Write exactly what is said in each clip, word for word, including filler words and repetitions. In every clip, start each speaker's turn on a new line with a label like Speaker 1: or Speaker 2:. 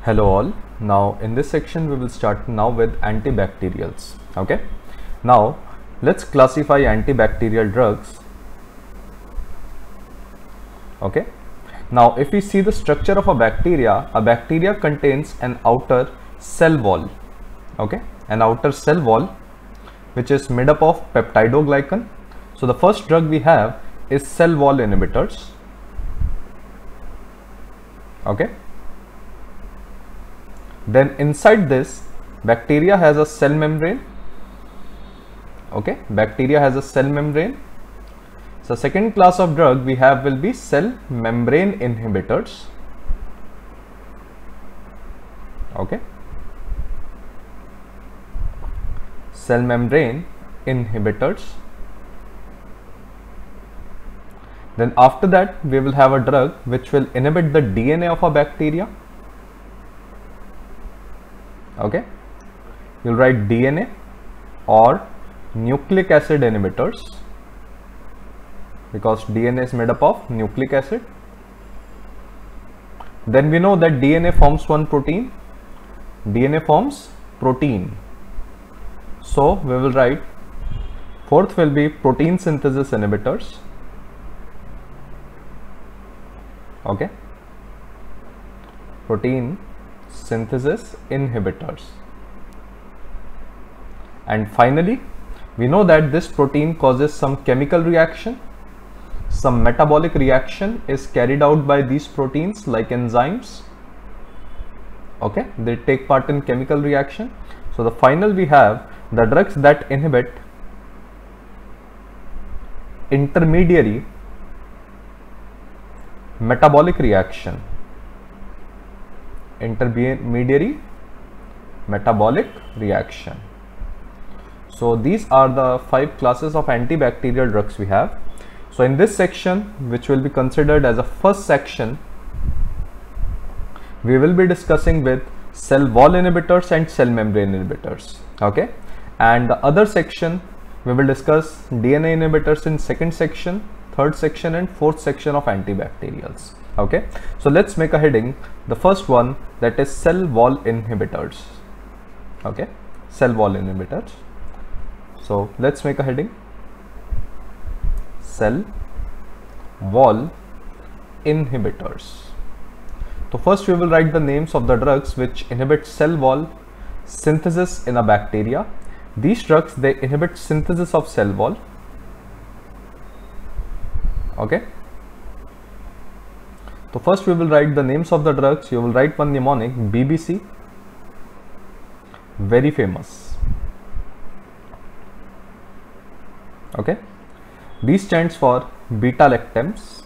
Speaker 1: Hello all. Now in this section we will start now with antibacterials. Okay. Now let's classify antibacterial drugs. Okay. Now if we see the structure of a bacteria, a bacteria contains an outer cell wall. Okay. An outer cell wall which is made up of peptidoglycan. So the first drug we have is cell wall inhibitors. Okay. Then inside this, bacteria has a cell membrane. Okay, bacteria has a cell membrane. So second class of drug we have will be cell membrane inhibitors. Okay, cell membrane inhibitors. Then after that we will have a drug which will inhibit the D N A of a bacteria. Okay, you'll write D N A or nucleic acid inhibitors because D N A is made up of nucleic acid. Then we know that D N A forms one protein. D N A forms protein. So we will write fourth will be protein synthesis inhibitors. Okay, protein synthesis inhibitors. And finally we know that this protein causes some chemical reaction, some metabolic reaction is carried out by these proteins like enzymes. Okay, they take part in chemical reaction. So the final we have the drugs that inhibit intermediary metabolic reaction. Intermediary metabolic reaction. So these are the five classes of antibacterial drugs we have. So in this section, which will be considered as a first section, we will be discussing with cell wall inhibitors and cell membrane inhibitors. Okay, and the other section we will discuss D N A inhibitors in second section, third section and fourth section of antibacterials. Okay, so let's make a heading. The first one, that is cell wall inhibitors. Okay, cell wall inhibitors. So let's make a heading, cell wall inhibitors. So first we will write the names of the drugs which inhibit cell wall synthesis in a bacteria. These drugs, they inhibit synthesis of cell wall. Okay, so first we will write the names of the drugs. You will write one mnemonic, B B C, very famous. Okay, B stands for beta lactams.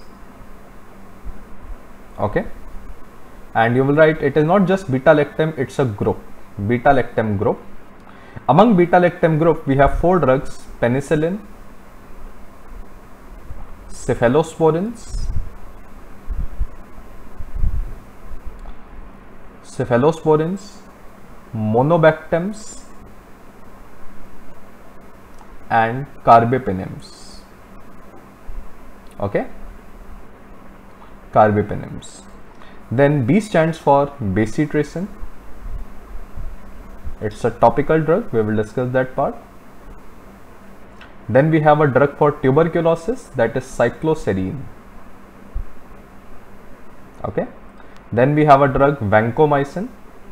Speaker 1: Okay, and you will write it is not just beta lactam, it's a group, beta lactam group. Among beta lactam group we have four drugs: penicillin, cephalosporins, cephalosporins, monobactams and carbapenems. Okay, carbapenems. Then B stands for bacitracin. It's a topical drug, we will discuss that part. Then we have a drug for tuberculosis, that is cycloserine. Okay, then we have a drug vancomycin,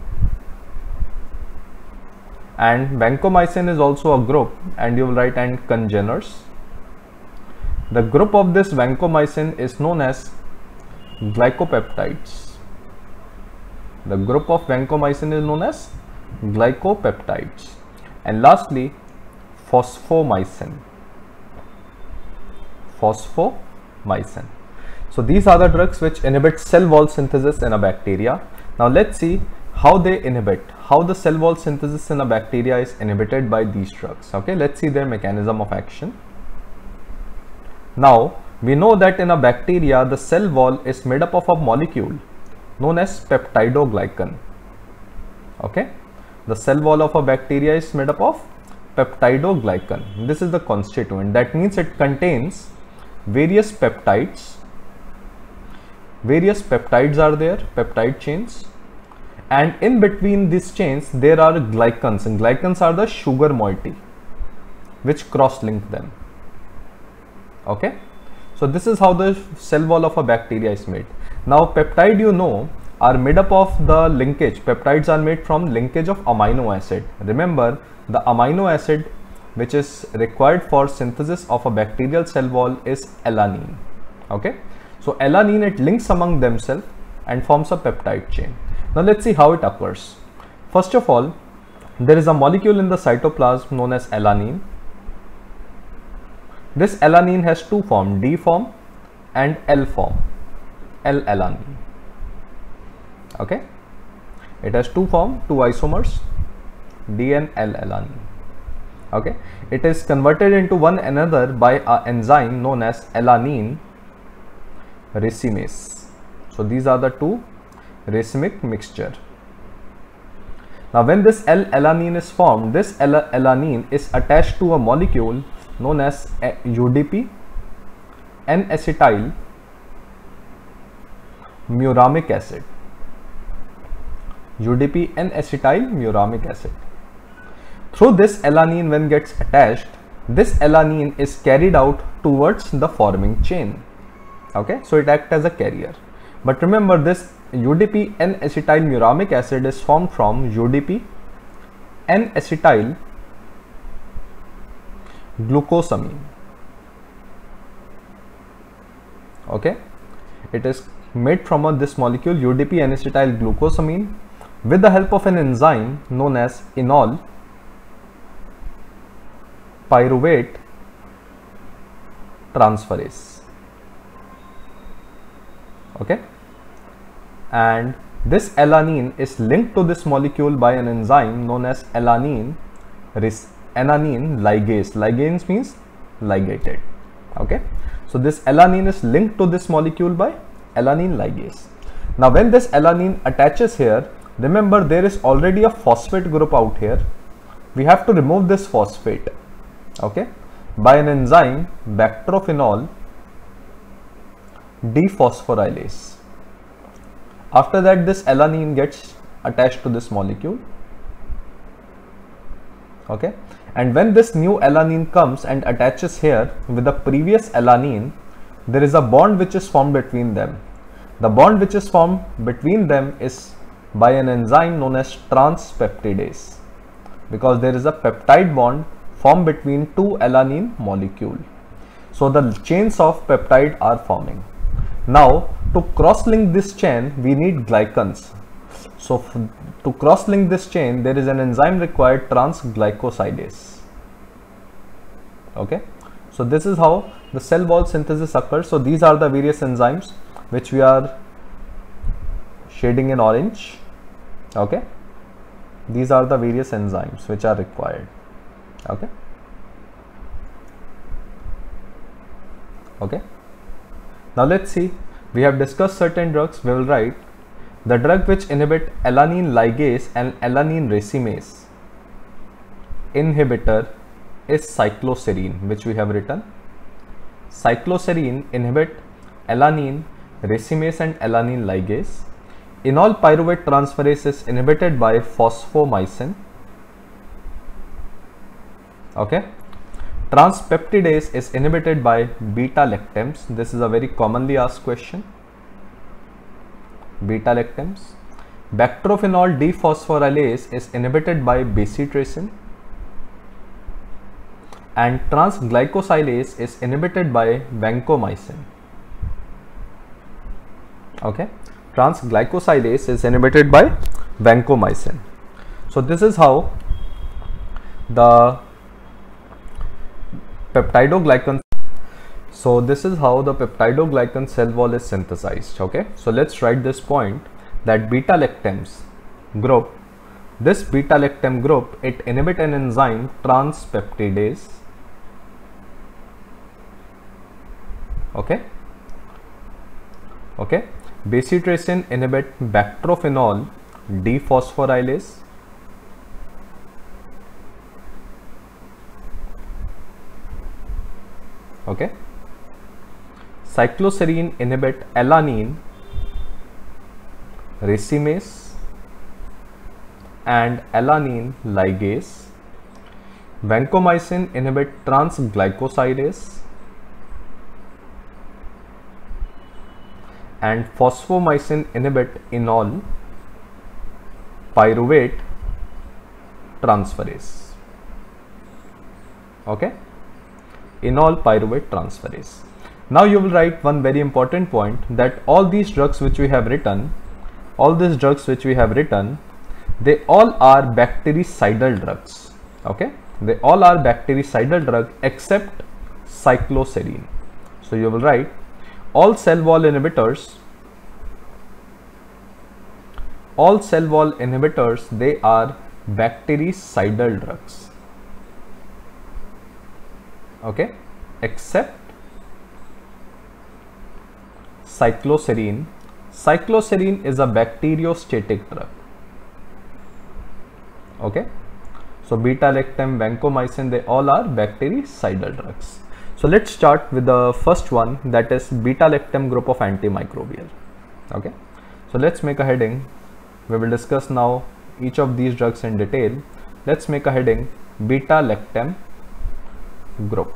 Speaker 1: and vancomycin is also a group, and you will write and congeners. The group of this vancomycin is known as glycopeptides. The group of vancomycin is known as glycopeptides. And lastly, phosphomycin. Phosphomycin. So these are the drugs which inhibit cell wall synthesis in a bacteria. Now let's see how they inhibit, how the cell wall synthesis in a bacteria is inhibited by these drugs. Okay, let's see their mechanism of action. Now we know that in a bacteria the cell wall is made up of a molecule known as peptidoglycan. Okay, the cell wall of a bacteria is made up of peptidoglycan. This is the constituent. That means it contains various peptides. Various peptides are there, peptide chains, and in between these chains there are glycans, and glycans are the sugar moiety which cross link them. Okay, so this is how the cell wall of a bacteria is made. Now peptide, you know, are made up of the linkage. Peptides are made from linkage of amino acid. Remember, the amino acid which is required for synthesis of a bacterial cell wall is alanine. Okay, so alanine, it links among themselves and forms a peptide chain. Now let's see how it occurs. First of all, there is a molecule in the cytoplasm known as alanine. This alanine has two forms, D form and L form, L-alanine. Okay, it has two forms, two isomers, D and L-alanine. Okay, it is converted into one another by an enzyme known as alanine racemase. So these are the two racemic mixture. Now when this L-alanine is formed, this L-alanine is attached to a molecule known as U D P, N-acetyl muramic acid. U D P, N-acetyl muramic acid. Through this alanine, when gets attached, this alanine is carried out towards the forming chain. Okay, so it acts as a carrier. But remember, this U D P N-acetyl muramic acid is formed from U D P N-acetyl glucosamine. Okay, it is made from a, this molecule U D P N-acetyl glucosamine with the help of an enzyme known as enol pyruvate transferase. Okay, and this alanine is linked to this molecule by an enzyme known as alanine alanine ligase. Ligase means ligated. Okay, so this alanine is linked to this molecule by alanine ligase. Now when this alanine attaches here, remember there is already a phosphate group out here. We have to remove this phosphate, okay, by an enzyme bactrophenol dephosphorylase. After that, this alanine gets attached to this molecule. Okay, and when this new alanine comes and attaches here with the previous alanine, there is a bond which is formed between them. The bond which is formed between them is by an enzyme known as transpeptidase, because there is a peptide bond formed between two alanine molecule. So the chains of peptide are forming. Now to cross link this chain, we need glycans. So to cross link this chain, there is an enzyme required, transglycosidase. Okay, so this is how the cell wall synthesis occurs. So these are the various enzymes which we are shading in orange. Okay, these are the various enzymes which are required. Okay, okay, now let's see. We have discussed certain drugs. We will write the drug which inhibit alanine ligase and alanine racemase inhibitor is cycloserine, which we have written. Cycloserine inhibit alanine racemase and alanine ligase. Enol pyruvate transferase is inhibited by phosphomycin. Okay, transpeptidase is inhibited by beta lactams. This is a very commonly asked question. Beta lactams. Bactrophenol dephosphorylase is inhibited by bacitracin, and transglycosylase is inhibited by vancomycin. Okay, transglycosylase is inhibited by vancomycin. So this is how the peptidoglycan so this is how the peptidoglycan cell wall is synthesized. Okay, so let's write this point, that beta lactams group, this beta lactam group, it inhibit an enzyme transpeptidase. Okay, okay, bacitracin inhibit bactrophenol dephosphorylase. Okay, cycloserine inhibit alanine racemase. and alanine ligase. Vancomycin inhibit transglycosidase, and phosphomycin inhibit enol pyruvate transferase. Okay, enol pyruvate transferase. Now you will write one very important point, that all these drugs which we have written, all these drugs which we have written, they all are bactericidal drugs. Okay, they all are bactericidal drug except cycloserine. So you will write all cell wall inhibitors, all cell wall inhibitors, they are bactericidal drugs. Okay, except cycloserine. Cycloserine is a bacteriostatic drug. Okay, so beta-lactam, vancomycin, they all are bactericidal drugs. So let's start with the first one, that is beta-lactam group of antimicrobial. Okay, so let's make a heading. We will discuss now each of these drugs in detail. Let's make a heading, beta-lactam group.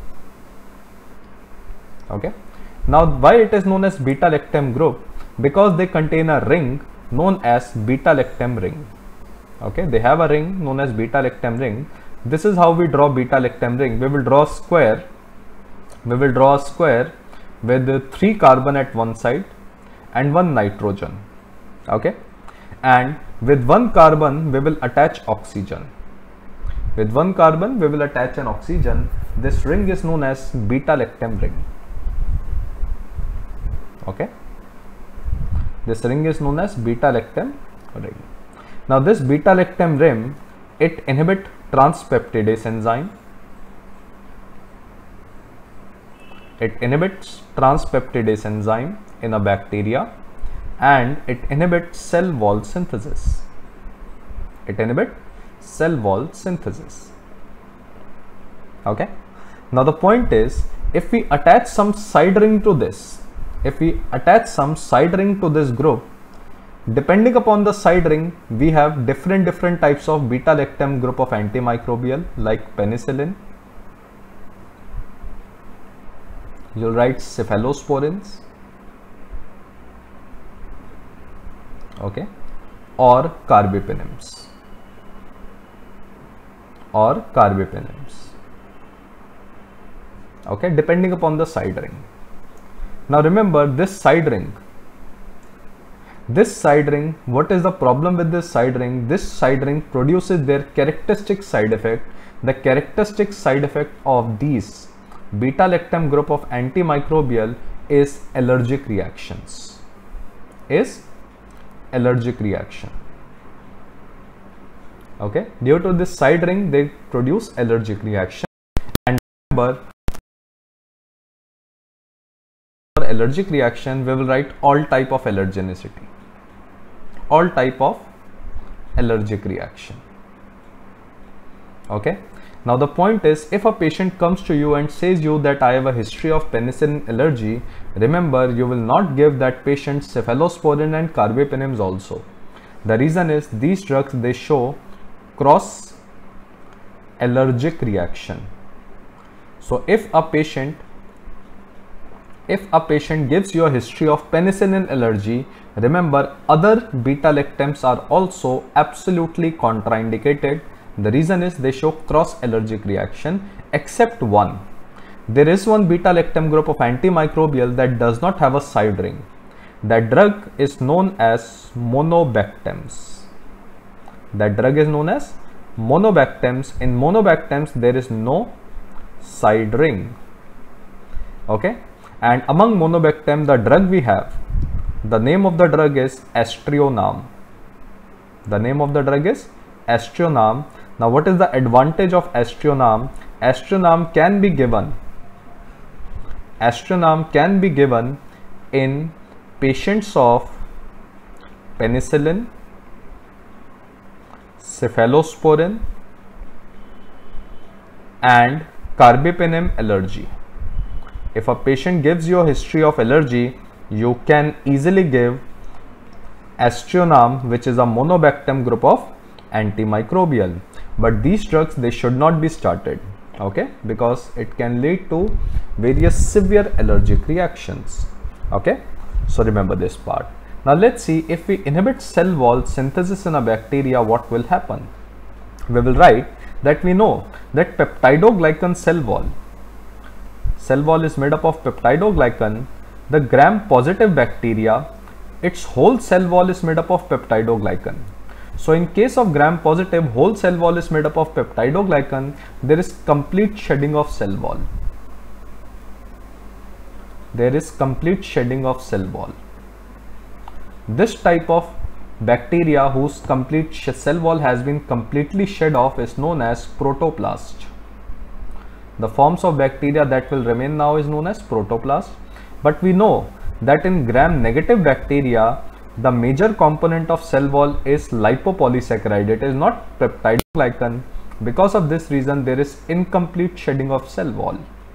Speaker 1: Okay, now why it is known as beta-lactam group? Because they contain a ring known as beta-lactam ring. Okay, they have a ring known as beta-lactam ring. This is how we draw beta-lactam ring. We will draw a square. We will draw a square with three carbon at one side and one nitrogen. Okay, and with one carbon we will attach oxygen. With one carbon we will attach an oxygen. This ring is known as beta-lactam ring. Okay, this ring is known as beta-lactam ring. Now this beta-lactam ring, it inhibits transpeptidase enzyme. It inhibits transpeptidase enzyme in a bacteria, and it inhibits cell wall synthesis. It inhibits cell wall synthesis. Okay, now the point is, if we attach some side ring to this, if we attach some side ring to this group, depending upon the side ring, we have different different types of beta-lactam group of antimicrobial, like penicillin. You'll write cephalosporins. Okay, or carbapenems, or carbapenems. Okay, depending upon the side ring. Now remember this side ring. This side ring, what is the problem with this side ring? This side ring produces their characteristic side effect. The characteristic side effect of these beta-lactam group of antimicrobial is allergic reactions. Is allergic reaction. Okay, due to this side ring, they produce allergic reaction. And remember, for allergic reaction, we will write all type of allergenicity. All type of allergic reaction. Okay, now the point is, if a patient comes to you and says you that I have a history of penicillin allergy, remember you will not give that patient cephalosporin and carbapenems also. The reason is, these drugs, they show cross allergic reaction. So if a patient If a patient gives you a history of penicillin allergy, remember other beta-lactams are also absolutely contraindicated. The reason is they show cross allergic reaction except one. There is one beta-lactam group of antimicrobial that does not have a side ring. That drug is known as monobactams. That drug is known as monobactams. In monobactams there is no side ring. Okay. And among monobactam, the drug we have, the name of the drug is Aztreonam. The name of the drug is Aztreonam. Now what is the advantage of Aztreonam? Aztreonam can be given. Aztreonam can be given in patients of penicillin, cephalosporin and carbapenem allergy. If a patient gives you a history of allergy, you can easily give Aztreonam, which is a monobactam group of antimicrobial, but these drugs, they should not be started, okay, because it can lead to various severe allergic reactions, okay. So remember this part. Now let's see, if we inhibit cell wall synthesis in a bacteria, what will happen? We will write that we know that peptidoglycan cell wall, cell wall is made up of peptidoglycan. The gram positive bacteria, its whole cell wall is made up of peptidoglycan. So in case of gram positive, whole cell wall is made up of peptidoglycan. There is complete shedding of cell wall. There is complete shedding of cell wall. This type of bacteria whose complete cell wall has been completely shed off is known as protoplast. The forms of bacteria that will remain now is known as protoplast. But we know that in gram negative bacteria, the major component of cell wall is lipopolysaccharide. It is not peptidoglycan. Because of this reason, there is incomplete shedding of cell wall.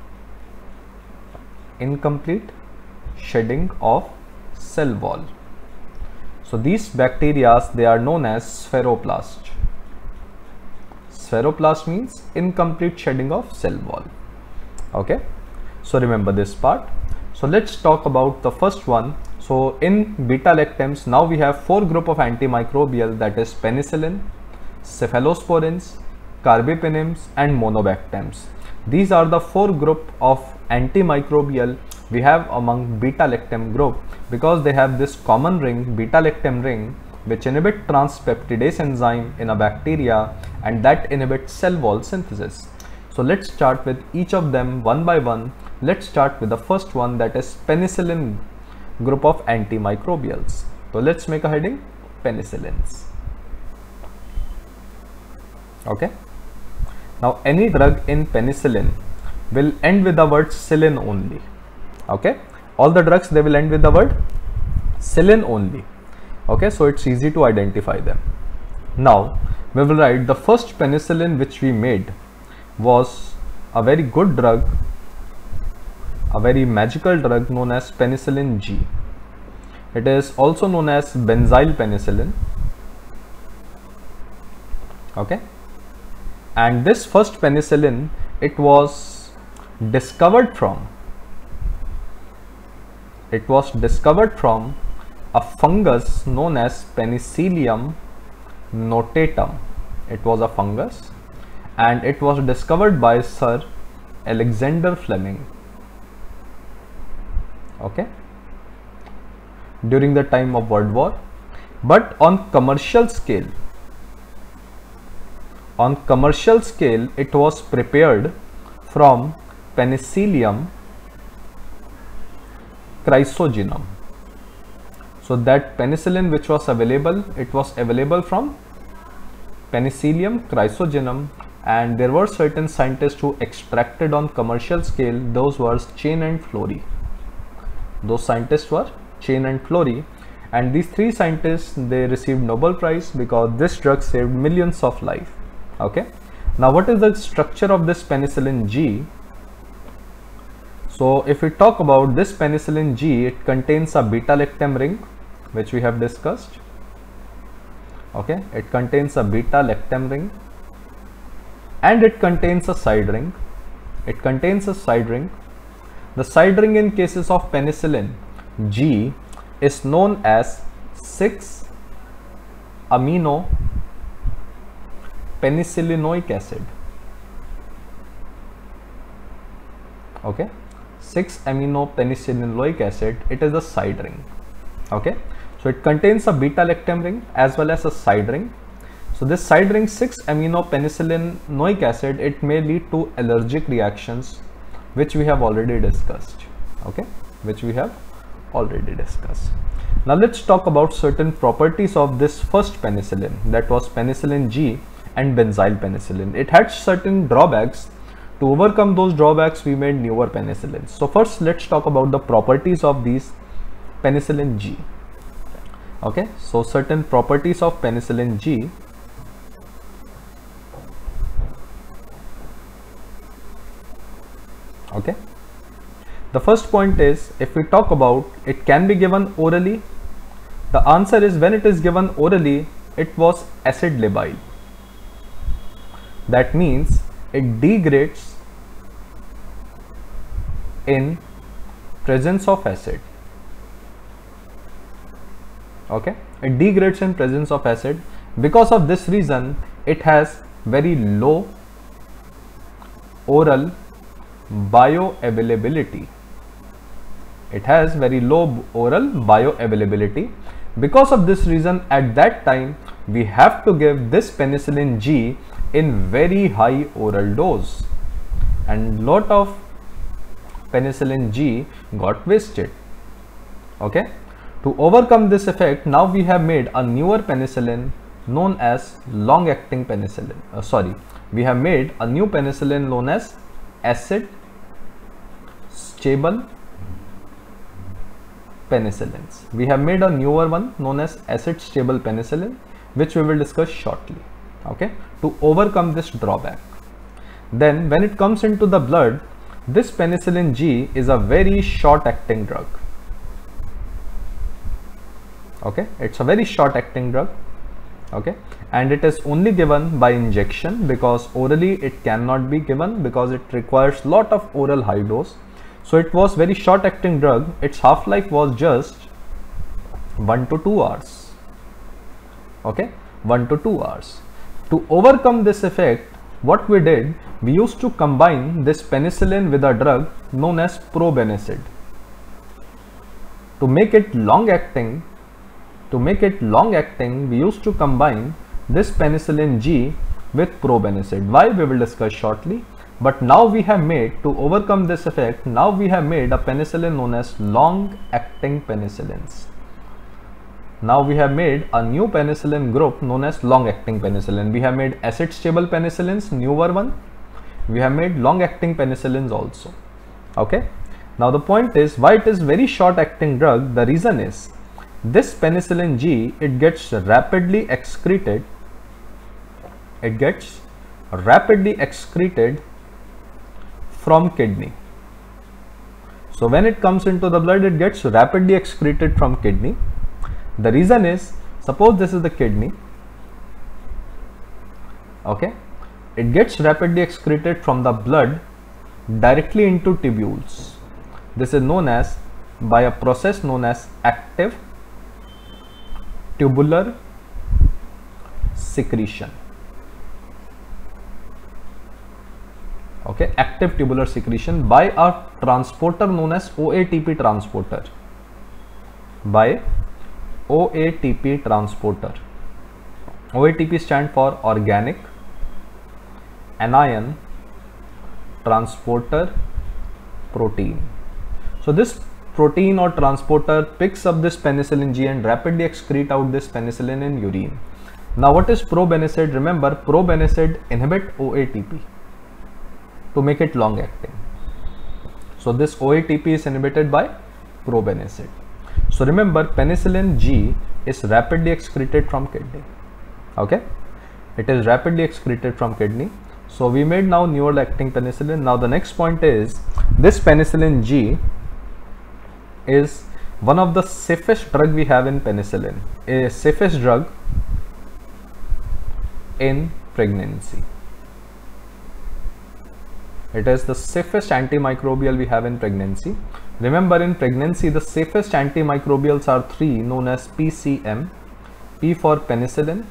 Speaker 1: Incomplete shedding of cell wall. So these bacteria, they are known as spheroplast. Spheroplast means incomplete shedding of cell wall. Okay. So remember this part. So let's talk about the first one. So in beta-lactams, now we have four group of antimicrobial, that is penicillin, cephalosporins, carbapenems and monobactams. These are the four group of antimicrobial we have among beta-lactam group, because they have this common ring, beta-lactam ring, which inhibit transpeptidase enzyme in a bacteria, and that inhibits cell wall synthesis. So let's start with each of them one by one. Let's start with the first one, that is penicillin group of antimicrobials. So let's make a heading, penicillins. Okay. Now any drug in penicillin will end with the word cillin only. Okay. All the drugs, they will end with the word cillin only. Okay. So it's easy to identify them. Now we will write the first penicillin which we made was a very good drug, a very magical drug known as penicillin G. It is also known as benzyl penicillin. Okay. And this first penicillin, it was discovered from, it was discovered from a fungus known as Penicillium notatum. It was a fungus and it was discovered by Sir Alexander Fleming. Okay, during the time of World War. But on commercial scale, on commercial scale, it was prepared from Penicillium chrysogenum. So that penicillin which was available, it was available from Penicillium chrysogenum, and there were certain scientists who extracted on commercial scale. Those were Chain and Florey. Those scientists were Chain and Florey, and these three scientists, they received Nobel Prize because this drug saved millions of lives. Okay. Now what is the structure of this penicillin G? So if we talk about this penicillin G, it contains a beta-lactam ring which we have discussed. Okay, it contains a beta-lactam ring and it contains a side ring. It contains a side ring. The side ring in cases of penicillin G is known as six amino penicillinoic acid. Okay, six amino penicillinoic acid, it is the side ring. Okay, so it contains a beta-lactam ring as well as a side ring. So this side ring six amino penicillinoic acid, it may lead to allergic reactions, which we have already discussed. Okay, which we have already discussed. Now let's talk about certain properties of this first penicillin, that was penicillin G and benzyl penicillin. It had certain drawbacks. To overcome those drawbacks, we made newer penicillins. So first let's talk about the properties of these penicillin G. Okay, so certain properties of penicillin G. Okay, the first point is, if we talk about it can be given orally, the answer is when it is given orally, it was acid labile. That means it degrades in presence of acid. Okay, it degrades in presence of acid. Because of this reason, it has very low oral bioavailability. It has very low oral bioavailability. Because of this reason, at that time we have to give this penicillin G in very high oral dose, and lot of penicillin G got wasted. Okay, to overcome this effect, now we have made a newer penicillin known as long acting penicillin. Uh, sorry, we have made a new penicillin known as acid stable penicillins. We have made a newer one known as acid stable penicillin, which we will discuss shortly. Okay, to overcome this drawback. Then when it comes into the blood, this penicillin G is a very short acting drug. Okay, it's a very short acting drug. Okay, and it is only given by injection, because orally it cannot be given because it requires lot of oral high dose. So it was very short acting drug. Its half-life was just one to two hours. Okay, one to two hours. To overcome this effect, what we did, we used to combine this penicillin with a drug known as probenecid. To make it long acting, to make it long acting, we used to combine this penicillin G with probenecid. Why, we will discuss shortly. But now we have made, to overcome this effect, now we have made a penicillin known as long acting penicillins. Now we have made a new penicillin group known as long acting penicillin. We have made acid stable penicillins, newer one. We have made long acting penicillins also. Okay. Now the point is, why it is very short acting drug? The reason is, this penicillin G, it gets rapidly excreted. It gets rapidly excreted from kidney. So when it comes into the blood, it gets rapidly excreted from kidney. The reason is, suppose this is the kidney. Okay, it gets rapidly excreted from the blood directly into tubules. This is known as, by a process known as active tubular secretion. Okay, active tubular secretion by a transporter known as O A T P transporter. By O A T P transporter. O A T P stand for organic anion transporter protein. So this protein or transporter picks up this penicillin G and rapidly excrete out this penicillin in urine. Now what is probenecid? Remember, probenecid inhibit O A T P to make it long acting. So this O A T P is inhibited by probenecid. So remember, penicillin G is rapidly excreted from kidney. Okay, it is rapidly excreted from kidney. So we made now newer acting penicillin. Now the next point is, this penicillin G is one of the safest drug we have in penicillin, a safest drug in pregnancy. It is the safest antimicrobial we have in pregnancy. Remember, in pregnancy the safest antimicrobials are three, known as P C M. P for penicillin,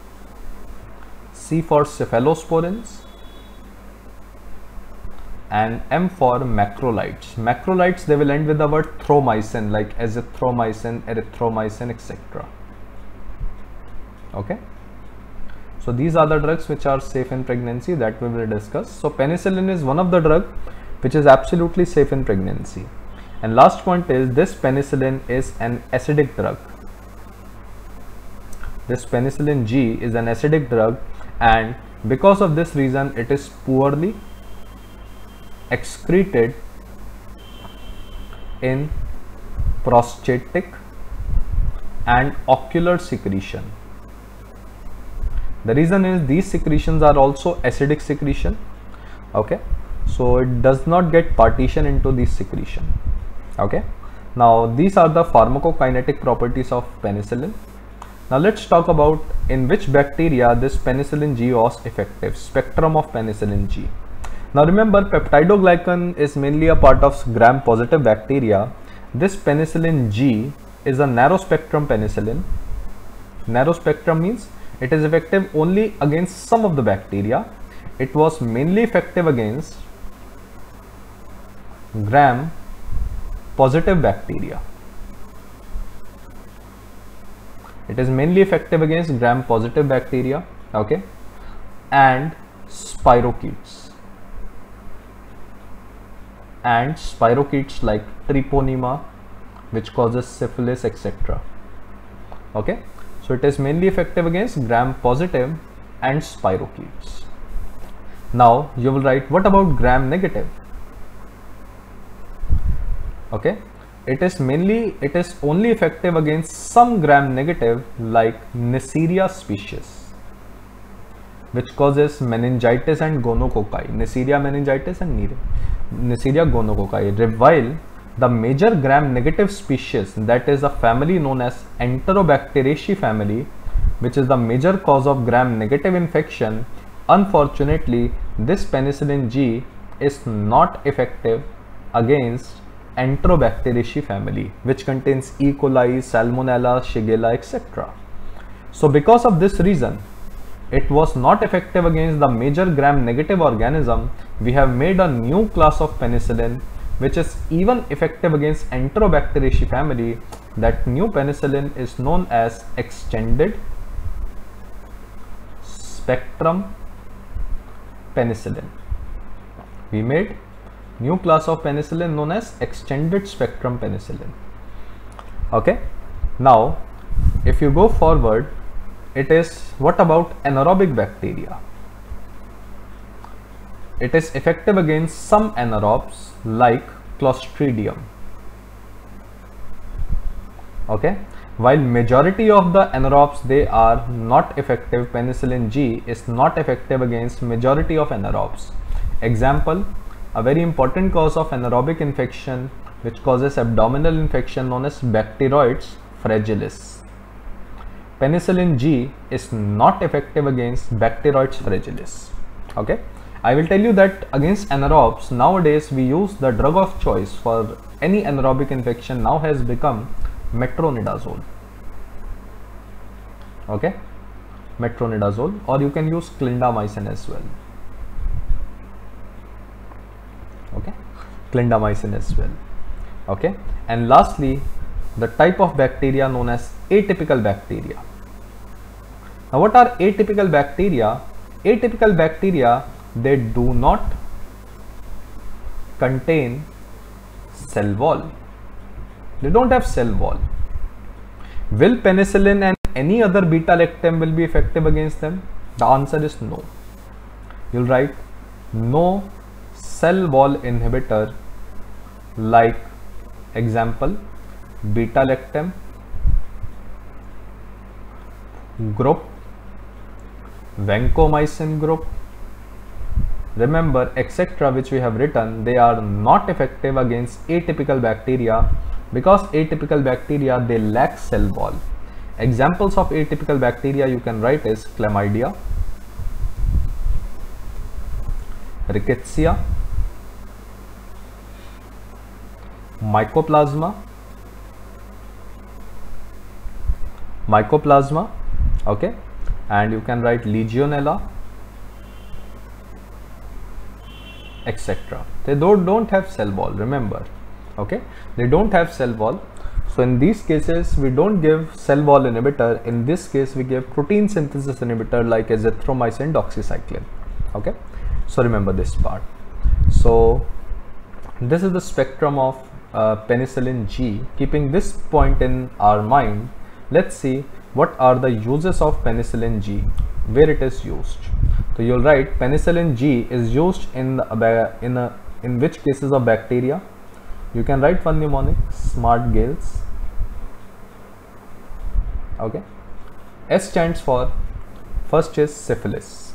Speaker 1: C for cephalosporins, and M for macrolides. Macrolides, they will end with the word thromycin, like azithromycin, erythromycin, et cetera. Okay. So these are the drugs which are safe in pregnancy that we will discuss. So penicillin is one of the drugs which is absolutely safe in pregnancy. And last point is, this penicillin is an acidic drug. This penicillin G is an acidic drug, and because of this reason it is poorly excreted in prostatic and ocular secretion. The reason is, these secretions are also acidic secretion. Okay, so it does not get partition into this secretion. Okay, now these are the pharmacokinetic properties of penicillin. Now let's talk about in which bacteria this penicillin G was effective, spectrum of penicillin G. Now remember, peptidoglycan is mainly a part of gram positive bacteria. This penicillin G is a narrow spectrum penicillin. Narrow spectrum means it is effective only against some of the bacteria. It was mainly effective against gram positive bacteria. It is mainly effective against gram positive bacteria, okay, and spirochetes. And spirochetes like treponema, which causes syphilis, et cetera. Okay, so it is mainly effective against gram positive and spirochetes. Now you will write, what about gram negative? Okay, it is mainly, it is only effective against some gram negative like Neisseria species, which causes meningitis and gonococci, Neisseria meningitis and Neisseria gonococci, while the major gram negative species, that is a family known as Enterobacteriaceae family, which is the major cause of gram negative infection, unfortunately this penicillin G is not effective against Enterobacteriaceae family, which contains E. coli, Salmonella, Shigella, et cetera. So because of this reason, it was not effective against the major gram negative organism. We have made a new class of penicillin which is even effective against Enterobacteriaceae family. That new penicillin is known as extended spectrum penicillin. We made new class of penicillin known as extended spectrum penicillin. Okay, now if you go forward, it is, what about anaerobic bacteria? It is effective against some anaerobes like Clostridium. Okay, while majority of the anaerobes, they are not effective, penicillin G is not effective against majority of anaerobes. Example, a very important cause of anaerobic infection which causes abdominal infection known as Bacteroides fragilis. Penicillin G is not effective against Bacteroides fragilis. Okay, I will tell you that against anaerobes, nowadays we use the drug of choice for any anaerobic infection now has become metronidazole. Okay, metronidazole, or you can use clindamycin as well. Okay, clindamycin as well. Okay, and lastly, the type of bacteria known as atypical bacteria. Now what are atypical bacteria? Atypical bacteria, they do not contain cell wall. They don't have cell wall. Will penicillin and any other beta-lactam will be effective against them? The answer is no. You'll write no cell wall inhibitor like example beta-lactam group, vancomycin group, remember, etc., which we have written, they are not effective against atypical bacteria because atypical bacteria, they lack cell wall. Examples of atypical bacteria you can write is chlamydia, rickettsia, mycoplasma, mycoplasma, okay, and you can write Legionella, et cetera. They don't, don't have cell wall, remember, okay, they don't have cell wall. So in these cases, we don't give cell wall inhibitor. In this case, we give protein synthesis inhibitor like azithromycin, doxycycline. Okay, so remember this part. So this is the spectrum of uh, penicillin G. Keeping this point in our mind, let's see what are the uses of penicillin G, where it is used. So you'll write penicillin G is used in the, in a, in which cases of bacteria. You can write one mnemonic, smart gales. Okay, S stands for, first is syphilis.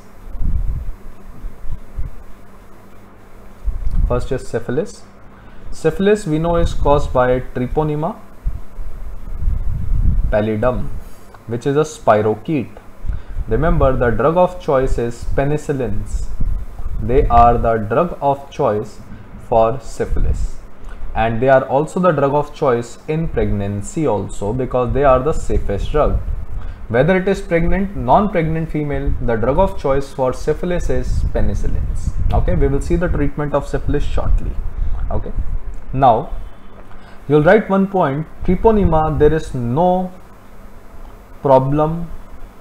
Speaker 1: First is syphilis. Syphilis we know is caused by Treponema pallidum. which is a spirochete. Remember, the drug of choice is penicillins. They are the drug of choice for syphilis, and they are also the drug of choice in pregnancy also, because they are the safest drug. Whether it is pregnant, non-pregnant female, the drug of choice for syphilis is penicillins. Okay, we will see the treatment of syphilis shortly. Okay, now you will write one point: treponema, there is no problem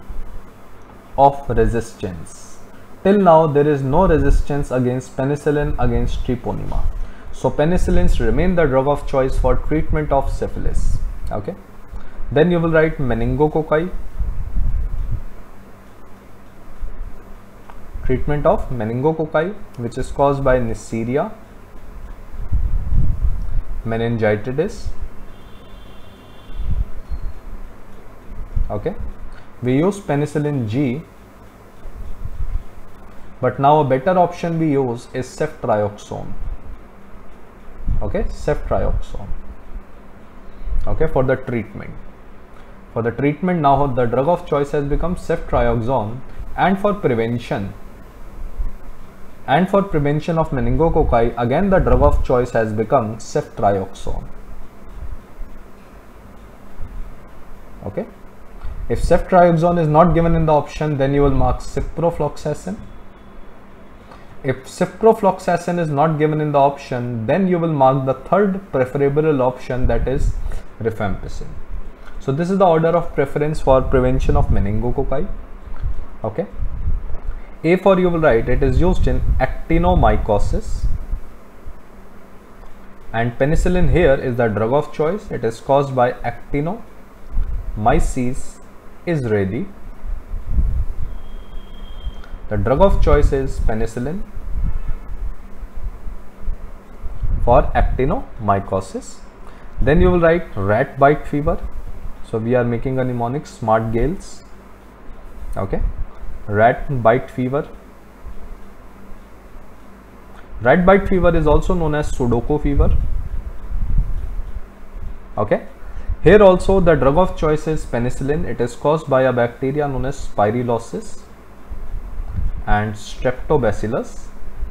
Speaker 1: of resistance. Till now there is no resistance against penicillin against treponema. So penicillins remain the drug of choice for treatment of syphilis. Okay, then you will write meningococci. Treatment of meningococci, which is caused by Neisseria, meningitis. Okay, we use penicillin G, but now a better option we use is ceftriaxone. Okay, ceftriaxone. Okay, for the treatment. For the treatment now the drug of choice has become ceftriaxone, and for prevention, and for prevention of meningococci, again the drug of choice has become ceftriaxone. Okay, if ceftriaxone is not given in the option, then you will mark ciprofloxacin. If ciprofloxacin is not given in the option, then you will mark the third preferable option, that is rifampicin. So this is the order of preference for prevention of meningococci. Okay, A for you will write it is used in actinomycosis, and penicillin here is the drug of choice. It is caused by actinomyces israeli. The drug of choice is penicillin for actinomycosis. Then you will write rat bite fever. So we are making a mnemonic: smart gales. Okay, rat bite fever. Rat bite fever is also known as Sudoku fever. Okay, here also the drug of choice is penicillin. It is caused by a bacteria known as Spirylosis and Streptobacillus.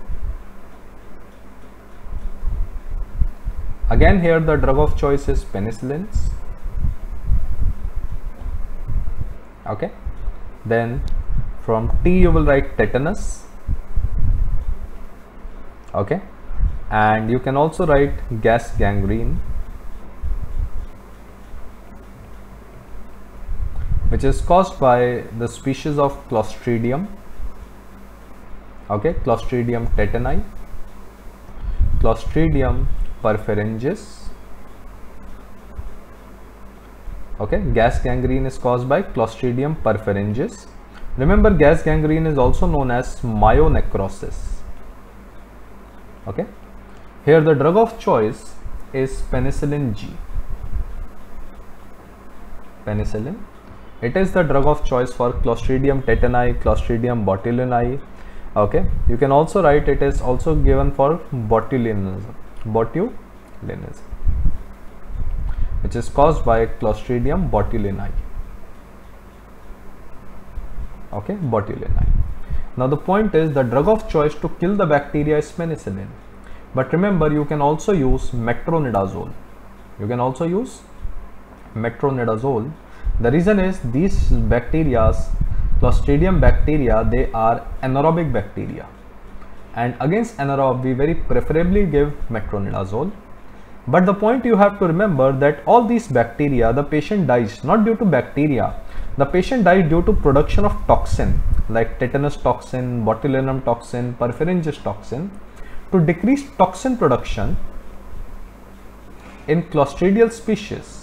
Speaker 1: Again here the drug of choice is penicillins. Okay, then from T you will write tetanus. Okay, and you can also write gas gangrene, which is caused by the species of Clostridium. Okay, Clostridium tetani, Clostridium perfringens. Okay, gas gangrene is caused by Clostridium perfringens. Remember, gas gangrene is also known as myonecrosis. Okay, here the drug of choice is penicillin G. Penicillin, it is the drug of choice for Clostridium tetani, Clostridium botulinum. Okay, you can also write it is also given for botulinism, botulinism, which is caused by Clostridium botulinum. Okay, botulinum. Now the point is the drug of choice to kill the bacteria is penicillin, but remember you can also use metronidazole. You can also use metronidazole. The reason is these bacteria, Clostridium bacteria, they are anaerobic bacteria, and against anaerob we very preferably give metronidazole. But the point you have to remember that all these bacteria, the patient dies not due to bacteria, the patient died due to production of toxin like tetanus toxin, botulinum toxin, perfringens toxin. To decrease toxin production in Clostridial species,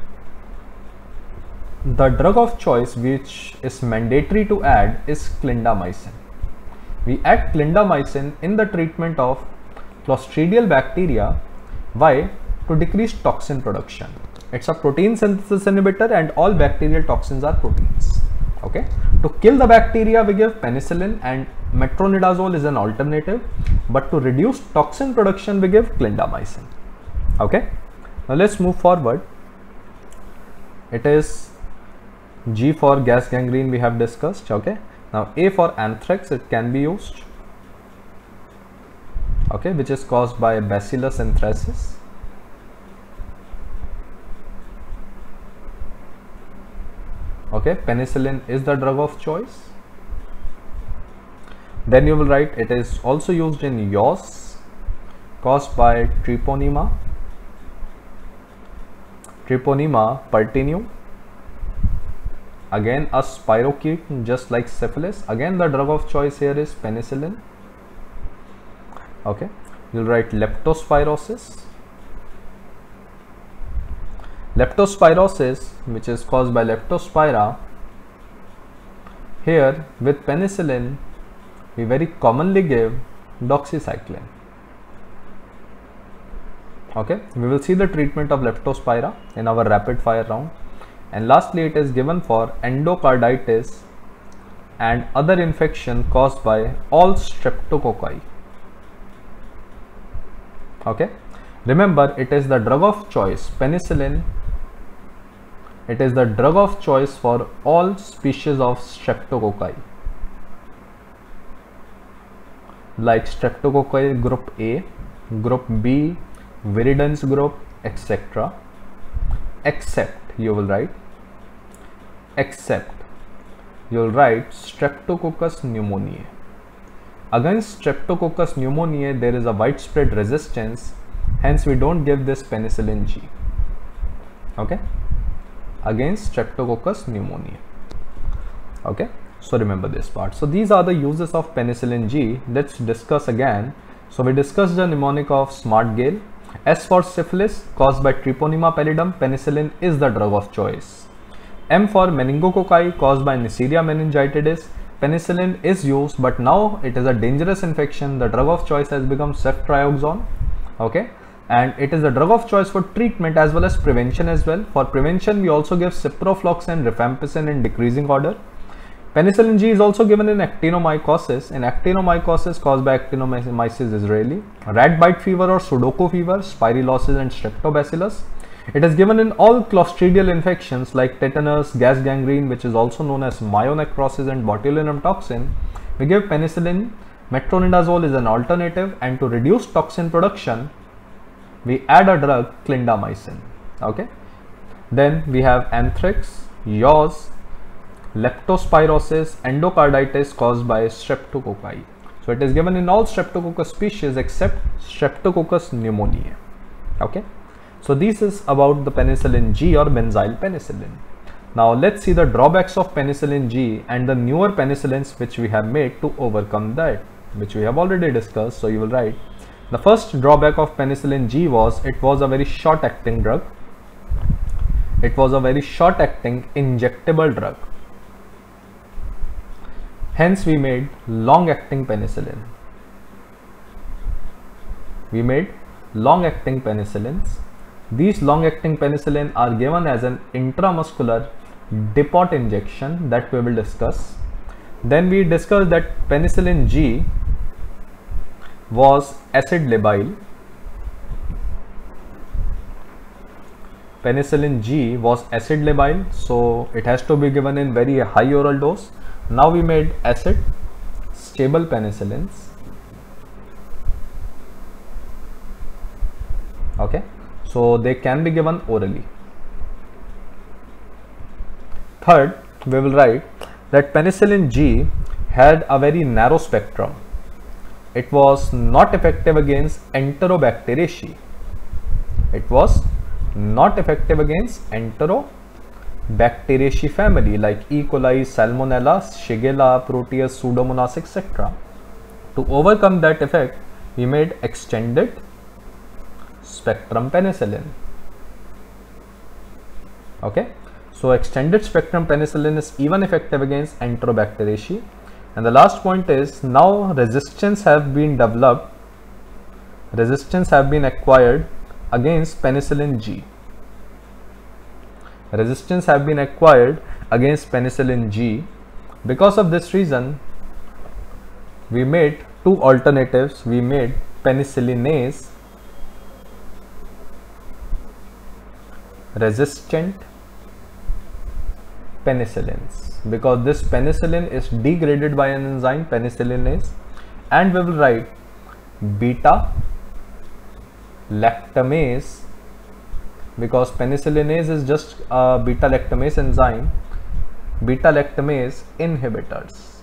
Speaker 1: the drug of choice which is mandatory to add is clindamycin. We add clindamycin in the treatment of Clostridial bacteria. Why? To decrease toxin production. It's a protein synthesis inhibitor and all bacterial toxins are proteins. Okay, to kill the bacteria we give penicillin and metronidazole is an alternative, but to reduce toxin production we give clindamycin. Okay, now let's move forward. It is G for gas gangrene we have discussed. Okay, now A for anthrax, it can be used, okay, which is caused by Bacillus anthracis. Okay, penicillin is the drug of choice. Then you will write it is also used in yaws caused by Treponema, Treponema pertinue. Again a spirochete, just like syphilis. Again the drug of choice here is penicillin. Okay, you'll write leptospirosis. Leptospirosis, which is caused by Leptospira. Here with penicillin we very commonly give doxycycline. Okay, we will see the treatment of Leptospira in our rapid fire round. And lastly, it is given for endocarditis and other infection caused by all streptococci. Okay, remember it is the drug of choice, penicillin. It is the drug of choice for all species of streptococci, like streptococci group A, group B, viridans group, et cetera. Except you will write, except you will write Streptococcus pneumoniae. Against Streptococcus pneumoniae there is a widespread resistance, hence we don't give this penicillin G. Okay, against Streptococcus pneumoniae. Okay, so remember this part. So these are the uses of penicillin G. Let's discuss again. So we discussed the mnemonic of Smart-Gale. S for syphilis caused by Treponema pallidum, penicillin is the drug of choice. M for meningococci caused by Neisseria meningitidis, penicillin is used, but now it is a dangerous infection. The drug of choice has become ceftriaxone. Okay, and it is the drug of choice for treatment as well as prevention as well. For prevention we also give ciprofloxacin, rifampicin in decreasing order. Penicillin G is also given in actinomycosis. In actinomycosis caused by Actinomyces israeli, rat bite fever or Sudoku fever, spirolysis and streptobacillus. It is given in all clostridial infections like tetanus, gas gangrene, which is also known as myonecrosis, and botulinum toxin. We give penicillin. Metronidazole is an alternative, and to reduce toxin production we add a drug, clindamycin. Okay, then we have anthrax, yaws, leptospirosis, endocarditis caused by streptococci. So it is given in all Streptococcus species except Streptococcus pneumoniae. Okay, so this is about the penicillin G or benzyl penicillin. Now let's see the drawbacks of penicillin G and the newer penicillins which we have made to overcome that, which we have already discussed. So you will write, the first drawback of penicillin G was it was a very short acting drug. It was a very short acting injectable drug. Hence we made long acting penicillin. We made long acting penicillins. These long acting penicillin are given as an intramuscular depot injection that we will discuss. Then we discussed that penicillin G was acid labile. Penicillin G was acid labile, so it has to be given in very high oral dose. Now we made acid stable penicillins. Okay, so they can be given orally. Third, we will write that penicillin G had a very narrow spectrum. It was not effective against Enterobacteriaceae. It was not effective against Enterobacteriaceae family like E. coli, Salmonella, Shigella, Proteus, Pseudomonas, et cetera. To overcome that effect, we made extended spectrum penicillin. Okay, so extended spectrum penicillin is even effective against Enterobacteriaceae. And the last point is, now resistance have been developed, resistance have been acquired against penicillin G. Resistance have been acquired against penicillin G. Because of this reason, we made two alternatives. We made penicillinase resistant penicillins, because this penicillin is degraded by an enzyme penicillinase, and we will write beta lactamase, because penicillinase is just a beta lactamase enzyme, beta lactamase inhibitors,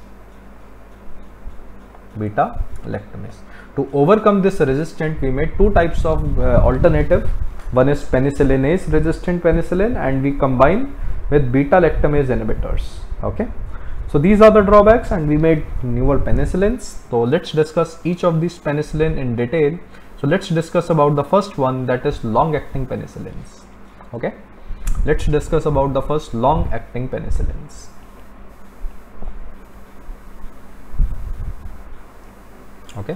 Speaker 1: beta lactamase. To overcome this resistance, we made two types of uh, alternative. One is penicillinase resistant penicillin, and we combine with beta lactamase inhibitors. Okay, so these are the drawbacks, and we made newer penicillins. So let's discuss each of these penicillin in detail. So let's discuss about the first one, that is long acting penicillins. Okay, let's discuss about the first long acting penicillins. Okay,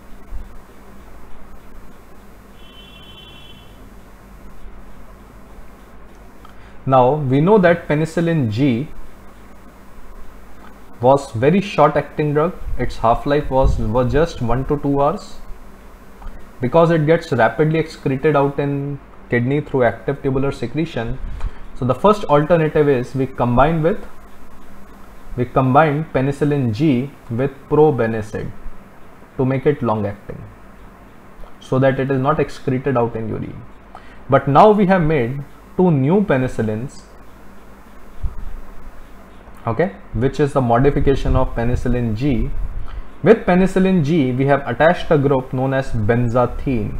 Speaker 1: now we know that penicillin G was very short acting drug. Its half-life was, was just one to two hours. Because it gets rapidly excreted out in kidney through active tubular secretion, so the first alternative is we combine with we combine penicillin G with probenecid to make it long acting, so that it is not excreted out in urine. But now we have made two new penicillins, okay, which is the modification of penicillin G. With penicillin G, we have attached a group known as benzathine.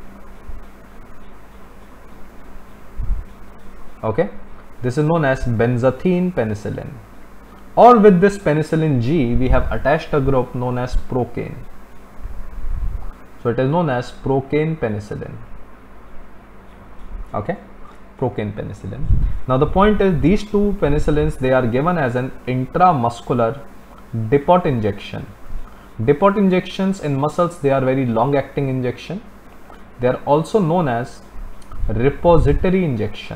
Speaker 1: Okay, this is known as benzathine penicillin. Or with this penicillin G, we have attached a group known as procaine. So it is known as procaine penicillin. Okay, procaine penicillin. Now the point is, these two penicillins, they are given as an intramuscular depot injection. Depot injections in muscles, they are very long acting injection. They are also known as repository injection.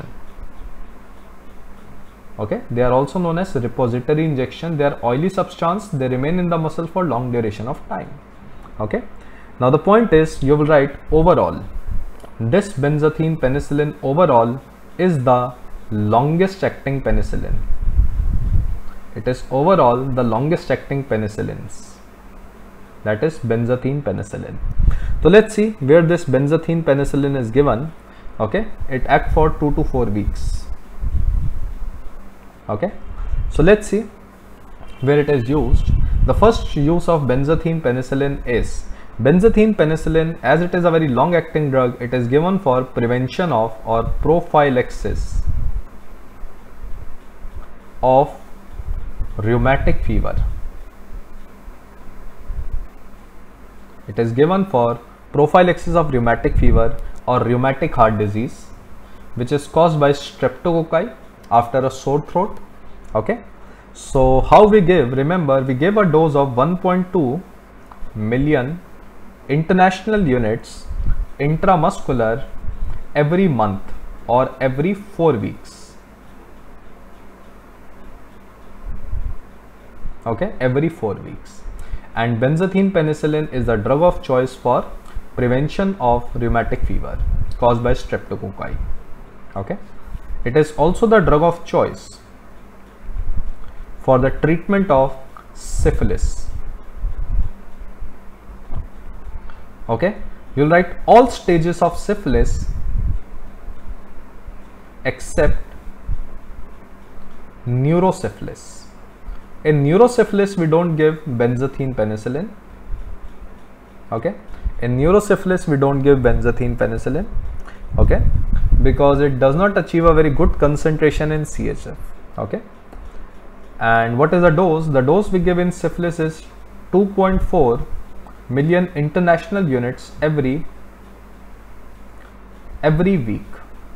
Speaker 1: Okay, they are also known as repository injection. They are oily substance, they remain in the muscle for long duration of time. Okay, now the point is, you will write overall, this benzathine penicillin overall is the longest acting penicillin. It is overall the longest acting penicillins, that is benzathine penicillin. So let's see where this benzathine penicillin is given. Okay, it acts for two to four weeks. Okay, so let's see where it is used. The first use of benzathine penicillin is, benzathine penicillin, as it is a very long acting drug, it is given for prevention of or prophylaxis of rheumatic fever. It is given for prophylaxis of rheumatic fever or rheumatic heart disease, which is caused by streptococci after a sore throat. Okay, so how we give, remember we gave a dose of one point two million international units intramuscular every month or every four weeks. Okay, every four weeks. And benzathine penicillin is the drug of choice for prevention of rheumatic fever caused by streptococci. Okay, it is also the drug of choice for the treatment of syphilis. Okay, you'll write all stages of syphilis except neurosyphilis. In neurosyphilis, we don't give benzathine penicillin. Okay, in neurosyphilis, we don't give benzathine penicillin. Okay, because it does not achieve a very good concentration in C H F. Okay, and what is the dose? The dose we give in syphilis is two point four million international units every every week.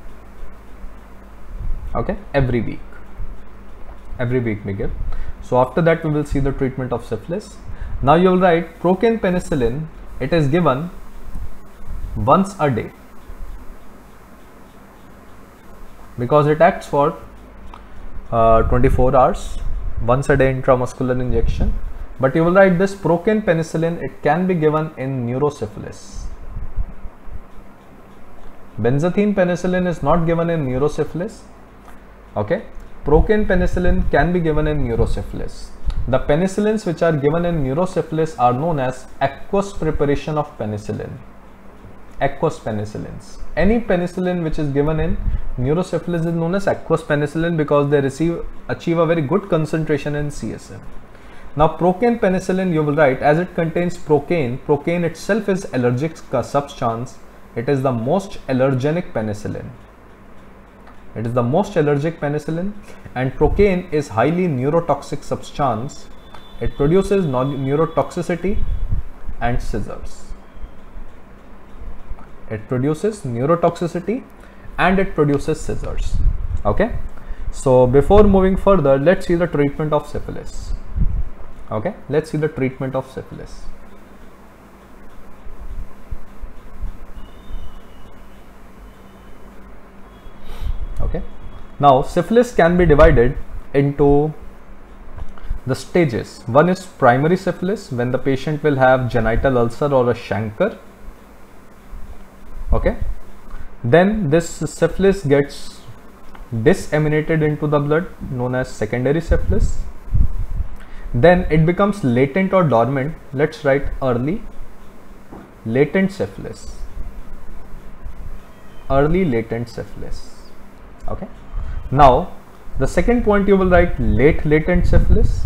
Speaker 1: Okay, every week every week we give. So after that we will see the treatment of syphilis. Now you will write procaine penicillin. It is given once a day because it acts for uh, twenty-four hours, once a day intramuscular injection. But you will write this procaine penicillin, it can be given in neurosyphilis. Benzathine penicillin is not given in neurosyphilis. Okay, Procaine penicillin can be given in neurosyphilis. The penicillins which are given in neurosyphilis are known as aqueous preparation of penicillin. Aqueous penicillins. Any penicillin which is given in neurosyphilis is known as aqueous penicillin because they receive achieve a very good concentration in C S F. Now procaine penicillin, you will write, as it contains procaine, procaine itself is allergic substance. It is the most allergenic penicillin. It is the most allergic penicillin, and procaine is highly neurotoxic substance. It produces neurotoxicity and seizures. It produces neurotoxicity and it produces seizures. Okay. So before moving further, let's see the treatment of syphilis. Okay. Let's see the treatment of syphilis. Okay. Now syphilis can be divided into the stages. One is primary syphilis, when the patient will have genital ulcer or a chancre. Okay. Then this syphilis gets disseminated into the blood, known as secondary syphilis. Then it becomes latent or dormant. Let's write early latent syphilis. Early latent syphilis. Okay. Now the second point you will write late latent syphilis.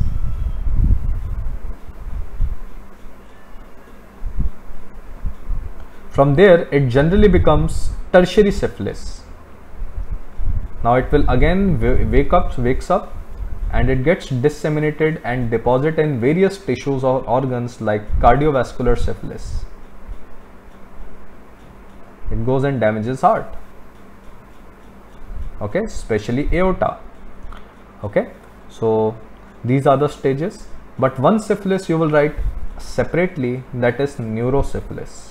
Speaker 1: From there it generally becomes tertiary syphilis. Now it will again wake up, wakes up and it gets disseminated and deposit in various tissues or organs like cardiovascular syphilis. It goes and damages heart. Okay, especially aorta. Okay, so these are the stages, but one syphilis you will write separately, that is neurosyphilis.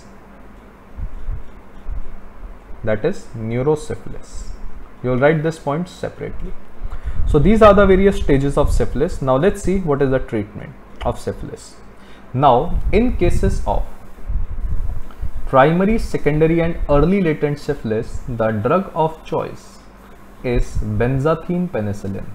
Speaker 1: That is neurosyphilis. You will write this point separately. So these are the various stages of syphilis. Now let's see what is the treatment of syphilis. Now in cases of primary, secondary and early latent syphilis, the drug of choice is benzathine penicillin.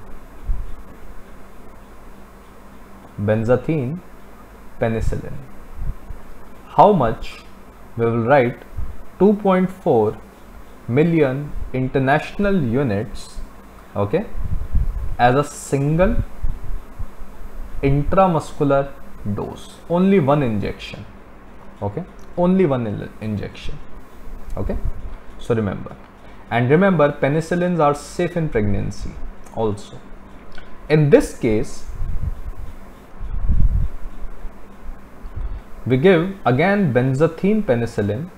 Speaker 1: Benzathine penicillin. How much? We will write two point four million international units, okay, as a single intramuscular dose. Only one injection. Okay, only one in injection. Okay, so remember. And remember, penicillins are safe in pregnancy also. In this case, we give again benzathine penicillin.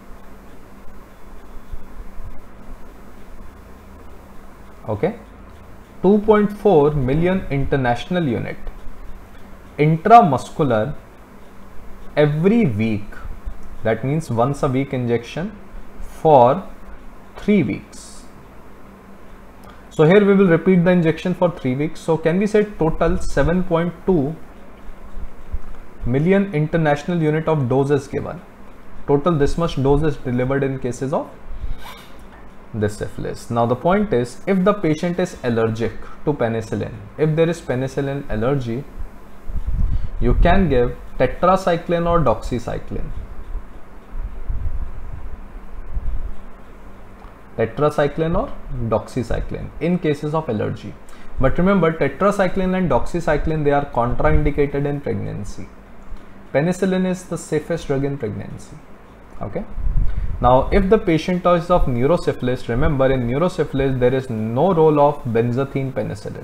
Speaker 1: Okay, two point four million international unit intramuscular every week. That means once a week injection for three weeks. So here we will repeat the injection for three weeks. So can we say total seven point two million international unit of dose is given. Total this much dose is delivered in cases of this syphilis. Now the point is, if the patient is allergic to penicillin, if there is penicillin allergy, you can give tetracycline or doxycycline. Tetracycline or doxycycline in cases of allergy. But remember, tetracycline and doxycycline, they are contraindicated in pregnancy. Penicillin is the safest drug in pregnancy. Okay. Now, if the patient is of neurosyphilis, remember in neurosyphilis there is no role of benzathine penicillin.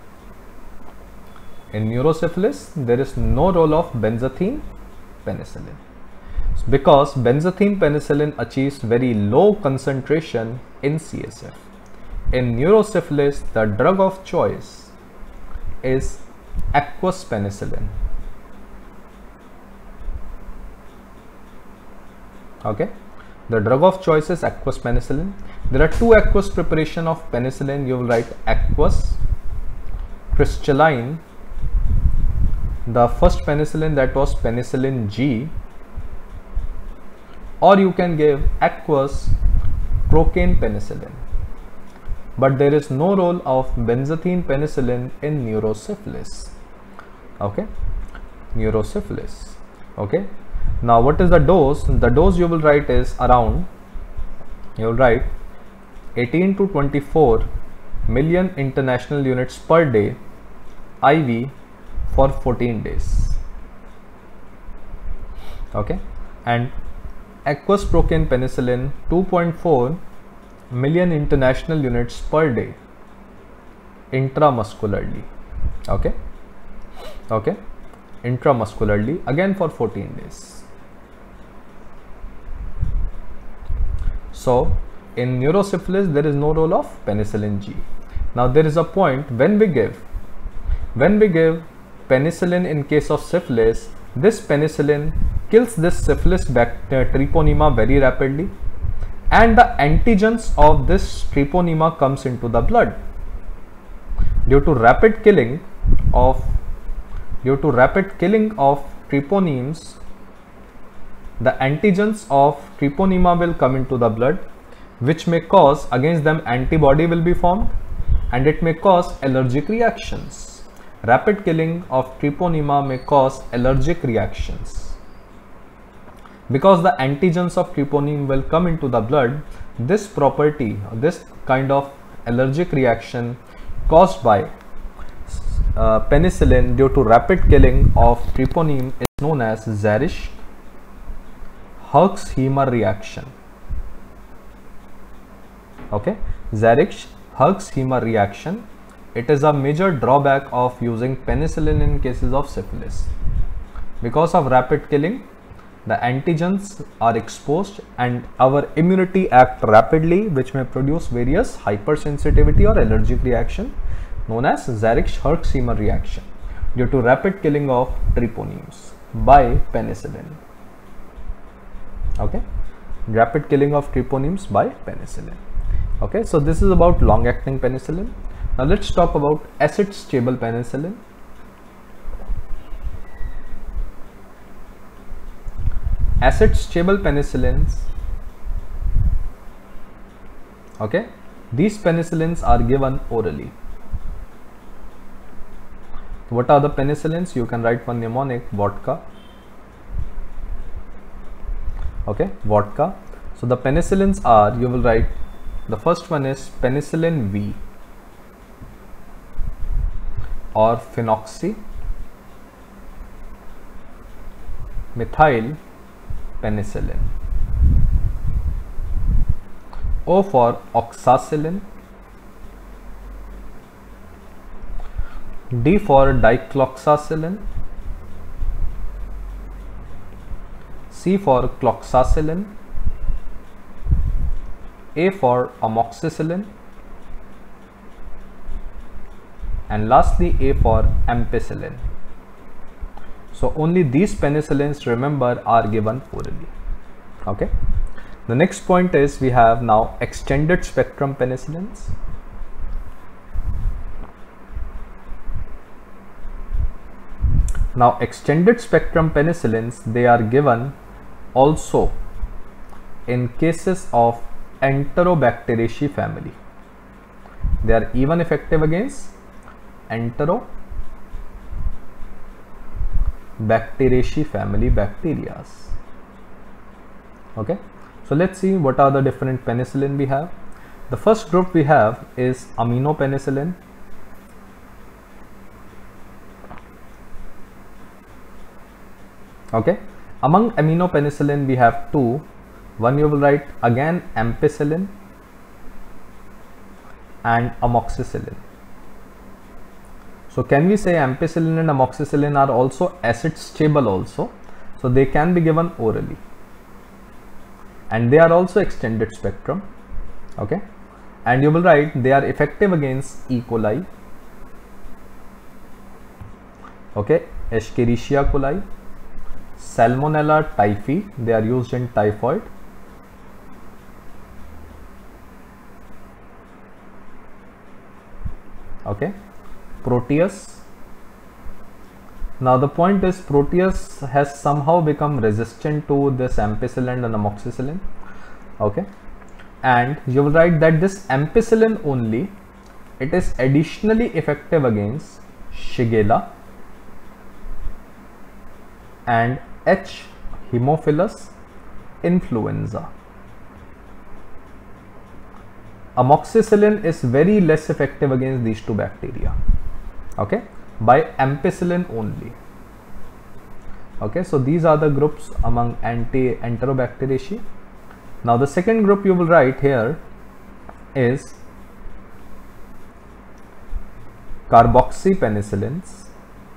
Speaker 1: In neurosyphilis, there is no role of benzathine penicillin. Because benzathine penicillin achieves very low concentration in C S F. In neurosyphilis, the drug of choice is aqueous penicillin. Okay, the drug of choice is aqueous penicillin. There are two aqueous preparation of penicillin. You will write aqueous, crystalline. The first penicillin, that was penicillin G, or you can give aqueous procaine penicillin. but there is no role of benzathine penicillin in neurosyphilis. Okay, neurosyphilis. Okay, now what is the dose? The dose you will write is around, you will write eighteen to twenty-four million international units per day I V for fourteen days. Okay, and aqueous procaine penicillin two point four million international units per day intramuscularly. Okay, okay, intramuscularly again for fourteen days. So in neurosyphilis there is no role of penicillin G. Now there is a point when we give when we give penicillin in case of syphilis, this penicillin kills this syphilis bacteria treponema very rapidly, and the antigens of this treponema comes into the blood. Due to rapid killing of due to rapid killing of treponemes, the antigens of treponema will come into the blood, which may cause against them antibody will be formed, and it may cause allergic reactions. Rapid killing of treponema may cause allergic reactions. Because the antigens of treponeme will come into the blood, this property, this kind of allergic reaction caused by uh, penicillin due to rapid killing of treponeme is known as Zarisch-Herxheimer reaction. Okay, Zarisch-Herxheimer reaction. It is a major drawback of using penicillin in cases of syphilis. Because of rapid killing, the antigens are exposed and our immunity act rapidly, which may produce various hypersensitivity or allergic reaction known as Zarisch-Herxheimer reaction due to rapid killing of treponemes by penicillin. Okay, rapid killing of treponemes by penicillin. Okay, so this is about long-acting penicillin. Now let's talk about acid-stable penicillin. Acid-stable penicillins, okay, these penicillins are given orally. What are the penicillins? You can write one mnemonic: vodka. Okay, vodka. So the penicillins are, you will write, the first one is penicillin V or phenoxy methyl penicillin. O for oxacillin. D for dicloxacillin. C for cloxacillin. A for amoxicillin, and lastly A for ampicillin. So only these penicillins, remember, are given orally. Okay. The next point is we have now extended spectrum penicillins. Now extended spectrum penicillins, they are given also in cases of Enterobacteriaceae family. They are even effective against Enterobacteriaceae family bacteria. Okay, so let's see what are the different penicillin we have. The first group we have is aminopenicillin. Okay, among aminopenicillin we have two. One you will write again ampicillin and amoxicillin. So can we say ampicillin and amoxicillin are also acid stable also? So they can be given orally, and they are also extended spectrum. Okay, and you will write they are effective against E. coli. Okay, Escherichia coli, Salmonella typhi, they are used in typhoid. Okay, Proteus. Now the point is Proteus has somehow become resistant to this ampicillin and amoxicillin. Okay, and you will write that this ampicillin only, it is additionally effective against Shigella and H. Haemophilus influenza. Amoxicillin is very less effective against these two bacteria, okay, by ampicillin only. Okay, so these are the groups among anti-enterobacteriaceae. Now the second group you will write here is carboxypenicillins.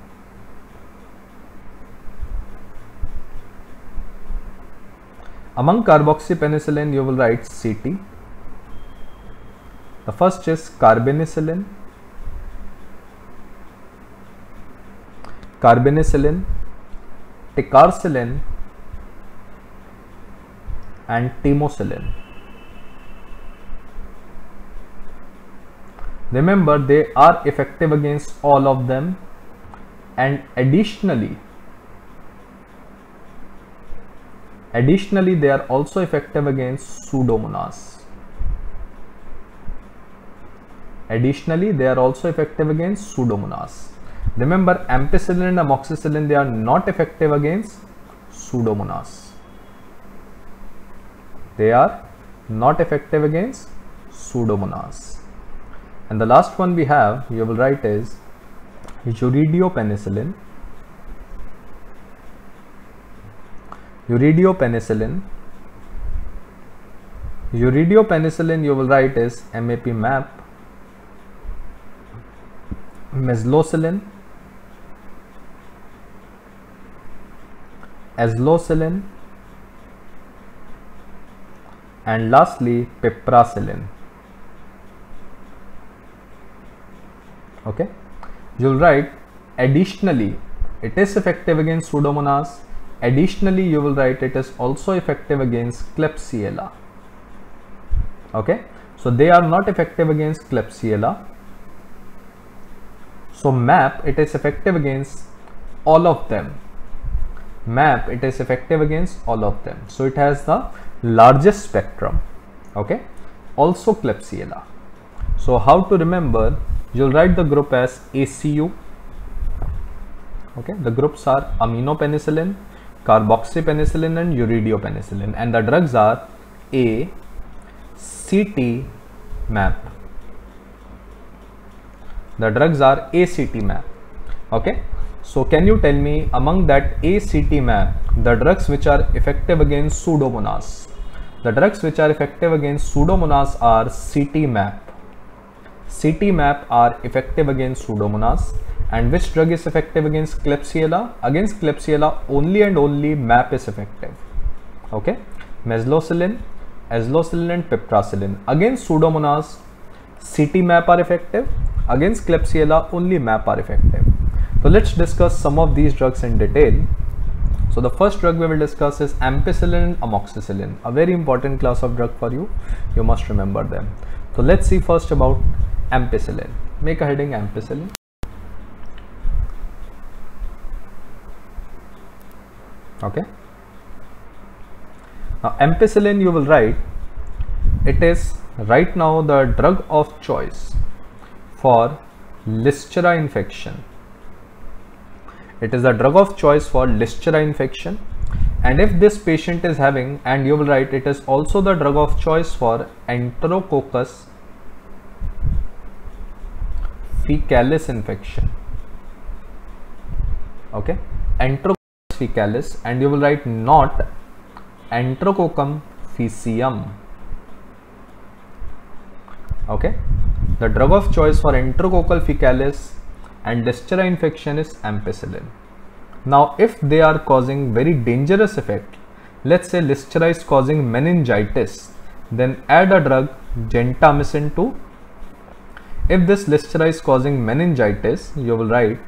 Speaker 1: Among carboxypenicillin you will write C T. The first is carbenicillin, carbenicillin, ticarcillin and temocillin. Remember, they are effective against all of them, and additionally additionally they are also effective against Pseudomonas. Additionally, they are also effective against Pseudomonas. Remember, ampicillin and amoxicillin, they are not effective against Pseudomonas. They are not effective against Pseudomonas. And the last one we have, you will write is urideopenicillin. Urideopenicillin. Urideopenicillin you will write is M A P MAP. Meslocillin, azlocillin, and lastly piperacillin. Okay, you will write additionally it is effective against Pseudomonas. Additionally you will write it is also effective against Klebsiella. Okay, so they are not effective against Klebsiella. So MAP, it is effective against all of them. MAP, it is effective against all of them. So it has the largest spectrum. Okay, also Klebsiella. So how to remember? You'll write the group as A C U. Okay, the groups are aminopenicillin, carboxypenicillin and urideopenicillin, and the drugs are A, C T, MAP. The drugs are A C T MAP. Okay, so can you tell me among that A C T MAP, the drugs which are effective against Pseudomonas? The drugs which are effective against Pseudomonas are C T MAP. C T MAP are effective against Pseudomonas. And which drug is effective against Klebsiella? Against Klebsiella only and only MAP is effective. Okay, meslocillin, azlocillin and piperacillin. Against Pseudomonas, C T MAP are effective. Against Klebsiella only MAP are effective. So let's discuss some of these drugs in detail. So the first drug we will discuss is ampicillin and amoxicillin, a very important class of drug for you. You must remember them. So let's see first about ampicillin. Make a heading ampicillin. Okay. Now ampicillin you will write, it is right now the drug of choice for Listeria infection. It is the drug of choice for Listeria infection, and if this patient is having, and you will write, it is also the drug of choice for Enterococcus faecalis infection. Okay, Enterococcus faecalis, and you will write not Enterococcum faecium. Okay, the drug of choice for Enterococcal faecalis and Listeria infection is ampicillin. Now if they are causing very dangerous effect, let's say Listeria is causing meningitis, then add a drug gentamicin to. If this Listeria is causing meningitis, you will write,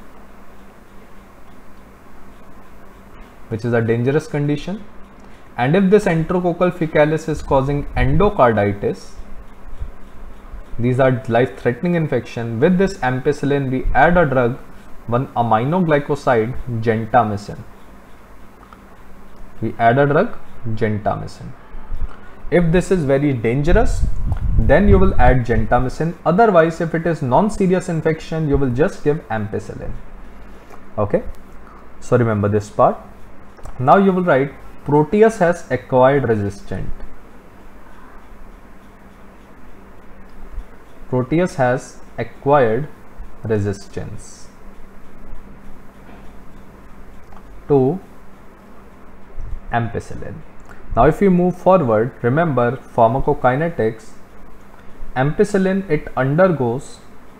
Speaker 1: which is a dangerous condition, and if this Enterococcal faecalis is causing endocarditis, these are life-threatening infection. With this ampicillin, we add a drug, one aminoglycoside, gentamicin. We add a drug, gentamicin. If this is very dangerous, then you will add gentamicin. Otherwise, if it is non-serious infection, you will just give ampicillin. Okay, so remember this part. Now you will write Proteus has acquired resistant. Proteus has acquired resistance to ampicillin. Now if we move forward, remember pharmacokinetics, ampicillin, it undergoes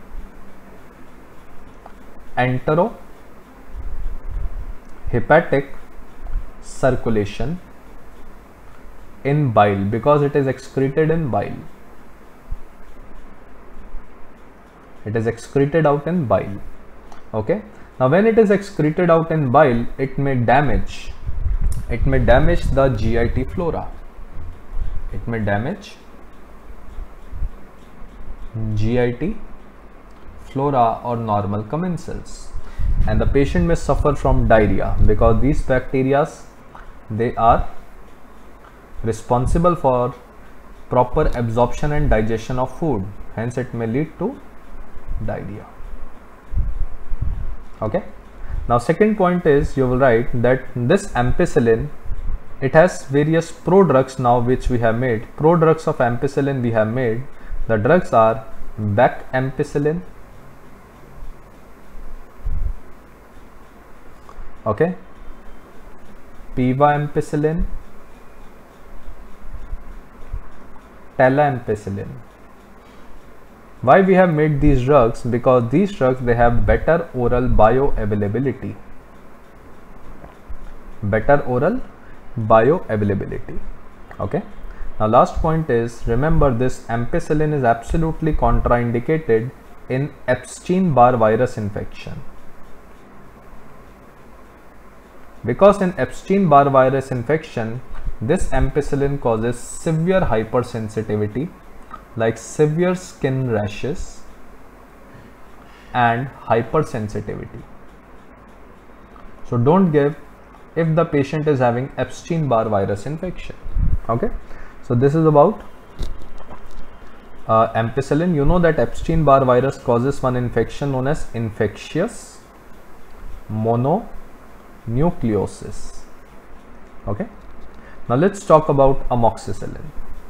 Speaker 1: enterohepatic circulation in bile because it is excreted in bile. It is excreted out in bile. Okay. Now when it is excreted out in bile, it may damage It may damage the G I T flora. It may damage G I T flora or normal commensals, and the patient may suffer from diarrhea because these bacteria, they are responsible for proper absorption and digestion of food. Hence, it may lead to diarrhea. Okay. Now second point is, you will write that this ampicillin, it has various prodrugs now which we have made. Prodrugs of ampicillin we have made. The drugs are Bac-ampicillin, okay, Piva-ampicillin, Tala-ampicillin. Why we have made these drugs? Because these drugs, they have better oral bioavailability. Better oral bioavailability. Okay. Now last point is, remember this ampicillin is absolutely contraindicated in Epstein-Barr virus infection. Because in Epstein-Barr virus infection, this ampicillin causes severe hypersensitivity, like severe skin rashes and hypersensitivity. So don't give if the patient is having Epstein-Barr virus infection. Okay, so this is about uh, ampicillin. You know that Epstein-Barr virus causes one infection known as infectious mononucleosis. Okay, now let's talk about amoxicillin.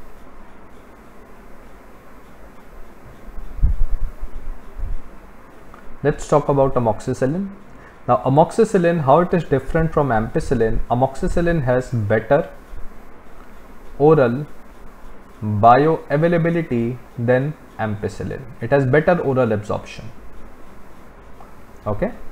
Speaker 1: Let's talk about amoxicillin. Now amoxicillin, how it is different from ampicillin? Amoxicillin has better oral bioavailability than ampicillin. It has better oral absorption. Okay.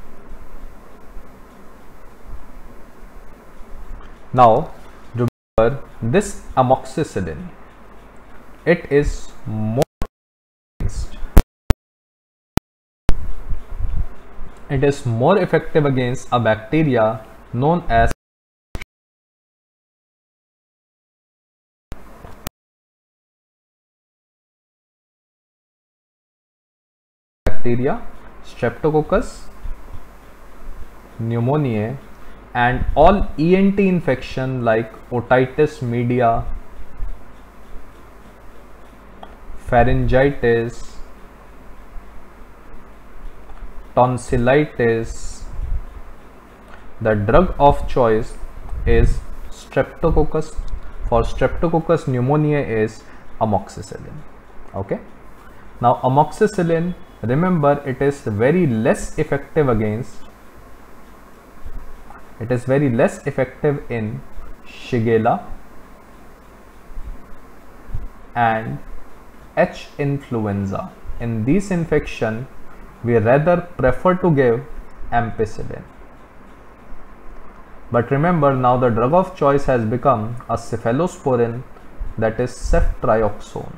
Speaker 1: Now remember this amoxicillin, it is more It is more effective against a bacteria known as bacteria Streptococcus pneumoniae, and all E N T infection like otitis media, pharyngitis, tonsillitis. The drug of choice is Streptococcus. For Streptococcus pneumoniae is amoxicillin. Okay. Now amoxicillin, remember, it is very less effective against, it is very less effective in Shigella and H influenza. In this infection, we rather prefer to give ampicillin. But remember, now the drug of choice has become a cephalosporin, that is ceftriaxone,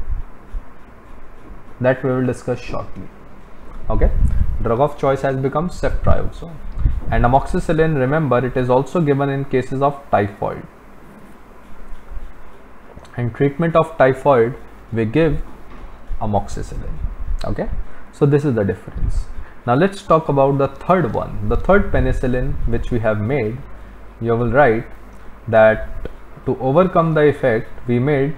Speaker 1: that we will discuss shortly. Okay, drug of choice has become ceftriaxone. And amoxicillin, remember, it is also given in cases of typhoid. In treatment of typhoid, we give amoxicillin. Okay, so this is the difference. Now let's talk about the third one, the third penicillin which we have made. You will write that to overcome the effect, we made,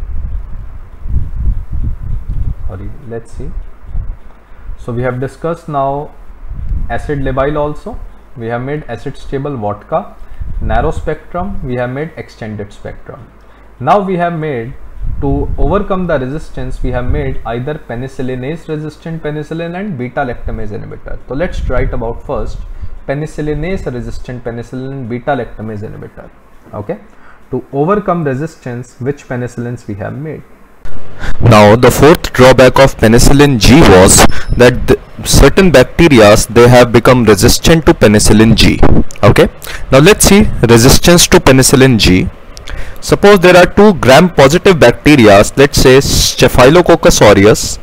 Speaker 1: sorry, let's see. So we have discussed now acid labile also. We have made acid stable vodka. Narrow spectrum, we have made extended spectrum. Now we have made, to overcome the resistance, we have made either penicillinase resistant penicillin and beta lactamase inhibitor. So let's write about first penicillinase resistant penicillin, beta lactamase inhibitor. Okay, to overcome resistance, which penicillins we have made?
Speaker 2: Now the fourth drawback of penicillin G was that the certain bacteria, they have become resistant to penicillin G. Okay, now let's see resistance to penicillin G. Suppose there are two gram positive bacteria, let's say Staphylococcus aureus,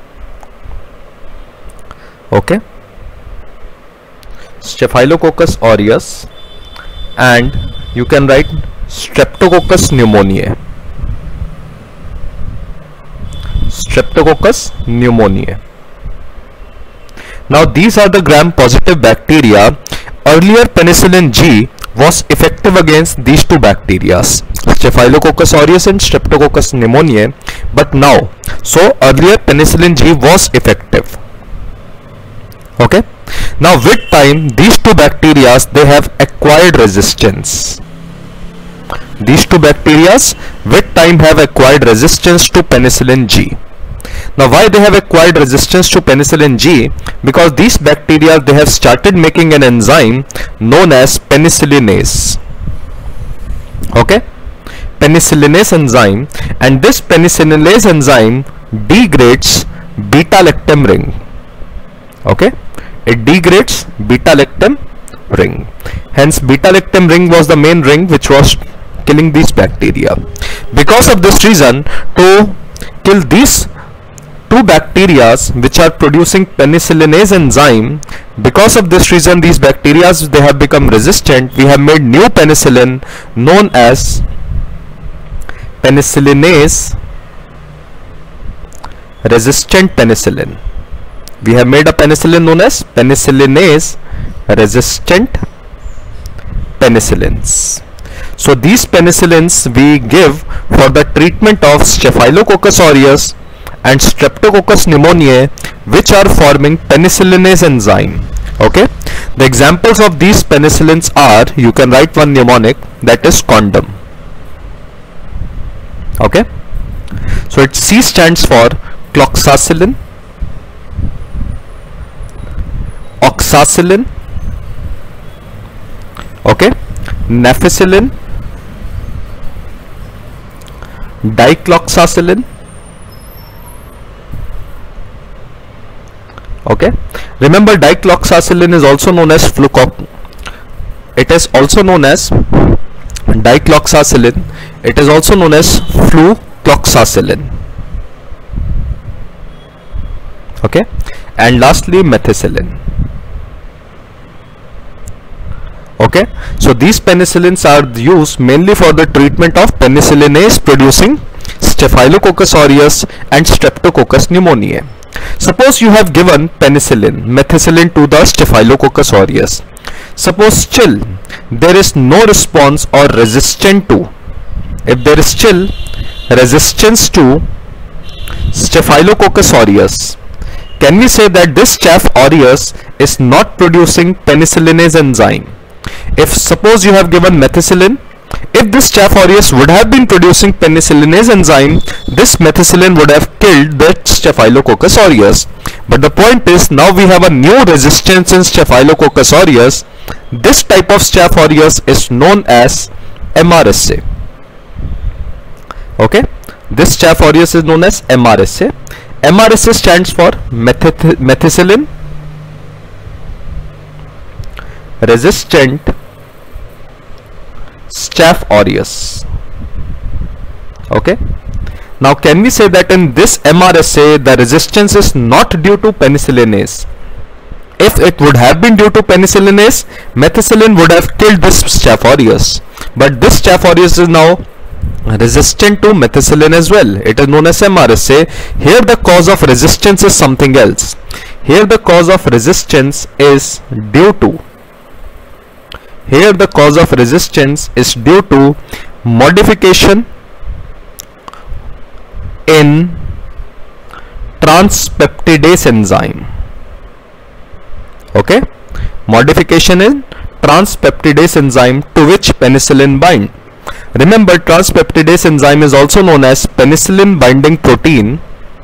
Speaker 2: okay, Staphylococcus aureus, and you can write Streptococcus pneumoniae. Streptococcus pneumoniae. Now these are the gram positive bacteria. Earlier penicillin G was effective against these two bacteria, Staphylococcus aureus and Streptococcus pneumoniae, but now, so earlier penicillin G was effective. Okay, now with time these two bacteria, they have acquired resistance. These two bacteria with time have acquired resistance to penicillin G. Now why they have acquired resistance to penicillin G? Because these bacteria, they have started making an enzyme known as penicillinase. Okay, penicillinase enzyme, and this penicillinase enzyme degrades beta lactam ring. Okay, it degrades beta lactam ring. Hence beta lactam ring was the main ring which was killing these bacteria. Because of this reason, to kill these two bacteria which are producing penicillinase enzyme, because of this reason these bacteria, they have become resistant, we have made new penicillin known as penicillinase resistant penicillin. We have made a penicillin known as penicillinase resistant penicillins. So these penicillins we give for the treatment of Staphylococcus aureus and Streptococcus pneumoniae, which are forming penicillinase enzyme. Okay, the examples of these penicillins are, you can write one mnemonic, that is condom. Okay, so its C stands for cloxacillin, oxacillin, okay, nafcillin, dicloxacillin. Okay, remember dicloxacillin is also known as flucoc. It is also known as dicloxacillin. It is also known as flucloxacillin. Okay, and lastly methicillin. Okay, so these penicillins are used mainly for the treatment of penicillinase producing Staphylococcus aureus and Streptococcus pneumoniae. Suppose you have given penicillin, methicillin to the Staphylococcus aureus. Suppose still there is no response or resistant to, if there is still resistance to Staphylococcus aureus, can we say that this Staph aureus is not producing penicillinase enzyme? If suppose you have given methicillin, if this Staph aureus would have been producing penicillinase enzyme, this methicillin would have killed the Staphylococcus aureus. But the point is, now we have a new resistance in Staphylococcus aureus. This type of Staph aureus is known as M R S A. Okay, this Staph aureus is known as M R S A. M R S A stands for methith methicillin resistant Staph aureus. Okay, now can we say that in this M R S A the resistance is not due to penicillinase? If it would have been due to penicillinase, methicillin would have killed this Staph aureus, but this Staph aureus is now resistant to methicillin as well. It is known as M R S A. Here the cause of resistance is something else. Here the cause of resistance is due to Here the cause of resistance is due to modification in transpeptidase enzyme. Okay, modification in transpeptidase enzyme to which penicillin bind. Remember, transpeptidase enzyme is also known as penicillin binding protein.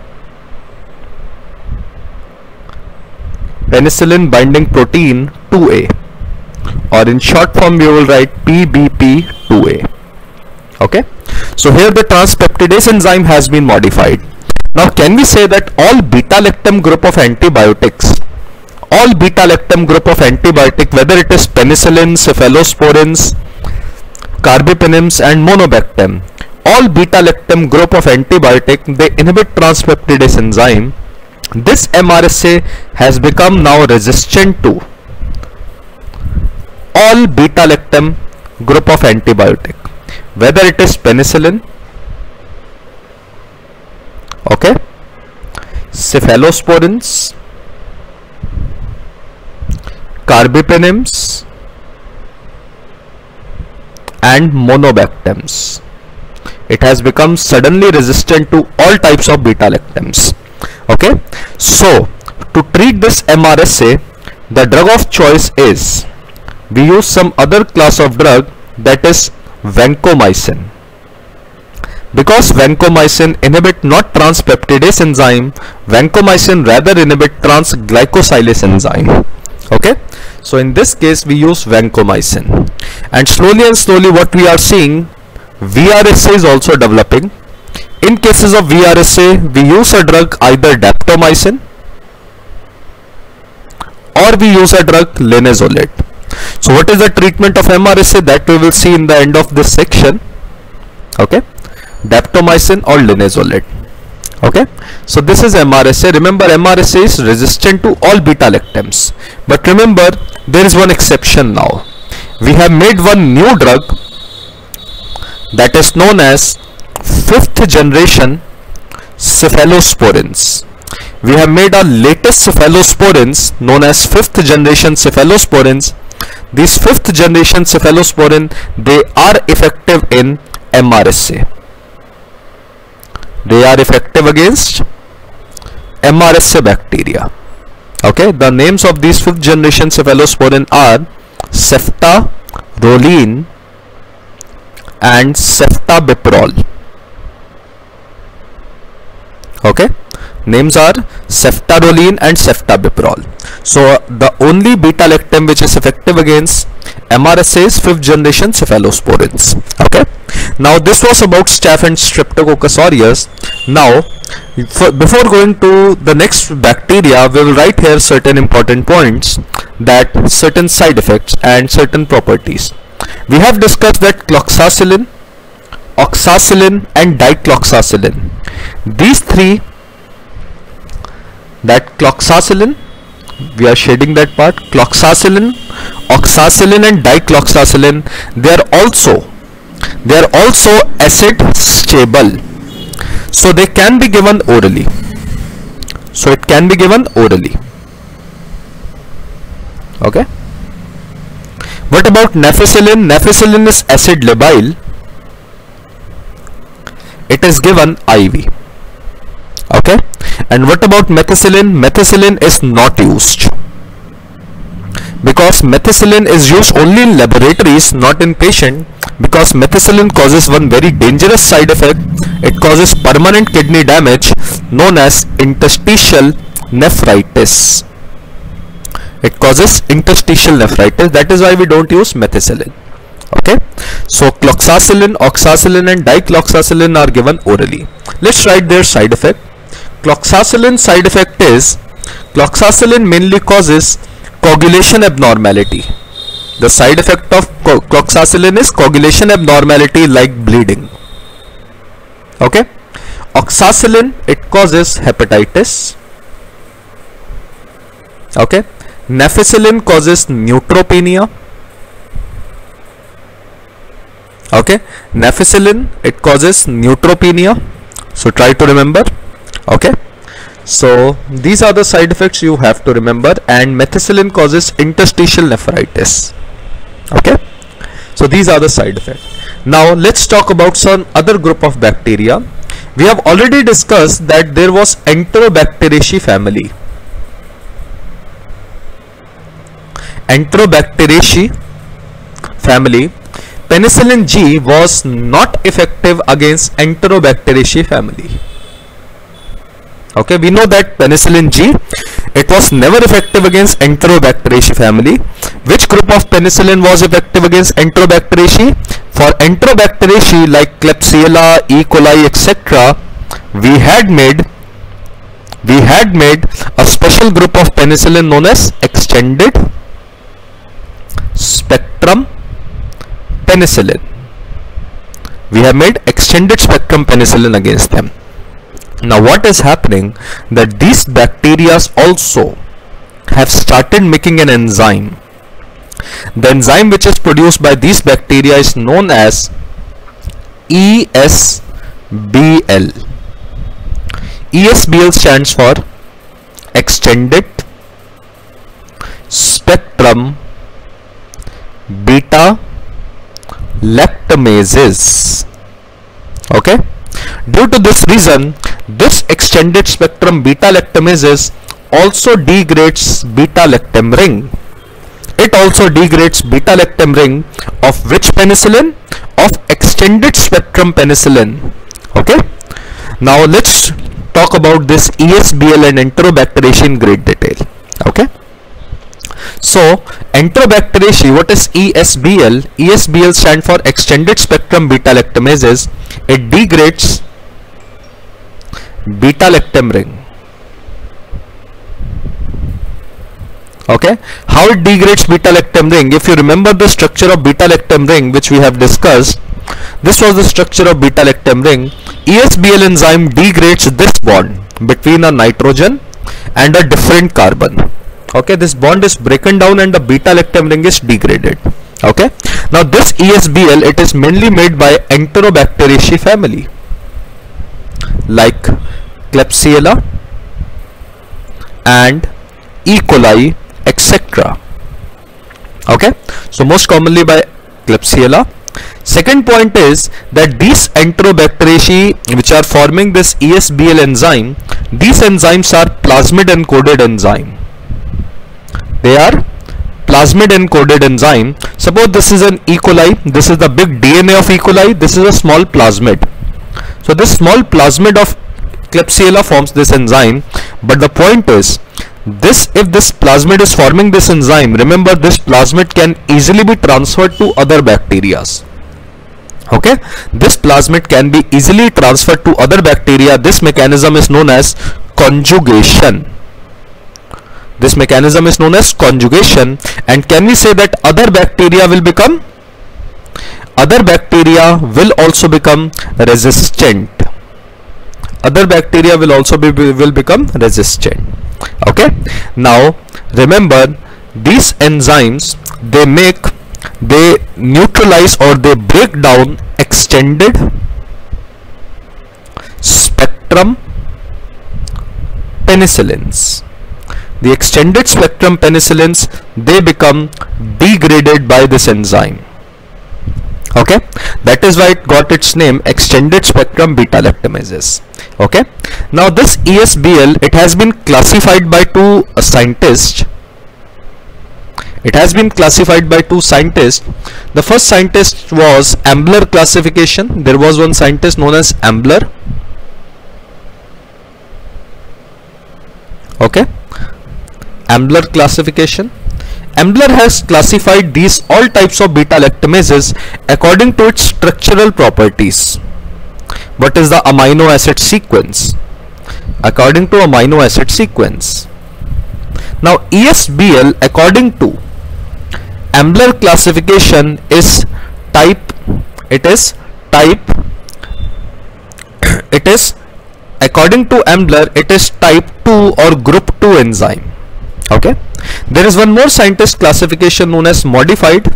Speaker 2: Penicillin binding protein two A, or in short form we will write P B P two A. Okay, so here the transpeptidase enzyme has been modified. Now can we say that all beta-lactam group of antibiotics, all beta-lactam group of antibiotic, whether it is penicillin, cephalosporins, carbapenems and monobactam, all beta-lactam group of antibiotic, they inhibit transpeptidase enzyme. This M R S A has become now resistant to all beta-lactam group of antibiotic, whether it is penicillin, okay, cephalosporins, carbapenems and monobactams. It has become suddenly resistant to all types of beta-lactams. Okay, so to treat this M R S A, the drug of choice is, we use some other class of drug, that is vancomycin. Because vancomycin inhibit not transpeptidase enzyme, vancomycin rather inhibit transglycosylase enzyme. Okay, so in this case we use vancomycin, and slowly and slowly what we are seeing, V R S A is also developing. In cases of V R S A, we use a drug either daptomycin or we use a drug linezolid. So what is the treatment of M R S A, that we will see in the end of this section. Okay, daptomycin or linezolid. Okay, so this is M R S A. Remember, M R S A is resistant to all beta-lactams, but remember there is one exception now. We have made one new drug that is known as fifth generation cephalosporins. We have made our latest cephalosporins known as fifth generation cephalosporins. These fifth generation cephalosporin, they are effective in M R S A. They are effective against M R S A bacteria. Okay, the names of these fifth generation cephalosporin are ceftaroline and ceftabiprole. Okay, names are ceftaroline and ceftabiprole. So the only beta-lactam which is effective against M R S A is fifth generation cephalosporins. Okay, now this was about staph and streptococcus aureus. Now for, before going to the next bacteria, we will write here certain important points, that certain side effects and certain properties. We have discussed that cloxacillin, oxacillin and dicloxacillin, these three, that cloxacillin, we are shading that part, cloxacillin, oxacillin and dicloxacillin, they are also they are also acid stable, so they can be given orally. So it can be given orally. Okay. What about neficillin? Neficillin is acid labile. It is given I V. Okay. And what about methicillin? Methicillin is not used, because methicillin is used only in laboratories, not in patient, because methicillin causes one very dangerous side effect. It causes permanent kidney damage known as interstitial nephritis. It causes interstitial nephritis. That is why we don't use methicillin. Okay, so cloxacillin, oxacillin and dicloxacillin are given orally. Let's write their side effect. Cloxacillin side effect is, cloxacillin mainly causes coagulation abnormality. The side effect of cloxacillin is coagulation abnormality like bleeding. Okay. Oxacillin, it causes hepatitis. Okay. Neficillin causes neutropenia. Okay. Neficillin, it causes neutropenia. So try to remember. Okay. So these are the side effects you have to remember, and methicillin causes interstitial nephritis. Okay. So these are the side effects. Now let's talk about some other group of bacteria. We have already discussed that there was Enterobacteriaceae family. Enterobacteriaceae family. Penicillin G was not effective against Enterobacteriaceae family. Okay, we know that penicillin G, it was never effective against Enterobacteriaceae family. Which group of penicillin was effective against Enterobacteriaceae? For Enterobacteriaceae like Klebsiella, E. coli, et cetera, we had made we had made a special group of penicillin known as extended spectrum penicillin. We have made extended spectrum penicillin against them. Now what is happening, that these bacteria also have started making an enzyme. The enzyme which is produced by these bacteria is known as E S B L. E S B L stands for extended spectrum beta lactamases. Okay, due to this reason, this extended spectrum beta lactamases also degrades beta lactam ring. It also degrades beta lactam ring of which penicillin? Of extended spectrum penicillin. Okay, now let's talk about this E S B L and Enterobacteriaceae in great detail. Okay, so Enterobacteriaceae, what is E S B L? E S B L stands for extended spectrum beta lactamases. It degrades beta lactam ring. Okay, how it degrades beta lactam ring? If you remember the structure of beta lactam ring which we have discussed, this was the structure of beta lactam ring. E S B L enzyme degrades this bond between a nitrogen and a different carbon. Okay, this bond is broken down and the beta lactam ring is degraded. Okay, now this E S B L, it is mainly made by Enterobacteriaceae family like Klebsiella and E. coli, et cetera. Okay, so most commonly by Klebsiella. Second point is that these Enterobacteriaceae which are forming this E S B L enzyme, these enzymes are plasmid encoded enzyme. They are plasmid encoded enzyme. Suppose this is an E. coli, this is the big D N A of E. coli, this is a small plasmid. So this small plasmid of Klebsiella forms this enzyme, but the point is, this if this plasmid is forming this enzyme, remember this plasmid can easily be transferred to other bacteria. Okay, this plasmid can be easily transferred to other bacteria. This mechanism is known as conjugation. This mechanism is known as conjugation. And can we say that other bacteria will become other bacteria will also become resistant. Other bacteria will also be will become resistant. Okay, now remember these enzymes, they make they neutralize or they break down extended spectrum penicillins. The extended spectrum penicillins, they become degraded by this enzyme. Okay, that is why it got its name extended spectrum beta lactamases. Okay, now this E S B L, it has been classified by two uh, scientists. It has been classified by two scientists. The first scientist was Ambler classification. There was one scientist known as Ambler. Okay, Ambler classification. Ambler has classified these all types of beta lactamases according to its structural properties. What is the amino acid sequence? According to amino acid sequence. Now E S B L, according to Ambler classification, is type it is type it is according to Ambler, it is type two or group two enzyme. Okay, there is one more scientist classification known as modified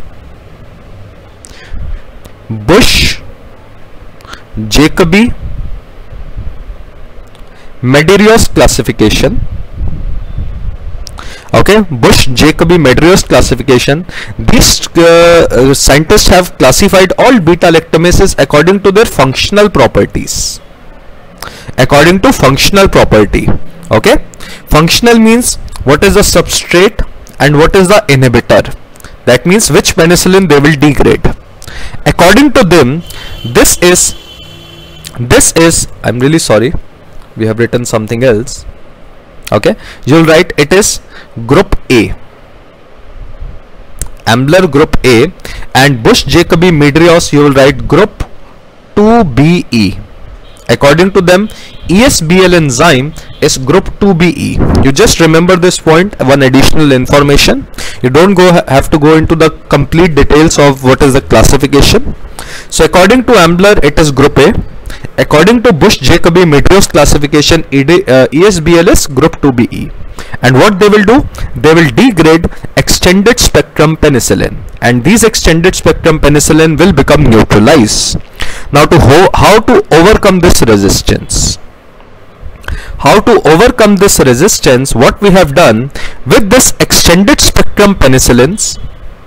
Speaker 2: Bush Jacobi Medeiros classification. Okay, Busch-Jacobi-Medeiros classification. These uh, uh, scientists have classified all beta-lactamases according to their functional properties. According to functional property. Okay, functional means what is the substrate and what is the inhibitor. That means which penicillin they will degrade. According to them, this is this is I'm really sorry, we have written something else. Okay, you will write it is group A, Ambler group A, and Busch-Jacobi-Medeiros you will write group two B E. According to them, E S B L enzyme is group two B E. You just remember this point, one additional information. You don't go have to go into the complete details of what is the classification. So according to Ambler, it is group A. According to Busch-Jacobi-Medeiros classification, uh, E S B L is group two B E. And what they will do? They will degrade extended spectrum penicillin, and these extended spectrum penicillin will become neutralized. Now, to ho how to overcome this resistance? How to overcome this resistance? What we have done with this extended spectrum penicillins,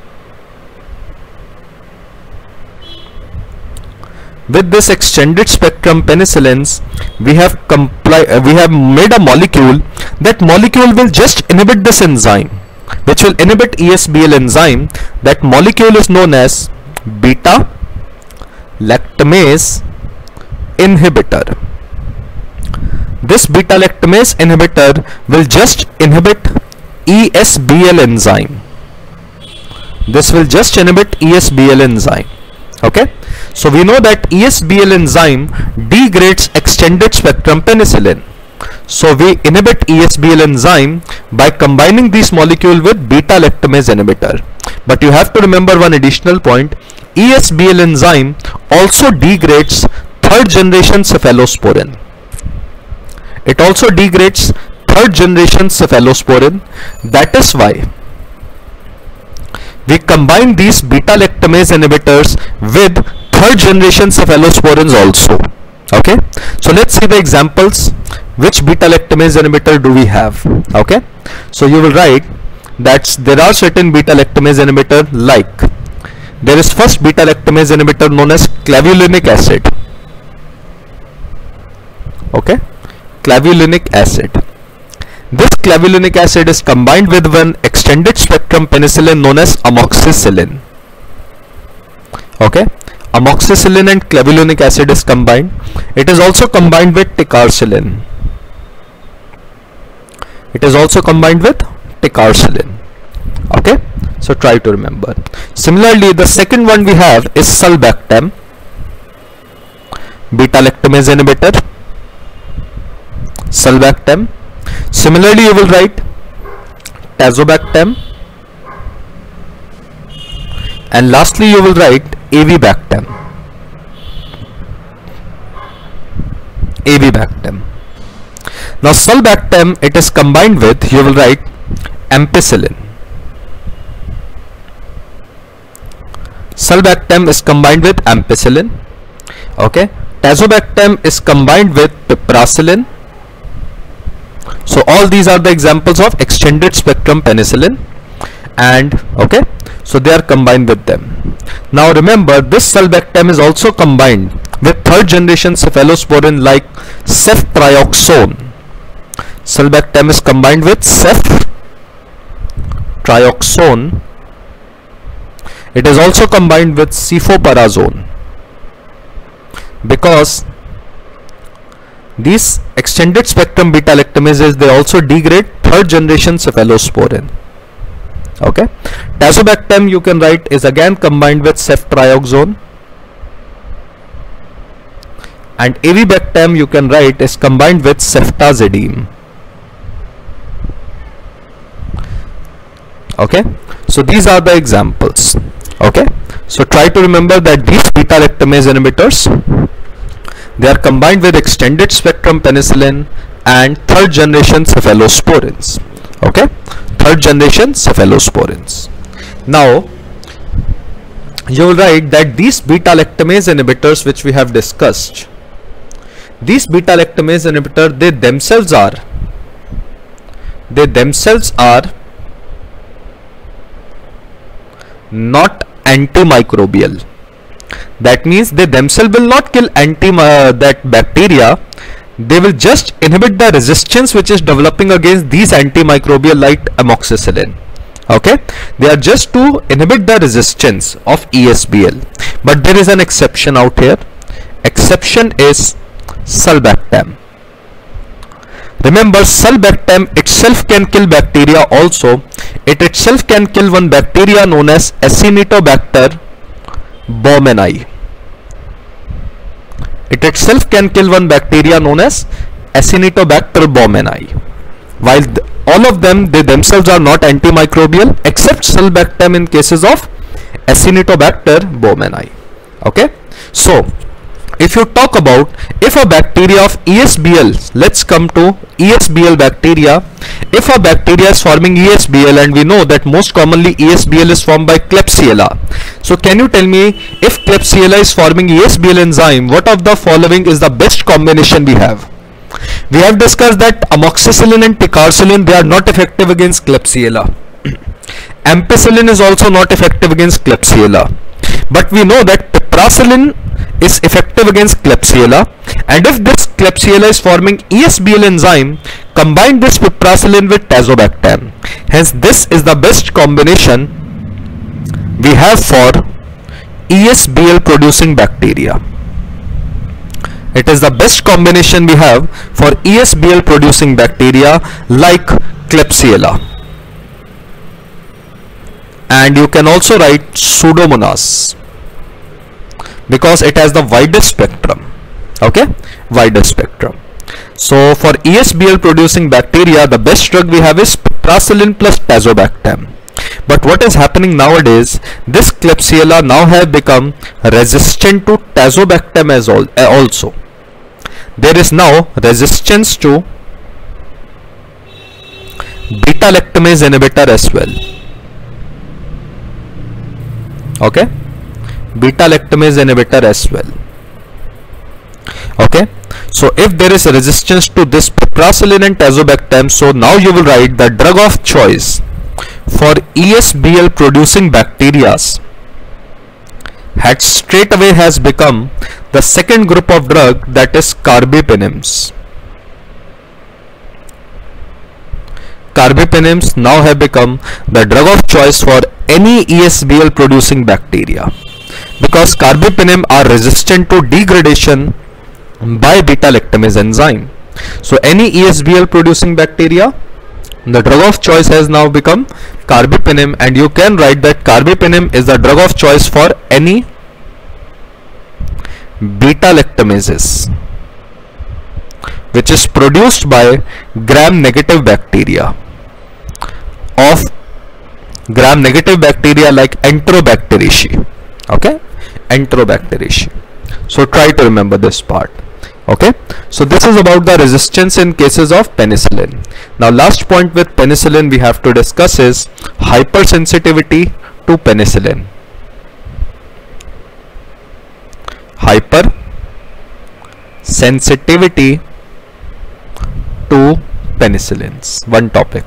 Speaker 2: with this extended spectrum penicillins, we have comply uh, we have made a molecule. That molecule will just inhibit this enzyme, which will inhibit E S B L enzyme. That molecule is known as beta lactamase inhibitor. This beta lactamase inhibitor will just inhibit E S B L enzyme. This will just inhibit E S B L enzyme. Okay, so we know that E S B L enzyme degrades extended spectrum penicillin. So we inhibit E S B L enzyme by combining this molecule with beta lactamase inhibitor. But you have to remember one additional point. E S B L enzyme also degrades third generation cephalosporin. It also degrades third generation cephalosporin. That is why we combine these beta lactamase inhibitors with third generation cephalosporins also. Okay, so let's see the examples. Which beta lactamase inhibitor do we have? Okay, so you will write that there are certain beta lactamase inhibitor, like there is first beta lactamase inhibitor known as clavulanic acid. Okay, clavulanic acid. This clavulanic acid is combined with one extended spectrum penicillin known as amoxicillin. Okay, amoxicillin and clavulanic acid is combined. It is also combined with ticarcillin. It is also combined with ticarcillin. Okay, so try to remember. Similarly, the second one we have is sulbactam, beta lactamase inhibitor. Sulbactam. Similarly, you will write tazobactam, and lastly you will write avibactam. Avibactam. Now sulbactam, it is combined with, you will write ampicillin. Sulbactam is combined with ampicillin. Okay, tazobactam is combined with piperacillin. So all these are the examples of extended spectrum penicillin, and okay, so they are combined with them. Now remember, this sulbactam is also combined with third generation cephalosporin like ceftriaxone. Sulbactam is combined with ceftriaxone. It is also combined with cefoperazone, because these extended spectrum beta lactamases, they also degrade third generation cephalosporin. Okay, tazobactam you can write is again combined with ceftriaxone, and avibactam you can write is combined with ceftazidime. Okay, so these are the examples. Okay, so try to remember that these beta lactamase inhibitors, they are combined with extended spectrum penicillin and third generation cephalosporins. Okay, third generation cephalosporins. Now you will write that these beta lactamase inhibitors which we have discussed, these beta lactamase inhibitor, they themselves are they themselves are not antimicrobial. That means they themselves will not kill anti uh, that bacteria. They will just inhibit the resistance which is developing against these antimicrobial like amoxicillin. Okay, they are just to inhibit the resistance of E S B L. But there is an exception out here. Exception is sulbactam. Remember, sulbactam itself can kill bacteria also. It itself can kill one bacteria known as Acinetobacter baumannii. It itself can kill one bacteria known as Acinetobacter baumannii. While th all of them, they themselves are not antimicrobial except sulbactam in cases of Acinetobacter baumannii. Okay, so if you talk about if a bacteria of E S B L, let's come to E S B L bacteria. If a bacteria is forming E S B L, and we know that most commonly E S B L is formed by Klebsiella. So can you tell me, if Klebsiella is forming E S B L enzyme, what of the following is the best combination we have? We have discussed that amoxicillin and picarcillin, they are not effective against Klebsiella. Ampicillin is also not effective against Klebsiella. But we know that piperacillin is effective against Klebsiella, and if this Klebsiella is forming E S B L enzyme, combine this piperacillin with tazobactam. Hence this is the best combination we have for E S B L producing bacteria. It is the best combination we have for E S B L producing bacteria like Klebsiella. And you can also write Pseudomonas because it has the widest spectrum. Okay, widest spectrum. So for E S B L producing bacteria, the best drug we have is piperacillin plus tazobactam. But what is happening nowadays, this Klebsiella now have become resistant to tazobactam as all, uh, also. There is now resistance to beta-lactamase inhibitor as well. Okay, beta-lactamase inhibitor as well. Okay, so if there is a resistance to this piperacillin and tazobactam, so now you will write the drug of choice for E S B L producing bacteria had straight away has become the second group of drug, that is carbapenems. Carbapenems now have become the drug of choice for any E S B L producing bacteria because carbapenem are resistant to degradation by beta-lactamase enzyme. So any E S B L producing bacteria, the drug of choice has now become carbapenem, and you can write that carbapenem is the drug of choice for any beta-lactamases which is produced by gram-negative bacteria of gram-negative bacteria like Enterobacteriaceae. Okay, Enterobacteriaceae. So try to remember this part. Okay, so this is about the resistance in cases of penicillin. Now last point with penicillin we have to discuss is hypersensitivity to penicillin. Hypersensitivity to penicillins, one topic.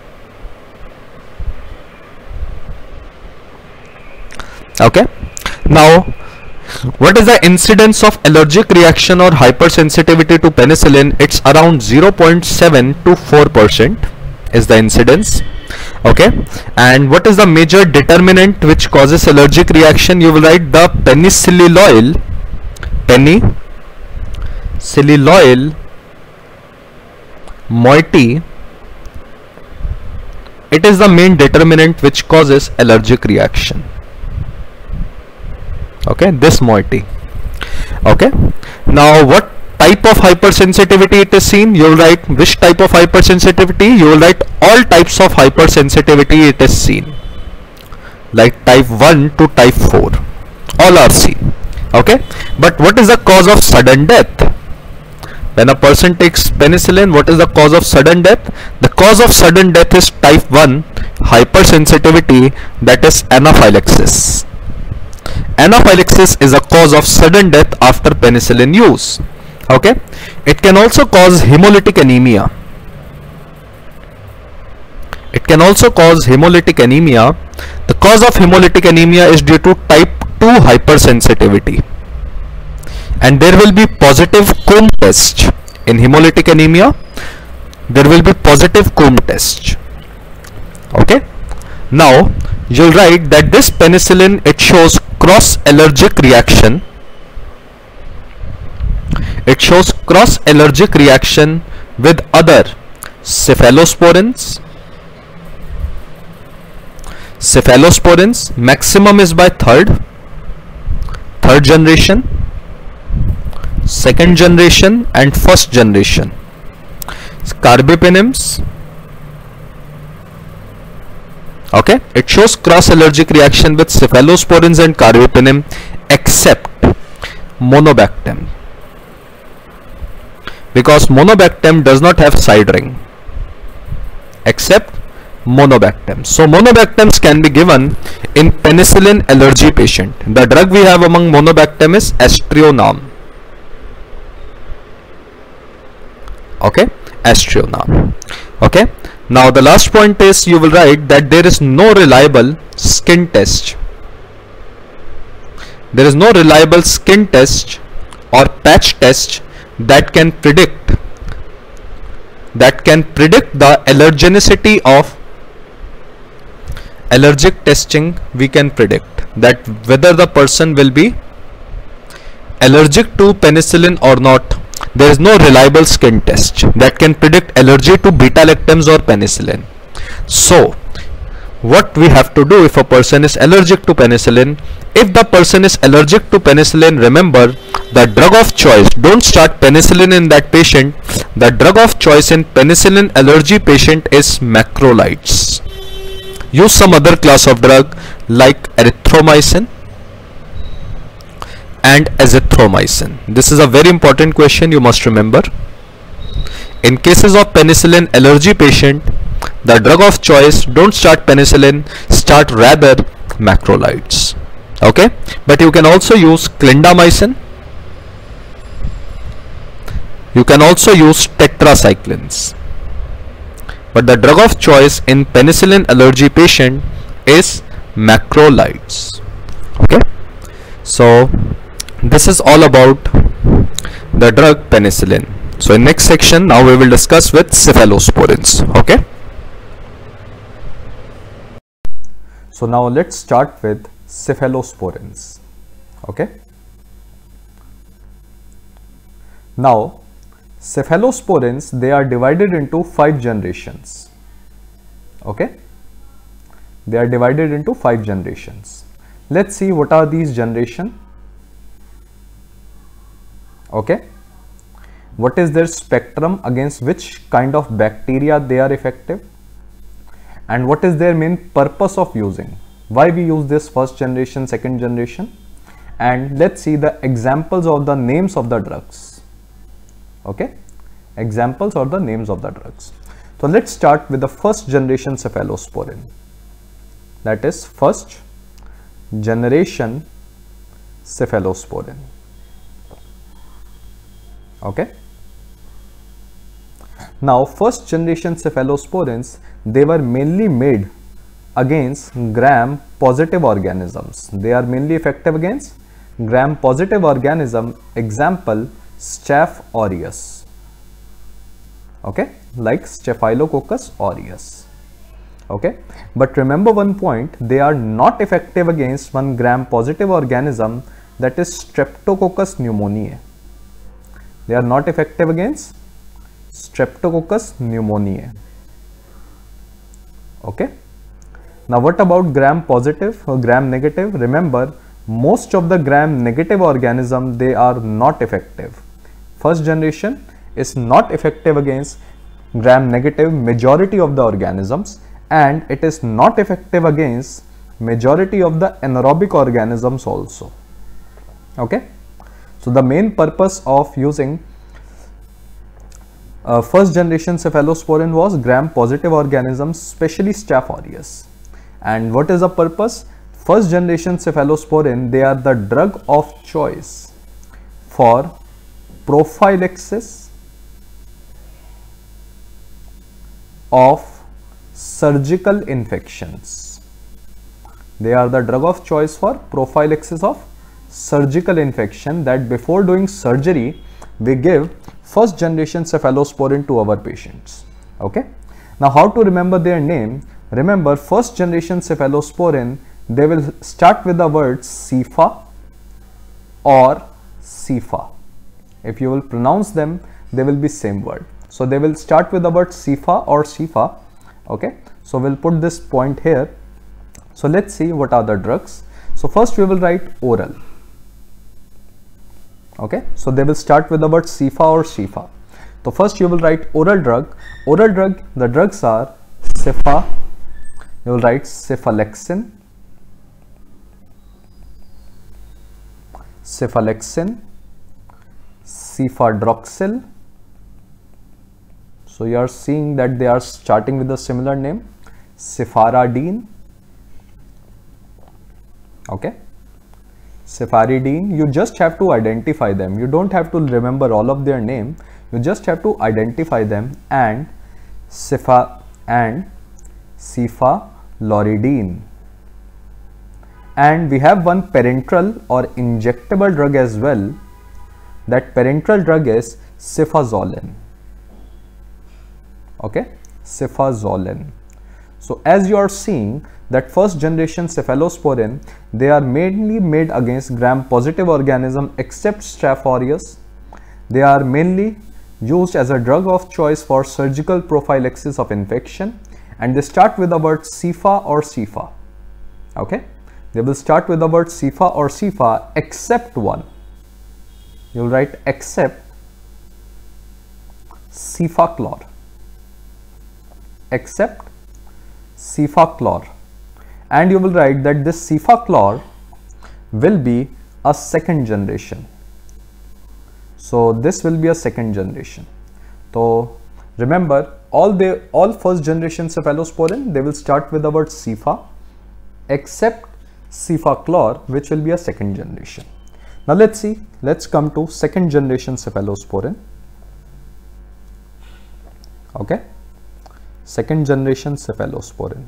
Speaker 2: Okay, now what is the incidence of allergic reaction or hypersensitivity to penicillin? It's around zero point seven to four percent is the incidence. Okay, and what is the major determinant which causes allergic reaction? You will write the penicilloyl penicilloyl moiety. It is the main determinant which causes allergic reaction. Okay, this moiety. Okay, now what type of hypersensitivity it is seen? You will write which type of hypersensitivity? You will write all types of hypersensitivity it is seen, like type one to type four, all are seen. Okay, but what is the cause of sudden death? When a person takes penicillin, what is the cause of sudden death? The cause of sudden death is type one hypersensitivity, that is anaphylaxis. Anaphylaxis is a cause of sudden death after penicillin use. Okay, it can also cause hemolytic anemia. It can also cause hemolytic anemia The cause of hemolytic anemia is due to type two hypersensitivity, and there will be positive Coombs test in hemolytic anemia. There will be positive Coombs test. Okay. Now you'll write that this penicillin, it shows cross allergic reaction. It shows cross allergic reaction with other cephalosporins. Cephalosporins, maximum is by third, third generation, second generation and first generation. Carbapenems. Okay, it shows cross allergic reaction with cephalosporins and carbapenem except monobactam, because monobactam does not have side ring, except monobactam. So monobactams can be given in penicillin allergy patient. The drug we have among monobactam is aztreonam. Okay, aztreonam. Okay. Now the last point is, you will write that there is no reliable skin test. There is no reliable skin test or patch test that can predict that can predict the allergenicity of allergic testing. We can predict that whether the person will be allergic to penicillin or not. There is no reliable skin test that can predict allergy to beta-lactams or penicillin. So what we have to do if a person is allergic to penicillin? If the person is allergic to penicillin, remember the drug of choice, don't start penicillin in that patient. The drug of choice in penicillin allergy patient is macrolides. Use some other class of drug like erythromycin and azithromycin. This is a very important question, you must remember. In cases of penicillin allergy patient, the drug of choice, don't start penicillin, start rather macrolides. Okay, but you can also use clindamycin. You can also use tetracyclines, but the drug of choice in penicillin allergy patient is macrolides. Okay, so this is all about the drug penicillin. So in next section now we will discuss with cephalosporins. Okay,
Speaker 1: so now let's start with cephalosporins. Okay, now cephalosporins, they are divided into five generations. Okay, they are divided into five generations. Let's see what are these generations. Okay, what is their spectrum, against which kind of bacteria they are effective, and what is their main purpose of using, why we use this first generation, second generation, and let's see the examples of the names of the drugs. Okay, examples or the names of the drugs. So let's start with the first generation cephalosporin, that is first generation cephalosporin. Okay, now first generation cephalosporins, they were mainly made against gram positive organisms. They are mainly effective against gram positive organism, example Staph aureus. Okay, like Staphylococcus aureus. Okay, but remember one point, they are not effective against one gram positive organism, that is Streptococcus pneumoniae. They are not effective against Streptococcus pneumoniae. Okay, now what about gram positive or gram negative? Remember, most of the gram negative organism, they are not effective. First generation is not effective against gram negative majority of the organisms, and it is not effective against majority of the anaerobic organisms also. Okay, so the main purpose of using uh, first generation cephalosporin was gram positive organisms, especially Staph aureus. And what is the purpose? First generation cephalosporin, they are the drug of choice for prophylaxis of surgical infections. They are the drug of choice for prophylaxis of surgical infection, that before doing surgery we give first generation cephalosporin to our patients. Okay. Now how to remember their name? Remember, first generation cephalosporin, they will start with the word Cefa or Cefa. If you will pronounce them, they will be same word. So they will start with the word Cefa or Cefa. Okay. So we'll put this point here. So let's see what are the drugs. So first we will write oral. Okay. So they will start with the word Cefa or Cefa. So first you will write oral drug. Oral drug, the drugs are Cefa. You will write cephalexin, cephalexin, cefadroxil. So you are seeing that they are starting with a similar name, cefaridine. Okay, cefaridine. You just have to identify them. You don't have to remember all of their name. You just have to identify them. And cefa and cefaloridine. And we have one parenteral or injectable drug as well. That parenteral drug is cefazolin. Okay, cefazolin. So as you are seeing that first generation cephalosporin, they are mainly made against gram positive organism except Staph aureus. They are mainly used as a drug of choice for surgical prophylaxis of infection. And they start with the word Cefa or Cefa. Okay, they will start with the word Cefa or Cefa except one. You will write except cefaclor. Except cefaclor. And you will write that this cefaclor will be a second generation. So this will be a second generation. So remember, all the all first generation cephalosporin, they will start with the word Cefa except cefaclor, which will be a second generation. Now let's see, let's come to second generation cephalosporin. Okay, second generation cephalosporin.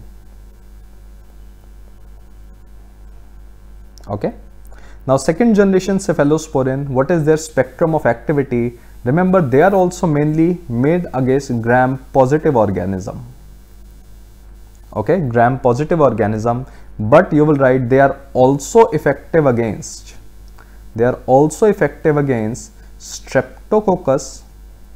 Speaker 1: Okay, now second generation cephalosporin, what is their spectrum of activity? Remember, they are also mainly made against gram positive organism. Okay, gram positive organism, but you will write they are also effective against, they are also effective against Streptococcus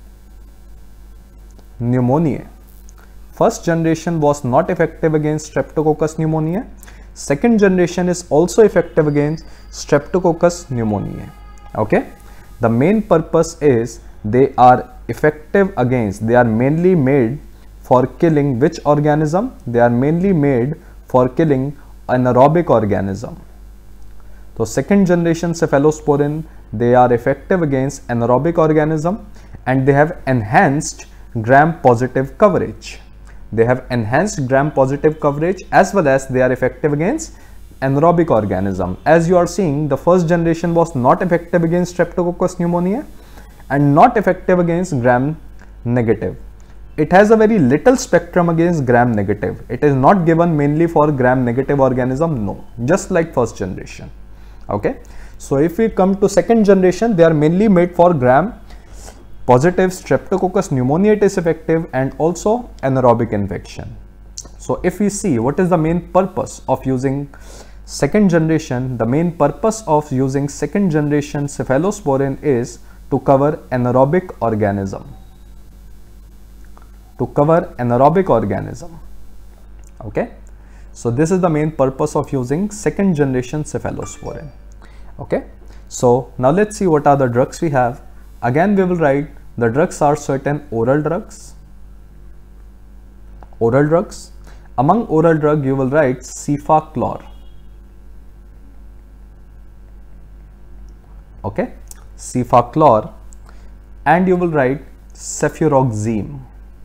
Speaker 1: pneumoniae. First generation was not effective against Streptococcus pneumoniae. Second generation is also effective against Streptococcus pneumoniae. Okay. The main purpose is they are effective against, they are mainly made for killing which organism? They are mainly made for killing anaerobic organism. So second generation cephalosporin, they are effective against anaerobic organism and they have enhanced gram positive coverage. They have enhanced gram positive coverage as well as they are effective against anaerobic organism. As you are seeing, the first generation was not effective against Streptococcus pneumoniae and not effective against gram negative. It has a very little spectrum against gram negative. It is not given mainly for gram negative organism, no, just like first generation. Okay, so if we come to second generation, they are mainly made for gram positive Streptococcus pneumoniae, it is effective, and also anaerobic infection. So if we see what is the main purpose of using second generation, the main purpose of using second generation cephalosporin is to cover anaerobic organism. To cover anaerobic organism. Okay. So this is the main purpose of using second generation cephalosporin. Okay. So now let's see what are the drugs we have. Again, we will write the drugs are certain oral drugs. Oral drugs. Among oral drug, you will write cefaclor. Okay, cefaclor, and you will write cefuroxime.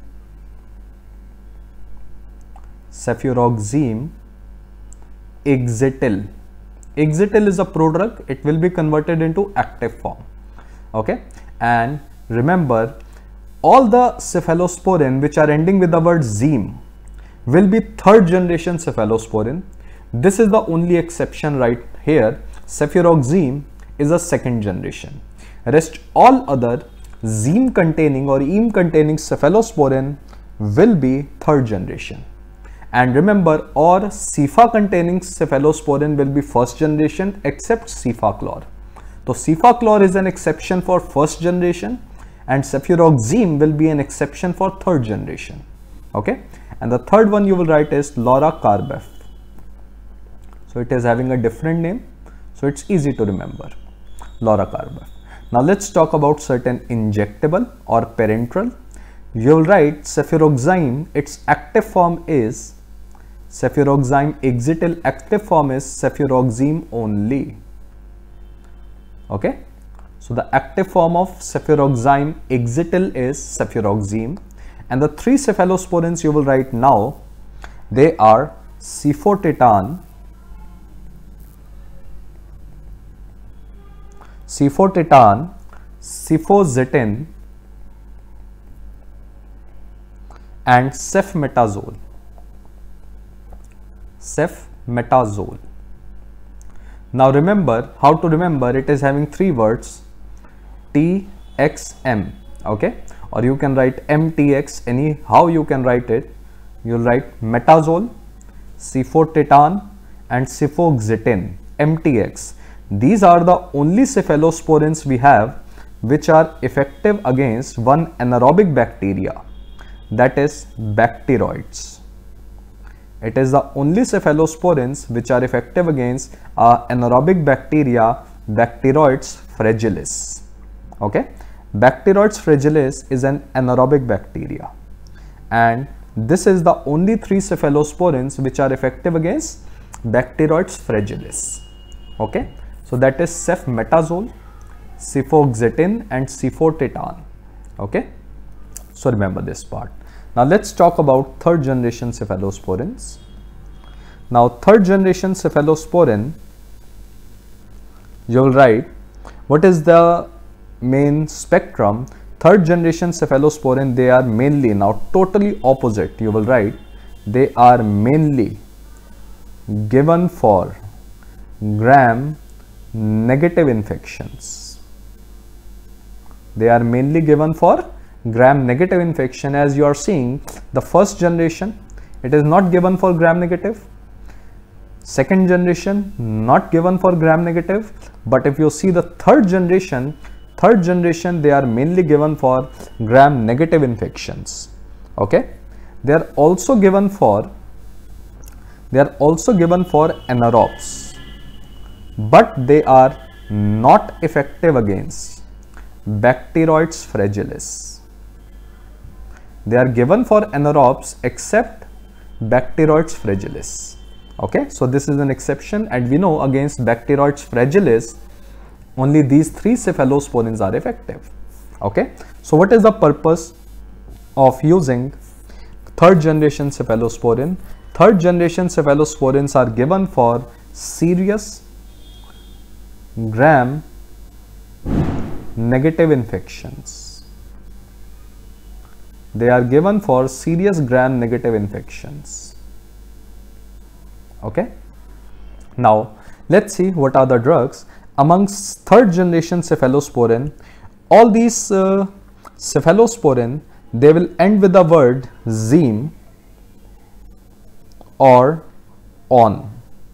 Speaker 1: Cefuroxime, Exitil. Exitil is a prodrug. It will be converted into active form. Okay, and remember, all the cephalosporin which are ending with the word zime will be third generation cephalosporin, This is the only exception right here. Cefuroxime is a second generation. Rest all other zeme containing or eme containing cephalosporin will be third generation. And remember, or CephA containing cephalosporin will be first generation except Cefaclor. So Cefaclor is an exception for first generation and cefuroxime will be an exception for third generation. Okay, and the third one you will write is Loracarbef. So it is having a different name, so it's easy to remember, Loracarbef. Now let's talk about certain injectable or parenteral. You will write cefuroxime, its active form is cefuroxime exitil, active form is cefuroxime only. Okay, so the active form of cefuroxime exitil is cefuroxime, and the three cephalosporins you will write now, they are cefotetan, cefotetan, cefoxitin and cefmetazole. Cefmetazole. Now remember how to remember, it is having three words, T X M, okay, or you can write M T X, any how you can write it. You'll write metazole, cefotetan and cefoxitin, M T X. These are the only cephalosporins we have which are effective against one anaerobic bacteria, that is bacteroids. It is the only cephalosporins which are effective against uh, anaerobic bacteria, Bacteroides fragilis. Okay, Bacteroides fragilis is an anaerobic bacteria, and this is the only three cephalosporins which are effective against Bacteroides fragilis. Okay, so that is cefmetazole, cefoxitin and cefotetan. Okay, so remember this part. Now let's talk about third generation cephalosporins. Now third generation cephalosporin, you will write what is the main spectrum. Third generation cephalosporin, they are mainly, now totally opposite, you will write they are mainly given for gram negative infections. They are mainly given for gram negative infection. As you are seeing, the first generation, it is not given for gram negative. Second generation, not given for gram negative. But if you see the third generation, third generation, they are mainly given for gram negative infections. Okay, they are also given for they are also given for anaerobes, but they are not effective against Bacteroides fragilis. They are given for anaerobes except Bacteroides fragilis. Okay, so this is an exception, and we know against Bacteroides fragilis only these three cephalosporins are effective. Okay, so what is the purpose of using third generation cephalosporin? Third generation cephalosporins are given for serious gram negative infections. They are given for serious gram negative infections. Okay, now let's see what are the drugs. Amongst third generation cephalosporin, all these uh, cephalosporin, they will end with the word zeme or on.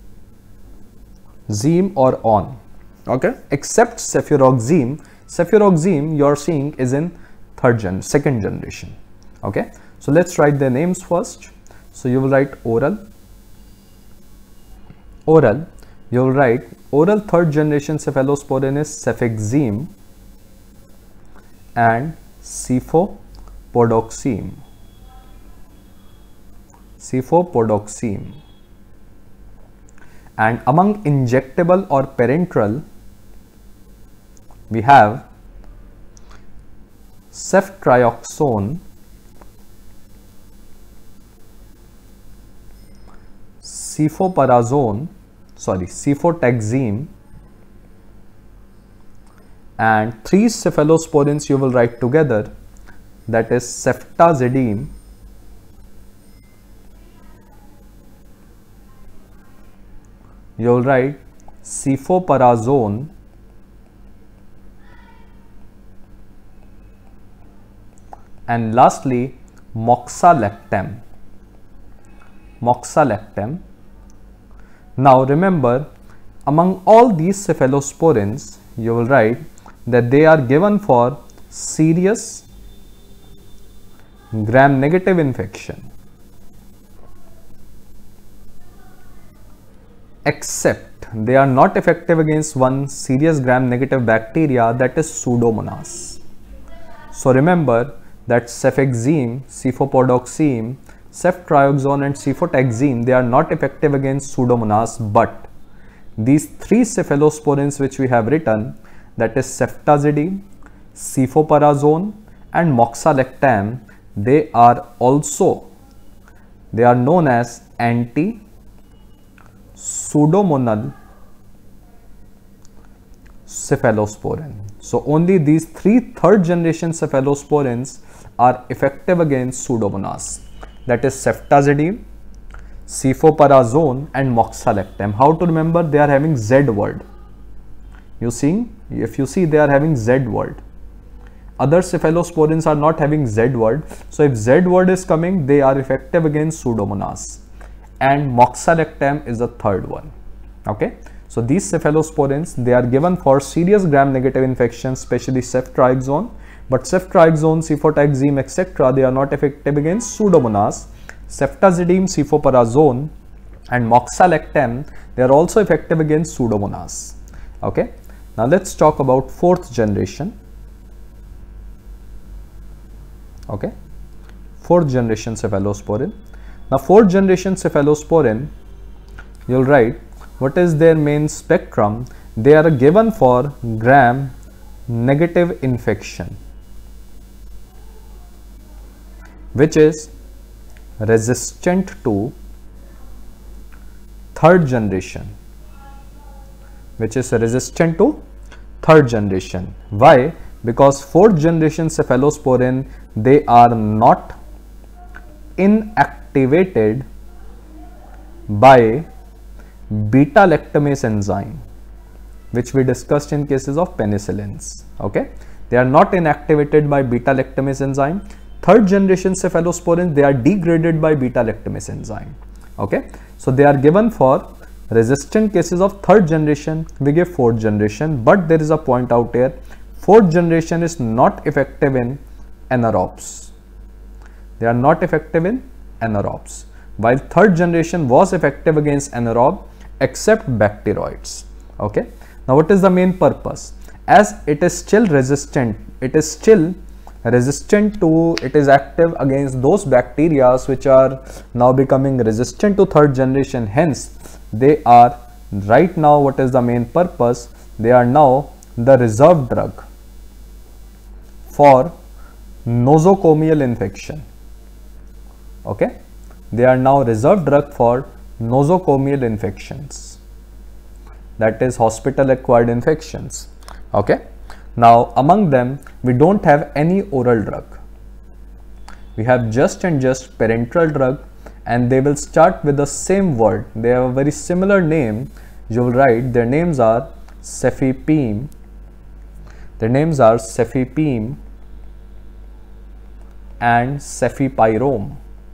Speaker 1: Zeme or on. Okay, except cefuroxime. Cefuroxime you are seeing is in third gen, second generation. Okay, so let's write their names first. So you will write oral. Oral, you will write oral third generation cephalosporin is cefixime and cefopodoxime. Cefopodoxime. And among injectable or parenteral, we have ceftriaxone, cefoperazone, sorry, cefotaxime, and three cephalosporins you will write together, that is ceftazidime, you'll write cefoperazone and lastly moxalactam. Moxalactam. Now remember, among all these cephalosporins, you will write that they are given for serious gram-negative infection, except they are not effective against one serious gram-negative bacteria, that is Pseudomonas. So remember that cefixime, cefopodoxime, ceftriaxone and cefotaxime, they are not effective against Pseudomonas, but these three cephalosporins which we have written, that is ceftazidime, cefoperazone and moxalactam, they are also, they are known as anti-pseudomonal cephalosporin. So only these three third generation cephalosporins are effective against Pseudomonas, that is ceftazidime, cefoperazone and moxalactam. How to remember? They are having Z word. You see, if you see, they are having Z word. Other cephalosporins are not having Z word. So if Z word is coming, they are effective against Pseudomonas. And moxalactam is the third one. Okay. So these cephalosporins, they are given for serious gram-negative infections, especially ceftriaxone. But ceftriaxone, cefotaxime, et cetera, they are not effective against Pseudomonas. Ceftazidime, cefoperazone and moxalactam, they are also effective against Pseudomonas. Okay. Now let's talk about fourth generation. Okay. Fourth generation cephalosporin. Now fourth generation cephalosporin, you'll write what is their main spectrum. They are given for gram negative infection, which is resistant to third generation, which is resistant to third generation. Why? Because fourth generation cephalosporin, they are not inactivated by beta lactamase enzyme, which we discussed in cases of penicillins. Okay, they are not inactivated by beta lactamase enzyme. Third generation cephalosporins, they are degraded by beta lactamase enzyme. Okay, so they are given for resistant cases of third generation. We give fourth generation, but there is a point out here. Fourth generation is not effective in anaerobes. They are not effective in anaerobes, while third generation was effective against anaerobe except bacteroids. Okay. Now what is the main purpose? As it is still resistant, it is still resistant to, it is active against those bacteria which are now becoming resistant to third generation. Hence, they are right now, what is the main purpose? They are now the reserve drug for nosocomial infection. Okay, they are now reserve drug for nosocomial infections, that is hospital acquired infections. Okay, now among them we don't have any oral drug, we have just and just parenteral drug, and they will start with the same word. They have a very similar name. You will write their names are cefepime, their names are cefepime and cefepirome.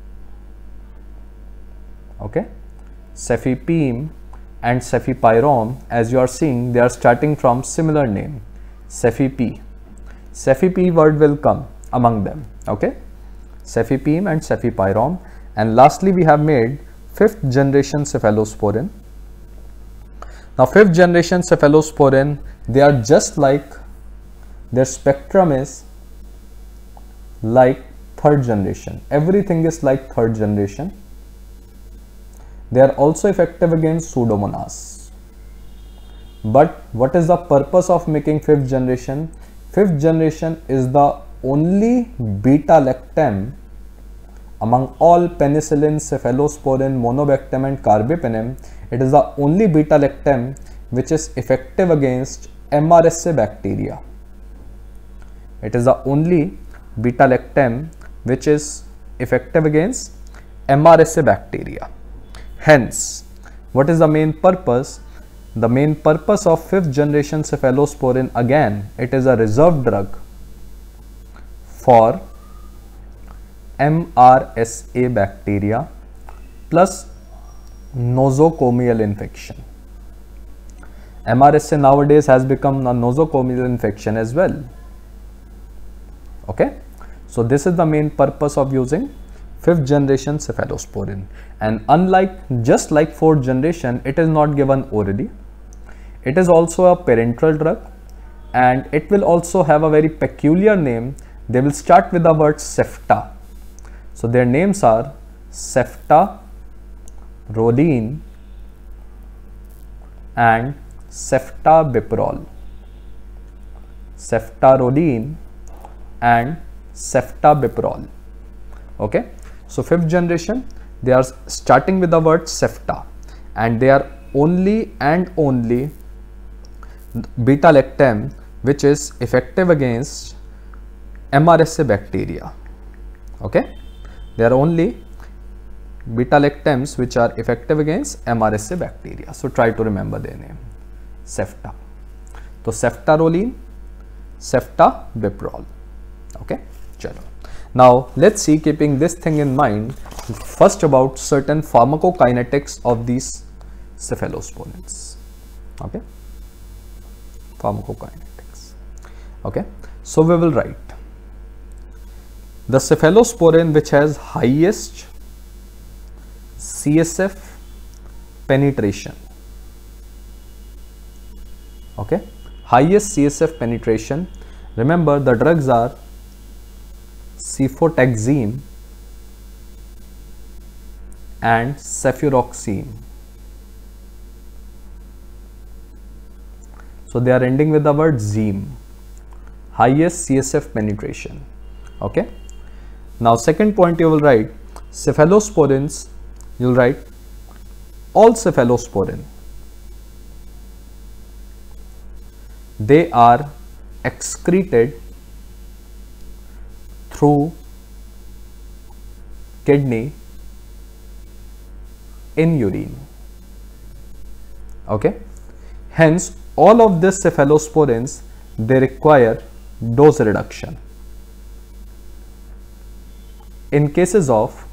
Speaker 1: Okay, cefepime and cefepirome, as you are seeing, they are starting from similar name, cefep. Cefep word will come among them. Okay, cefepime and cefepirome. And lastly, we have made fifth generation cephalosporin. Now fifth generation cephalosporin, they are just like, their spectrum is like third generation. Everything is like third generation. They are also effective against Pseudomonas. But what is the purpose of making fifth generation? Fifth generation is the only beta lactam among all penicillin, cephalosporin, monobactam and carbapenem. It is the only beta lactam which is effective against M R S A bacteria. It is the only beta lactam which is effective against M R S A bacteria. Hence, What is the main purpose? The main purpose of fifth generation cephalosporin, again, it is a reserve drug for M R S A bacteria plus nosocomial infection. M R S A nowadays has become a nosocomial infection as well. Okay, so this is the main purpose of using fifth generation cephalosporin, and unlike just like fourth generation, it is not given orally. It is also a parenteral drug, and it will also have a very peculiar name. They will start with the word Cefta. So their names are ceftaroline and ceftabiprole. Ceftaroline and ceftabiprole. Okay, so fifth generation, they are starting with the word Cefta, and they are only and only beta-lactam, which is effective against M R S A bacteria. Okay, they are only beta-lactams which are effective against M R S A bacteria. So try to remember their name, Cefta. So ceftaroline, ceftabiprole. Okay, chalo. Now let's see, keeping this thing in mind, first about certain pharmacokinetics of these cephalosporins. Okay, pharmacokinetics. Okay, so we will write the cephalosporin which has highest C S F penetration. Okay, highest C S F penetration. Remember, the drugs are cefotaxime and cefuroxime. So they are ending with the word zime, highest C S F penetration. Okay, now second point you will write cephalosporins, you will write all cephalosporin, they are excreted through kidney in urine. Okay, hence all of these cephalosporins, they require dose reduction. In cases of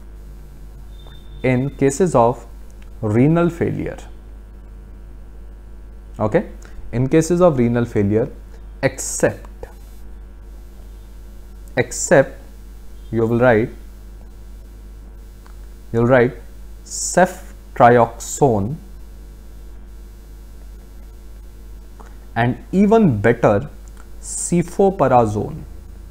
Speaker 1: in cases of renal failure. Okay, in cases of renal failure, except except you will write you will write ceftriaxone, and even better cefoperazone.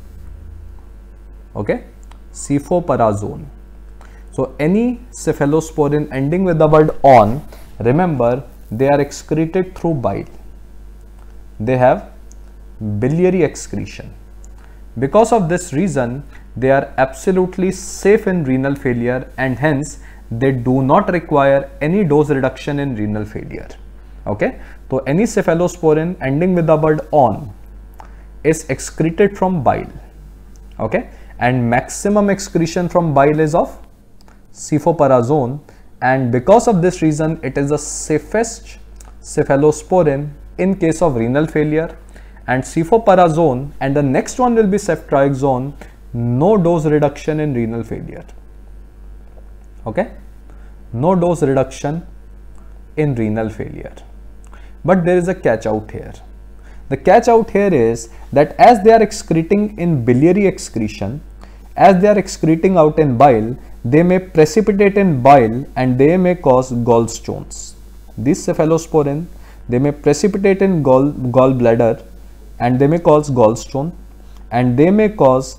Speaker 1: Okay, cefoperazone. So any cephalosporin ending with the word on, remember, they are excreted through bile. They have biliary excretion. Because of this reason, they are absolutely safe in renal failure, and hence they do not require any dose reduction in renal failure. Okay, so any cephalosporin ending with the word on is excreted from bile. Okay, and maximum excretion from bile is of cefoperazone, and because of this reason, it is the safest cephalosporin in case of renal failure. And cefoperazone, and the next one will be ceftriaxone, no dose reduction in renal failure. Okay, no dose reduction in renal failure. But there is a catch out here. The catch out here is that as they are excreting in biliary excretion, as they are excreting out in bile, they may precipitate in bile and they may cause gallstones. These cephalosporin, they may precipitate in gall gallbladder and they may cause gallstone, and they may cause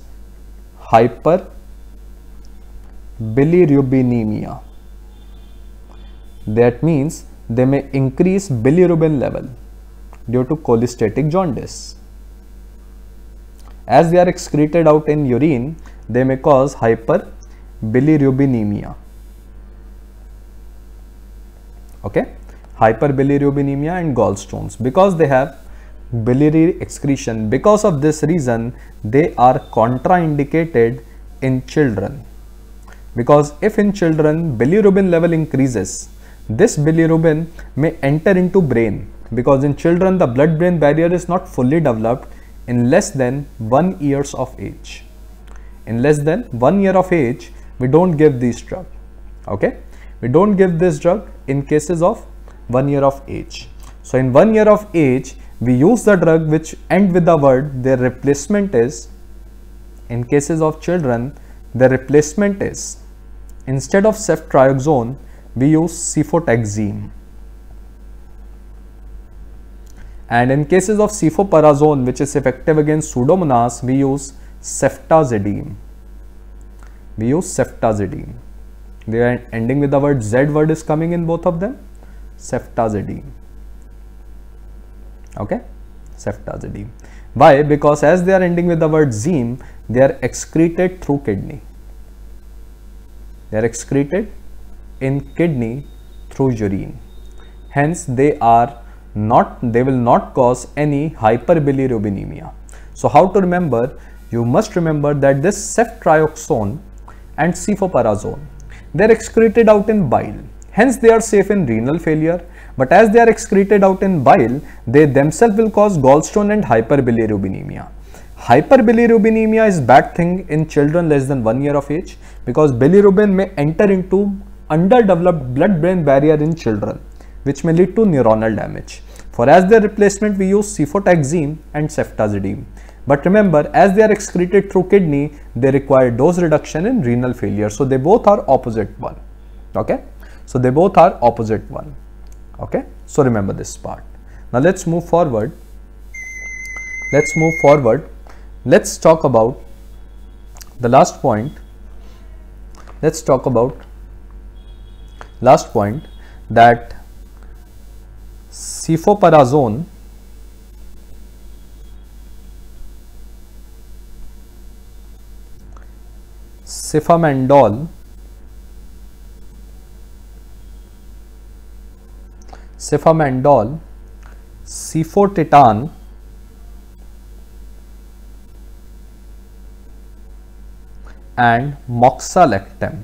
Speaker 1: hyperbilirubinemia. That means they may increase bilirubin level due to cholestatic jaundice. As they are excreted out in urine, they may cause hyperbilirubinemia. Okay, hyperbilirubinemia and gallstones, because they have biliary excretion. Because of this reason, they are contraindicated in children, because if in children bilirubin level increases, this bilirubin may enter into brain, because in children the blood-brain barrier is not fully developed in less than one years of age. In less than one year of age, we don't give this drug. Okay, we don't give this drug in cases of one year of age. So in one year of age, we use the drug which end with the word. Their replacement is, in cases of children, the replacement is, instead of ceftriaxone, we use cefotaxime. And in cases of cefoperazone, which is effective against Pseudomonas, we use ceftazidime. We use ceftazidime. They are ending with the word Z word is coming in both of them. Ceftazidime. Okay, ceftazidime. Why? Because as they are ending with the word zine, they are excreted through kidney. They are excreted in kidney through urine. Hence, they are not, they will not cause any hyperbilirubinemia. So how to remember? You must remember that this ceftriaxone and cefoperazone, they are excreted out in bile. Hence, they are safe in renal failure. But as they are excreted out in bile, they themselves will cause gallstone and hyperbilirubinemia. Hyperbilirubinemia is bad thing in children less than one year of age, because bilirubin may enter into underdeveloped blood-brain barrier in children, which may lead to neuronal damage. For as their replacement, we use cefotaxime and ceftazidime. But remember, as they are excreted through kidney, they require dose reduction in renal failure. So they both are opposite one. Okay. So they both are opposite one. Okay. So remember this part. Now let's move forward. Let's move forward. Let's talk about the last point. Let's talk about last point, that cefoperazone cefamandole cefamandole cefotetan and moxalactam.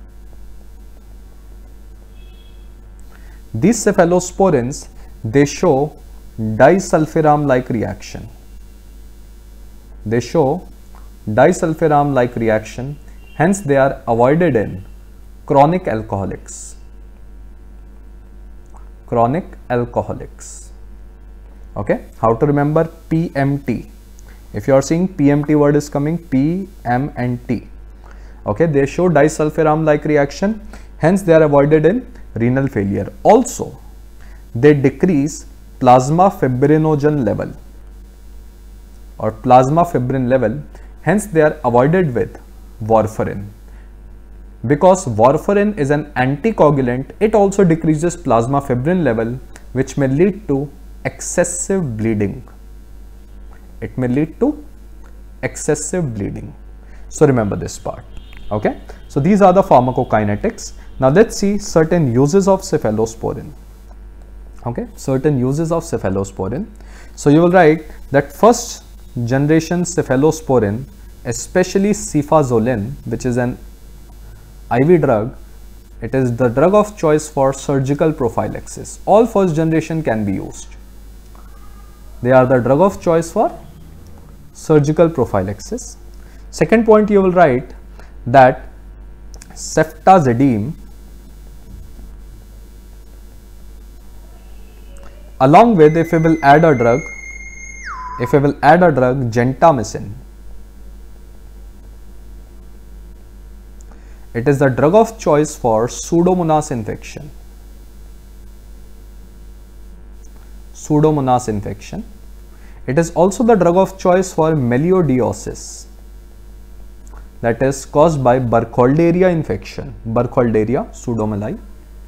Speaker 1: These cephalosporins, they show disulfiram like reaction. They show disulfiram like reaction. Hence, they are avoided in chronic alcoholics. Chronic alcoholics. Okay. How to remember? P M T. If you are seeing P M T word is coming, P, M and T. Okay. They show disulfiram like reaction. Hence, they are avoided in renal failure. Also, they decrease plasma fibrinogen level or plasma fibrin level. Hence, they are avoided with warfarin. Because warfarin is an anticoagulant, it also decreases plasma fibrin level, which may lead to excessive bleeding. It may lead to excessive bleeding. So remember this part. Okay. So these are the pharmacokinetics. Now let's see certain uses of cephalosporin. Okay. Certain uses of cephalosporin. So you will write that first generation cephalosporin, especially cefazolin, which is an I V drug, it is the drug of choice for surgical prophylaxis. All first generation can be used. They are the drug of choice for surgical prophylaxis. Second point, you will write that ceftazidime along with, if we will add a drug, if we will add a drug gentamicin, it is the drug of choice for Pseudomonas infection. Pseudomonas infection. It is also the drug of choice for melioidosis, that is caused by Burkholderia infection. Burkholderia pseudomeli.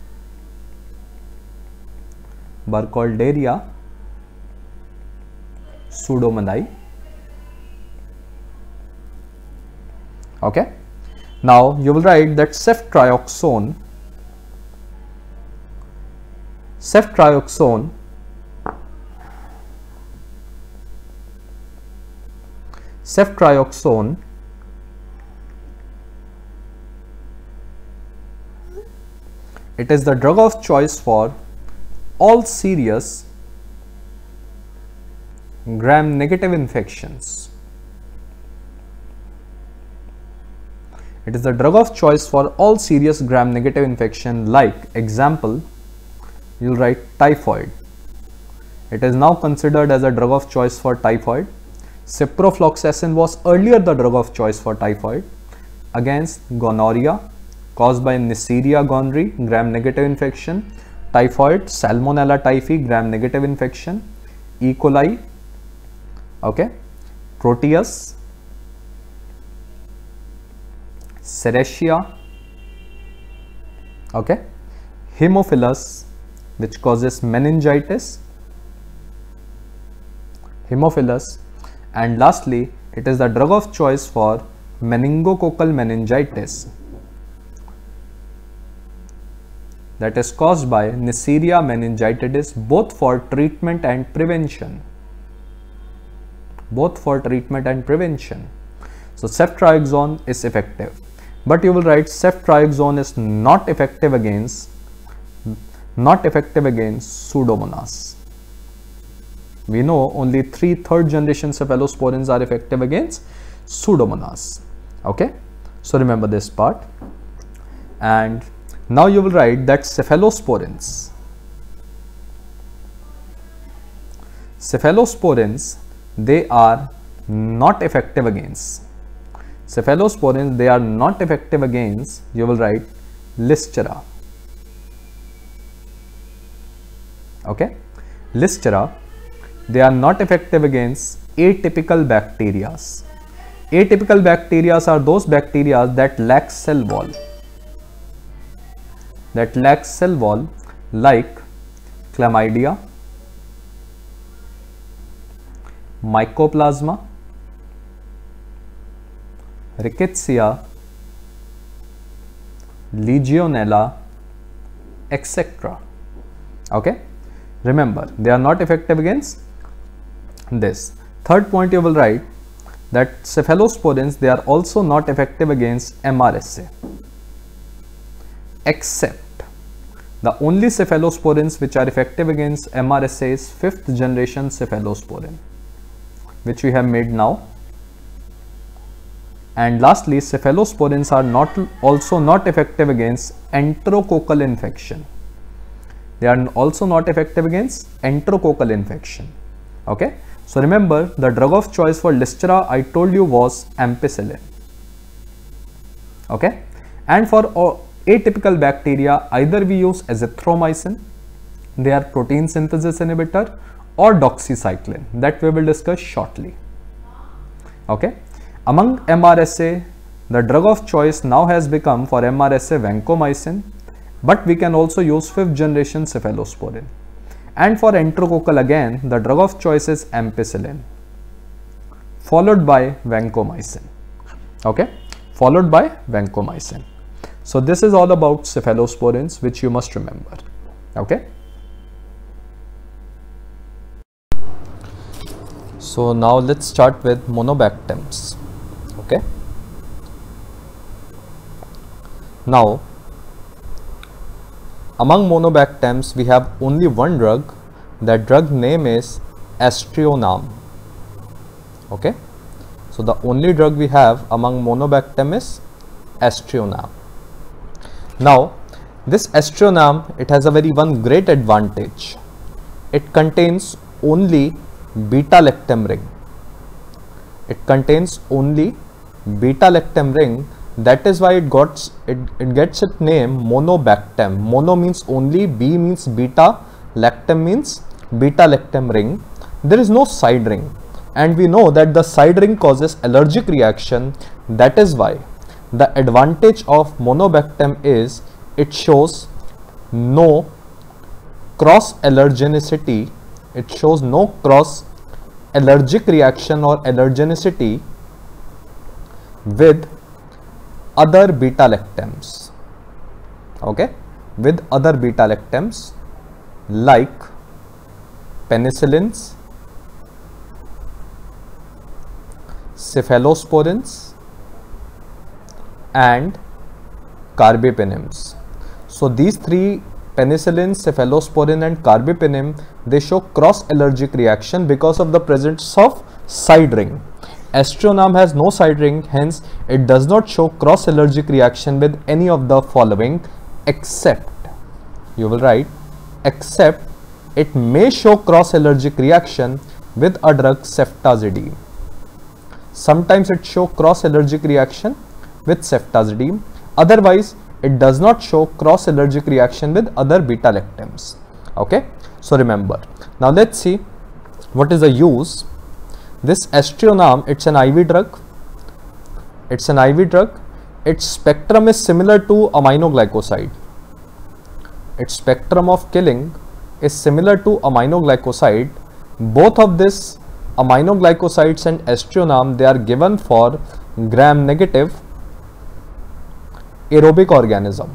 Speaker 1: Burkholderia pseudomeli. Okay. Now you will write that ceftriaxone, ceftriaxone ceftriaxone it is the drug of choice for all serious gram-negative infections. It is the drug of choice for all serious gram-negative infection, like example, you'll write typhoid. It is now considered as a drug of choice for typhoid. Ciprofloxacin was earlier the drug of choice for typhoid. Against gonorrhea caused by Neisseria gonorrhoeae, gram-negative infection. Typhoid, Salmonella typhi, gram-negative infection. E. coli, okay, Proteus, Serratia, okay, Haemophilus, which causes meningitis, Haemophilus, and lastly, it is the drug of choice for meningococcal meningitis, that is caused by Neisseria meningitidis, both for treatment and prevention. Both for treatment and prevention. So ceftriaxone is effective, but you will write ceftriaxone is not effective against not effective against Pseudomonas. We know only three third generation cephalosporins are effective against Pseudomonas. Okay, so remember this part. And now you will write that cephalosporins cephalosporins they are not effective against cephalosporins they are not effective against you will write Listeria. Okay, Listeria, they are not effective against atypical bacteria. Atypical bacteria are those bacteria that lack cell wall that lack cell wall like Chlamydia, Mycoplasma, Rickettsia, Legionella, et cetera. Okay, remember they are not effective against this. Third point you will write that cephalosporins they are also not effective against M R S A, except the only cephalosporins which are effective against M R S A is fifth generation cephalosporin, which we have made now. And lastly, cephalosporins are not also not effective against enterococcal infection. They are also not effective against enterococcal infection. Okay, so remember the drug of choice for Listeria I told you was ampicillin. Okay, and for atypical bacteria either we use azithromycin, they are protein synthesis inhibitor, or doxycycline, that we will discuss shortly. Okay, among M R S A the drug of choice now has become for M R S A vancomycin, but we can also use fifth generation cephalosporin. And for enterococcal again the drug of choice is ampicillin followed by vancomycin. Okay, followed by vancomycin. So this is all about cephalosporins which you must remember. Okay, so now let's start with monobactams. Okay, now among monobactams we have only one drug. That drug name is Aztreonam. Okay, so the only drug we have among monobactam is Aztreonam. Now this Aztreonam, it has a very one great advantage. It contains only beta-lactam ring. It contains only beta-lactam ring. That is why it got it, it gets its name monobactam. Mono means only, B means beta, lactam means beta-lactam ring. There is no side ring, and we know that the side ring causes allergic reaction. That is why the advantage of monobactam is it shows no cross allergenicity. It shows no cross allergic reaction or allergenicity with other beta-lactams. Okay, with other beta-lactams like penicillins, cephalosporins and carbapenems. So these three, penicillin, cephalosporin and carbapenem, they show cross allergic reaction because of the presence of side ring. Aztreonam has no side ring, hence it does not show cross allergic reaction with any of the following, except, you will write, except it may show cross allergic reaction with a drug ceftazidime. Sometimes it show cross allergic reaction with ceftazidime, otherwise it does not show cross allergic reaction with other beta lactams. Okay, so remember. Now let's see what is the use. This Aztreonam, it's an I V drug. It's an I V drug. Its spectrum is similar to aminoglycoside. Its spectrum of killing is similar to aminoglycoside. Both of this aminoglycosides and Aztreonam, they are given for gram negative aerobic organism.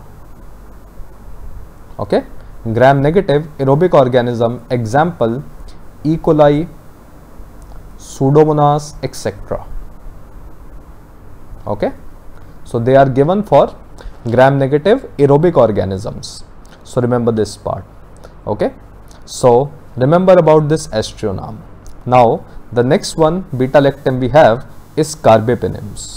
Speaker 1: Okay, gram negative aerobic organism, example E. coli, Pseudomonas, et cetera. Okay, so they are given for gram negative aerobic organisms. So remember this part. Okay, so remember about this Aztreonam. Now the next one, beta lactam, we have is carbapenems.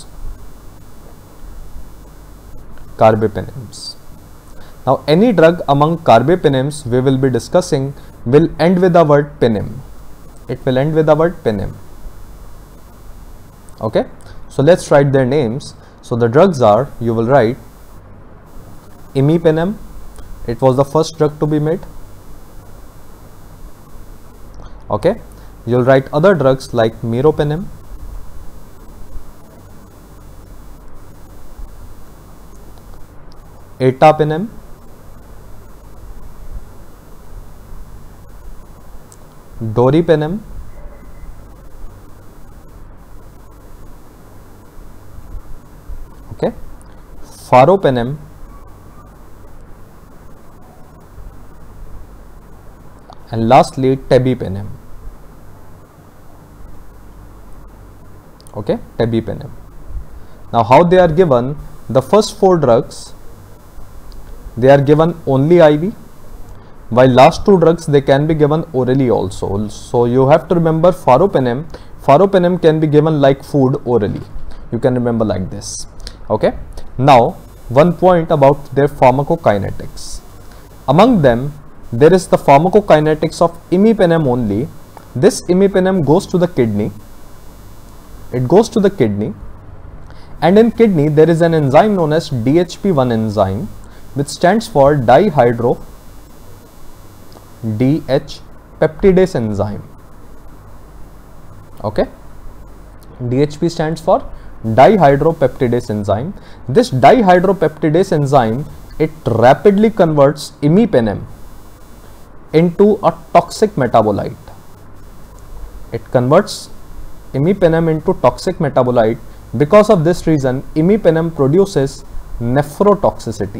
Speaker 1: Carbapenems. Now any drug among carbapenems we will be discussing will end with the word penem. It will end with the word penem. Okay, so let's write their names. So the drugs are, you will write imipenem. It was the first drug to be made. Okay, you'll write other drugs like meropenem, ertapenem, doripenem, okay, pharopenem, and lastly tebipenem. Okay, tebipenem. Now how they are given? The first four drugs, they are given only I V, while last two drugs they can be given orally also. So you have to remember pharopenem. Pharopenem can be given like food orally. You can remember like this. Okay. Now one point about their pharmacokinetics. Among them there is the pharmacokinetics of imipenem only. This imipenem goes to the kidney. It goes to the kidney, and in kidney there is an enzyme known as D H P one enzyme, which stands for dihydro D H peptidase enzyme. Okay, D H P stands for dihydropeptidase enzyme. This dihydropeptidase enzyme, it rapidly converts imipenem into a toxic metabolite. It converts imipenem into toxic metabolite. Because of this reason, imipenem produces nephrotoxicity.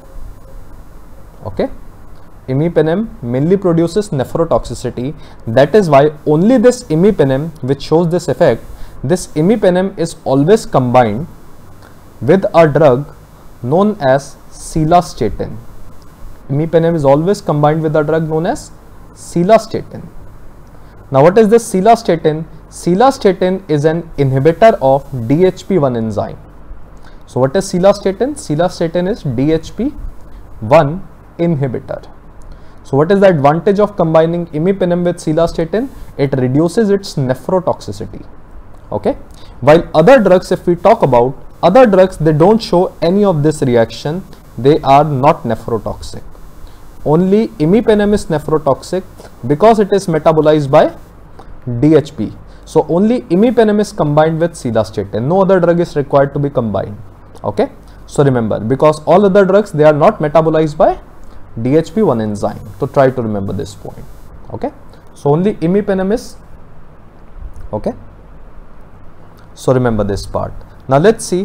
Speaker 1: Okay, imipenem mainly produces nephrotoxicity. That is why only this imipenem which shows this effect, this imipenem is always combined with a drug known as cilastatin. Imipenem is always combined with a drug known as cilastatin. Now what is this cilastatin? Cilastatin is an inhibitor of D H P one enzyme. So what is cilastatin? Cilastatin is D H P one inhibitor. So what is the advantage of combining imipenem with cilastatin? It reduces its nephrotoxicity. Okay, while other drugs, if we talk about other drugs, they don't show any of this reaction. They are not nephrotoxic. Only imipenem is nephrotoxic because it is metabolized by D H P. So only imipenem is combined with cilastatin. No other drug is required to be combined. Okay, so remember, because all other drugs, they are not metabolized by D H P one enzyme. So try to remember this point. Okay, so only imipenem is okay. So remember this part. Now let's see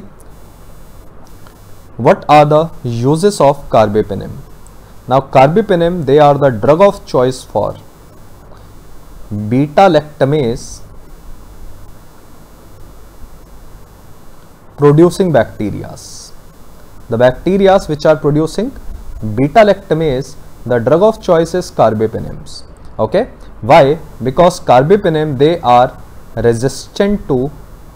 Speaker 1: what are the uses of carbapenem. Now carbapenem, they are the drug of choice for beta lactamase producing bacteria. The bacteria which are producing beta-lactamase, the drug of choice is carbapenems. Okay, why? Because carbapenem, they are resistant to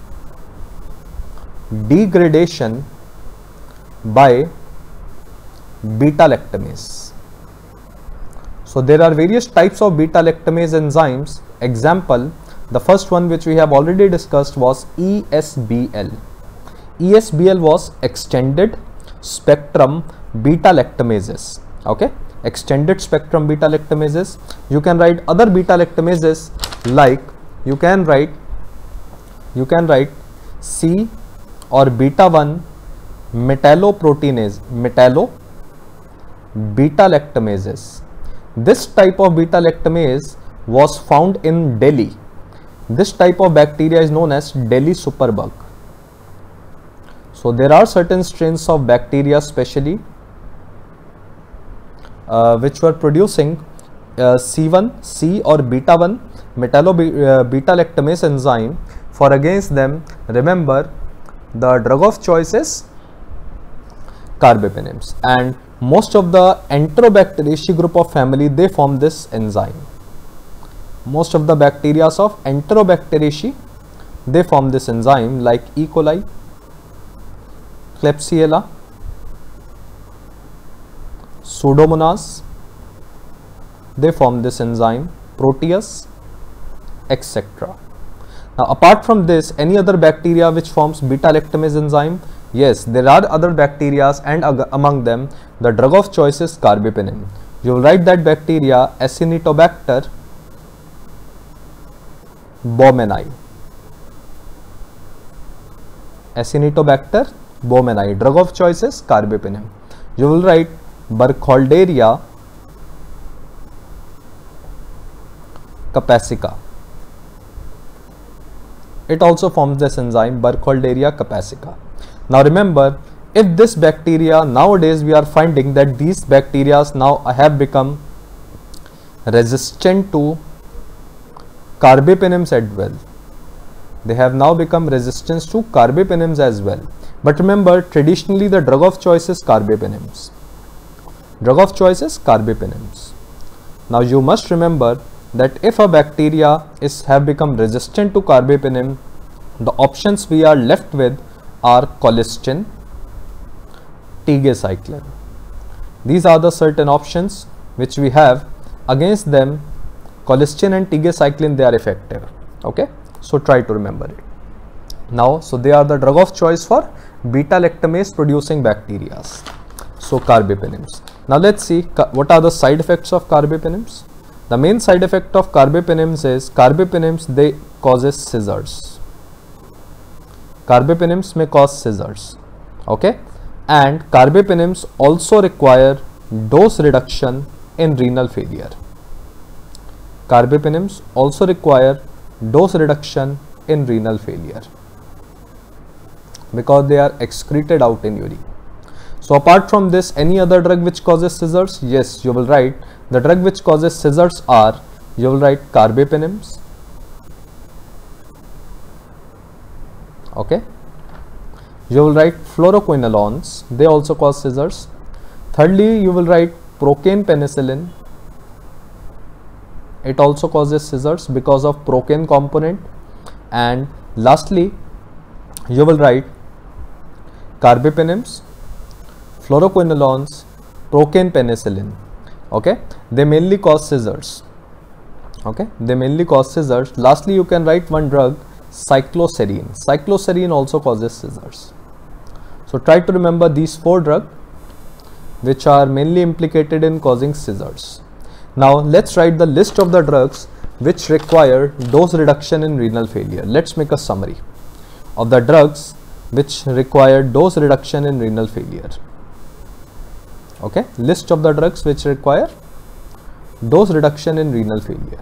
Speaker 1: degradation by beta-lactamase. So there are various types of beta-lactamase enzymes. Example, the first one which we have already discussed was E S B L. E S B L was extended spectrum beta-lactamases. Okay, extended spectrum beta-lactamases. You can write other beta-lactamases like you can write you can write C or beta one metalloproteinase, metallo beta-lactamases. This type of beta-lactamase was found in Delhi. This type of bacteria is known as Delhi superbug. So there are certain strains of bacteria especially uh, which were producing uh, C one, C or beta one metallo uh, beta-lactamase enzyme. For against them, remember, the drug of choice is carbapenems, and most of the Enterobacteriaceae group of family, they form this enzyme. Most of the bacteria of Enterobacteriaceae, they form this enzyme like E. coli, Klebsiella, Pseudomonas, they form this enzyme, Proteus, et cetera. Now apart from this, any other bacteria which forms beta-lactamase enzyme? Yes, there are other bacteria, and among them the drug of choice is carbapenem. You will write that bacteria Acinetobacter baumannii. Acinetobacter baumannii. Drug of choice is carbapenem. You will write Burkholderia capacica. It also forms this enzyme Burkholderia capacica. Now remember, if this bacteria, nowadays we are finding that these bacteria now have become resistant to carbapenems as well. They have now become resistant to carbapenems as well. But remember, traditionally the drug of choice is carbapenems. Drug of choice is carbapenems. Now you must remember that if a bacteria is have become resistant to carbapenem, the options we are left with are colistin, tigecycline. These are the certain options which we have. Against them, colistin and tigecycline, they are effective. Okay, so try to remember it. Now, so they are the drug of choice for beta-lactamase producing bacteria. So carbapenems. Now let's see what are the side effects of carbapenems. The main side effect of carbapenems is carbapenems, they causes seizures. Carbapenems may cause seizures. Okay, and carbapenems also require dose reduction in renal failure. Carbapenems also require dose reduction in renal failure because they are excreted out in urine. So apart from this, any other drug which causes seizures? Yes, you will write the drug which causes seizures are, you will write carbapenems. Okay, you will write fluoroquinolones, they also cause seizures. Thirdly, you will write procaine penicillin. It also causes seizures because of procaine component. And lastly, you will write carbapenems, fluoroquinolones, procaine penicillin. Okay, they mainly cause seizures. Okay, they mainly cause seizures. Lastly, you can write one drug, cycloserine. Cycloserine also causes seizures. So try to remember these four drugs which are mainly implicated in causing seizures. Now let's write the list of the drugs which require dose reduction in renal failure. Let's make a summary of the drugs which require dose reduction in renal failure. Okay, list of the drugs which require dose reduction in renal failure.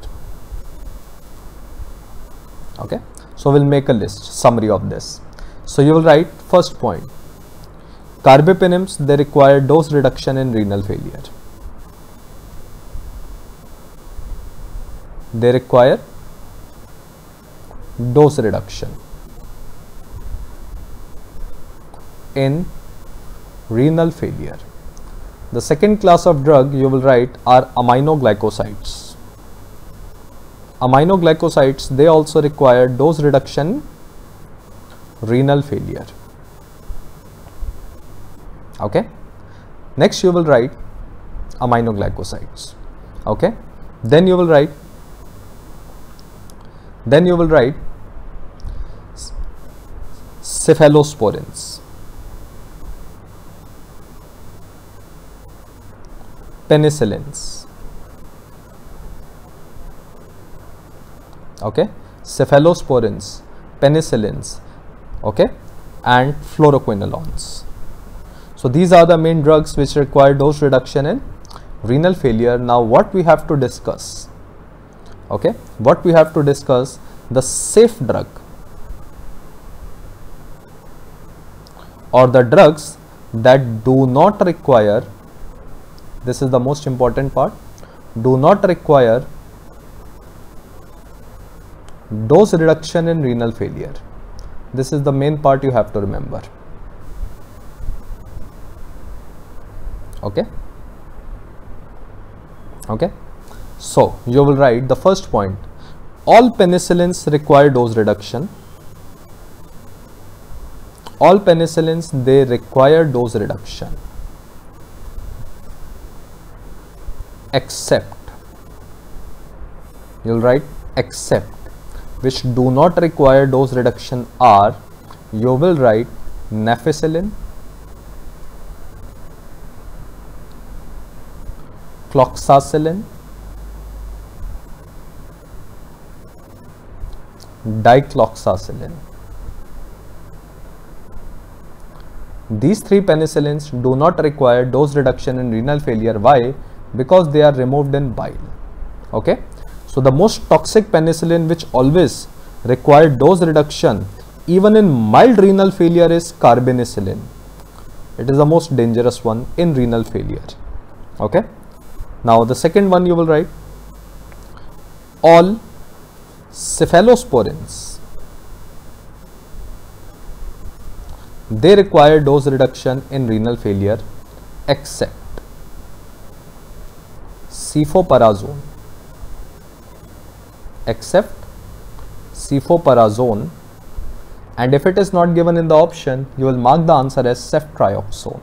Speaker 1: Okay, so we'll make a list, summary of this. So you will write first point, carbapenems, they require dose reduction in renal failure. They require dose reduction in renal failure. The second class of drug you will write are aminoglycosides. Aminoglycosides, they also require dose reduction, renal failure. Okay. Next you will write aminoglycosides. Okay. Then you will write, then you will write cephalosporins, penicillins. Okay, cephalosporins, penicillins, okay, and fluoroquinolones. So these are the main drugs which require dose reduction in renal failure. Now what we have to discuss, okay, what we have to discuss, the safe drug or the drugs that do not require, this is the most important part, do not require dose reduction in renal failure. This is the main part you have to remember. Okay. Okay. So you will write the first point, all penicillins require dose reduction. All penicillins, they require dose reduction, except, you will write except, which do not require dose reduction are, you will write neficillin, cloxacillin, dicloxacillin. These three penicillins do not require dose reduction in renal failure. Why? Because they are removed in bile. Okay. So the most toxic penicillin which always require dose reduction even in mild renal failure is carbapenicillin. It is the most dangerous one in renal failure. Okay. Now the second one you will write, all cephalosporins, they require dose reduction in renal failure except cefoperazone, except cefoperazone, and if it is not given in the option, you will mark the answer as ceftriaxone,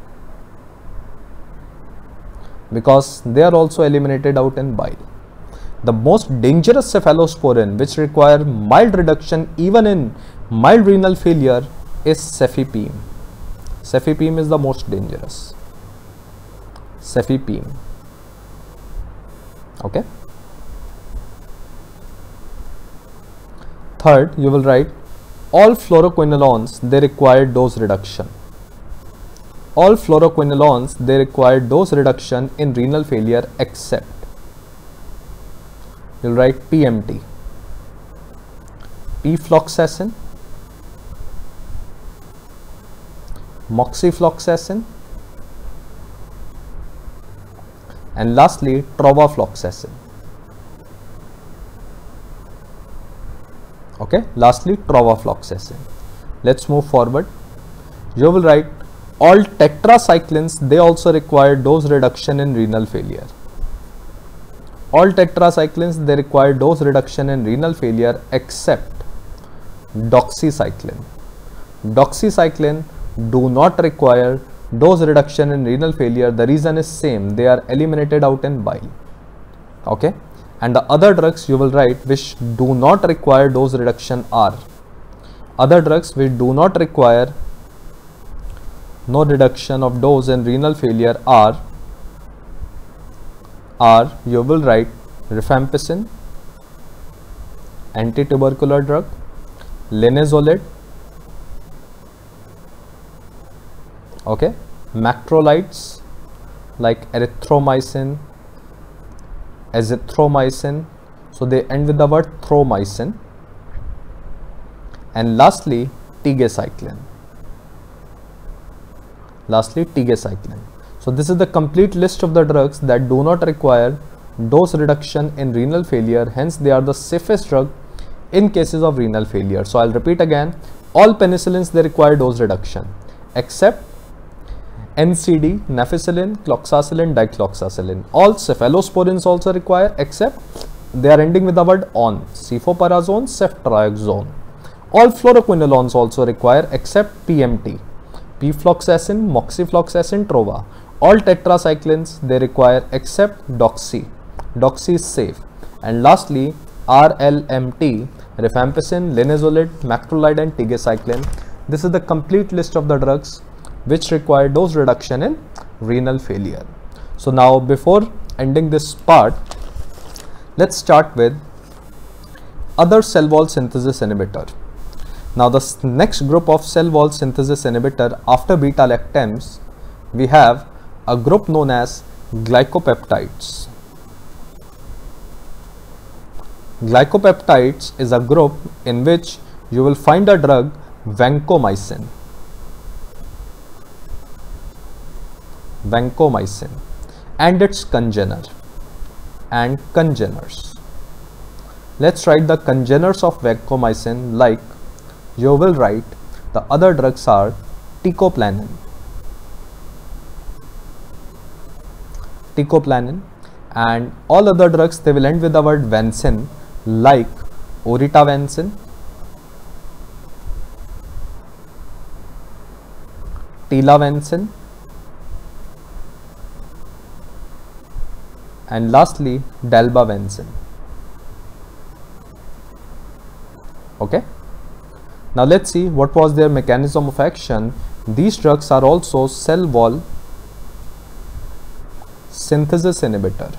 Speaker 1: because they are also eliminated out in bile. The most dangerous cephalosporin which require mild reduction even in mild renal failure is cefepime. Cefepime is the most dangerous. Cefepime. Okay. Third, you will write all fluoroquinolones, they require dose reduction. All fluoroquinolones, they require dose reduction in renal failure except, you will write P M T, pfloxacin, moxifloxacin, and lastly trovafloxacin. Okay, lastly trovafloxacin. Let's move forward. You will write all tetracyclines, they also require dose reduction in renal failure. All tetracyclines, they require dose reduction in renal failure except doxycycline. Doxycycline do not require dose reduction in renal failure. The reason is same, they are eliminated out in bile. Okay. And the other drugs you will write which do not require dose reduction are, other drugs which do not require no reduction of dose in renal failure are, are you will write rifampicin, anti-tubercular drug, linezolid, okay, macrolides like erythromycin, azithromycin, so they end with the word thromycin, and lastly tigecycline. Lastly tigecycline. So this is the complete list of the drugs that do not require dose reduction in renal failure, hence they are the safest drug in cases of renal failure. So I'll repeat again, all penicillins, they require dose reduction except N C D, neficillin, cloxacillin, dicloxacillin. All cephalosporins also require, except they are ending with the word on. Cefoperazone, ceftriaxone. All fluoroquinolones also require, except P M T. Pfloxacin, moxifloxacin, trova. All tetracyclines they require, except doxy. Doxy is safe. And lastly, R L M T, rifampicin, linezolid, macrolide and tigecycline. This is the complete list of the drugs which require dose reduction in renal failure. So now, before ending this part, let's start with other cell wall synthesis inhibitor. Now the next group of cell wall synthesis inhibitor after beta lactams, we have a group known as glycopeptides. Glycopeptides is a group in which you will find a drug vancomycin. Vancomycin and its congener and congeners. Let's write the congeners of vancomycin, like you will write the other drugs are teicoplanin, teicoplanin, and all other drugs they will end with the word vancin, like oritavancin, telavancin, and lastly dalbavancin. Okay. Now let's see what was their mechanism of action. These drugs are also cell wall synthesis inhibitor.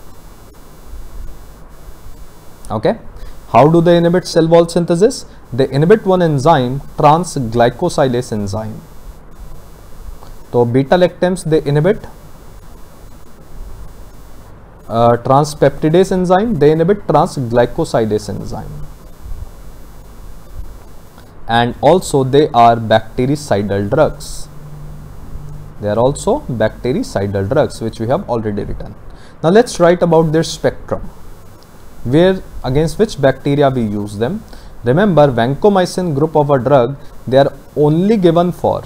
Speaker 1: Okay. How do they inhibit cell wall synthesis? They inhibit one enzyme, trans-glycosylase enzyme. So beta lactams they inhibit uh, transpeptidase enzyme, they inhibit trans-glycosylase enzyme. And also they are bactericidal drugs. They are also bactericidal drugs, which we have already written. Now let's write about their spectrum, where against which bacteria we use them. Remember, vancomycin group of a drug, they are only given for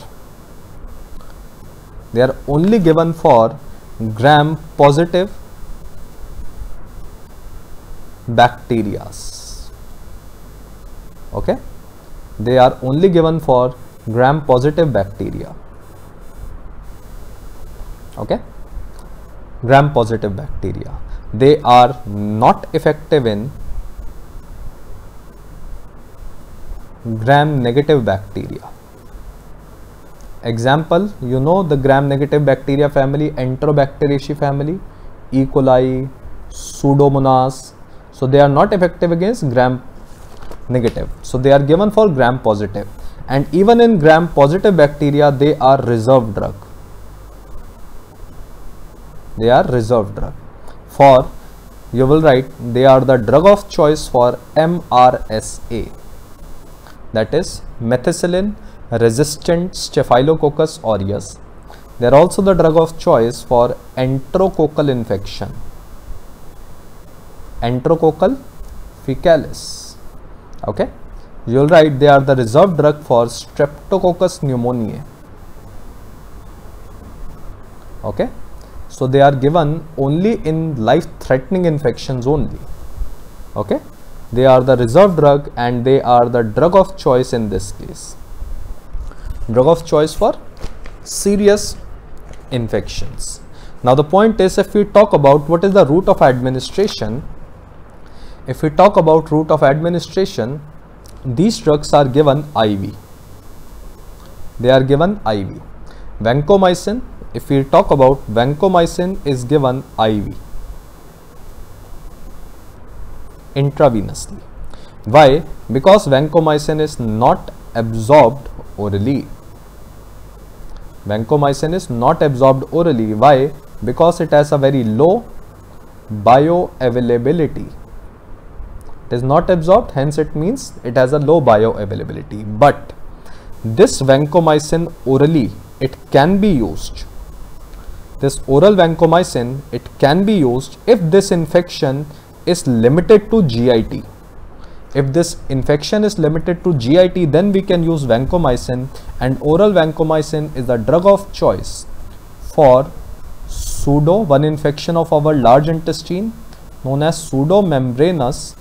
Speaker 1: they are only given for gram positive bacteria. Okay, they are only given for gram positive bacteria. Okay, gram positive bacteria. They are not effective in gram negative bacteria. Example, you know the gram negative bacteria family, Enterobacteriaceae family, E. coli, Pseudomonas. So they are not effective against gram negative. So they are given for gram positive. And even in gram positive bacteria, they are reserved drug. They are reserved drug. For, you will write, they are the drug of choice for M R S A, that is methicillin resistant Staphylococcus aureus. They are also the drug of choice for enterococcal infection, Enterococcal faecalis. Okay, you will write they are the reserved drug for Streptococcus pneumoniae. Okay, so they are given only in life-threatening infections only. Okay, they are the reserved drug and they are the drug of choice in this case. Drug of choice for serious infections. Now the point is, if we talk about what is the route of administration, if we talk about route of administration, these drugs are given I V. They are given I V. Vancomycin, if we talk about vancomycin is given I V, intravenously. Why? Because vancomycin is not absorbed orally. Vancomycin is not absorbed orally. Why? Because it has a very low bioavailability. It is not absorbed, hence it means it has a low bioavailability. But this vancomycin orally, it can be used. This oral vancomycin, it can be used if this infection is limited to G I T. If this infection is limited to G I T, then we can use vancomycin, and oral vancomycin is the drug of choice for pseudo, one infection of our large intestine known as pseudomembranous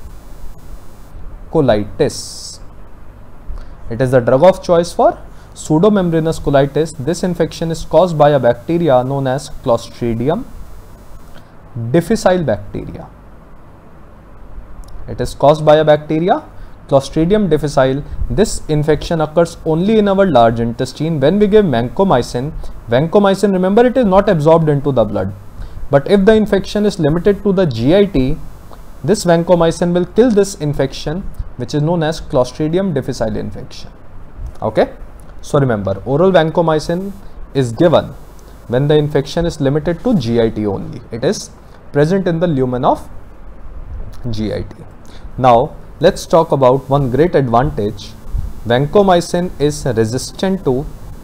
Speaker 1: colitis. It is the drug of choice for pseudomembranous colitis. This infection is caused by a bacteria known as Clostridium difficile bacteria. It is caused by a bacteria Clostridium difficile. This infection occurs only in our large intestine. When we give vancomycin, vancomycin, remember, it is not absorbed into the blood. But if the infection is limited to the G I T, this vancomycin will kill this infection, which is known as Clostridium difficile infection. Okay. So remember, oral vancomycin is given when the infection is limited to G I T only. It is present in the lumen of G I T. Now, let's talk about one great advantage. Vancomycin is resistant to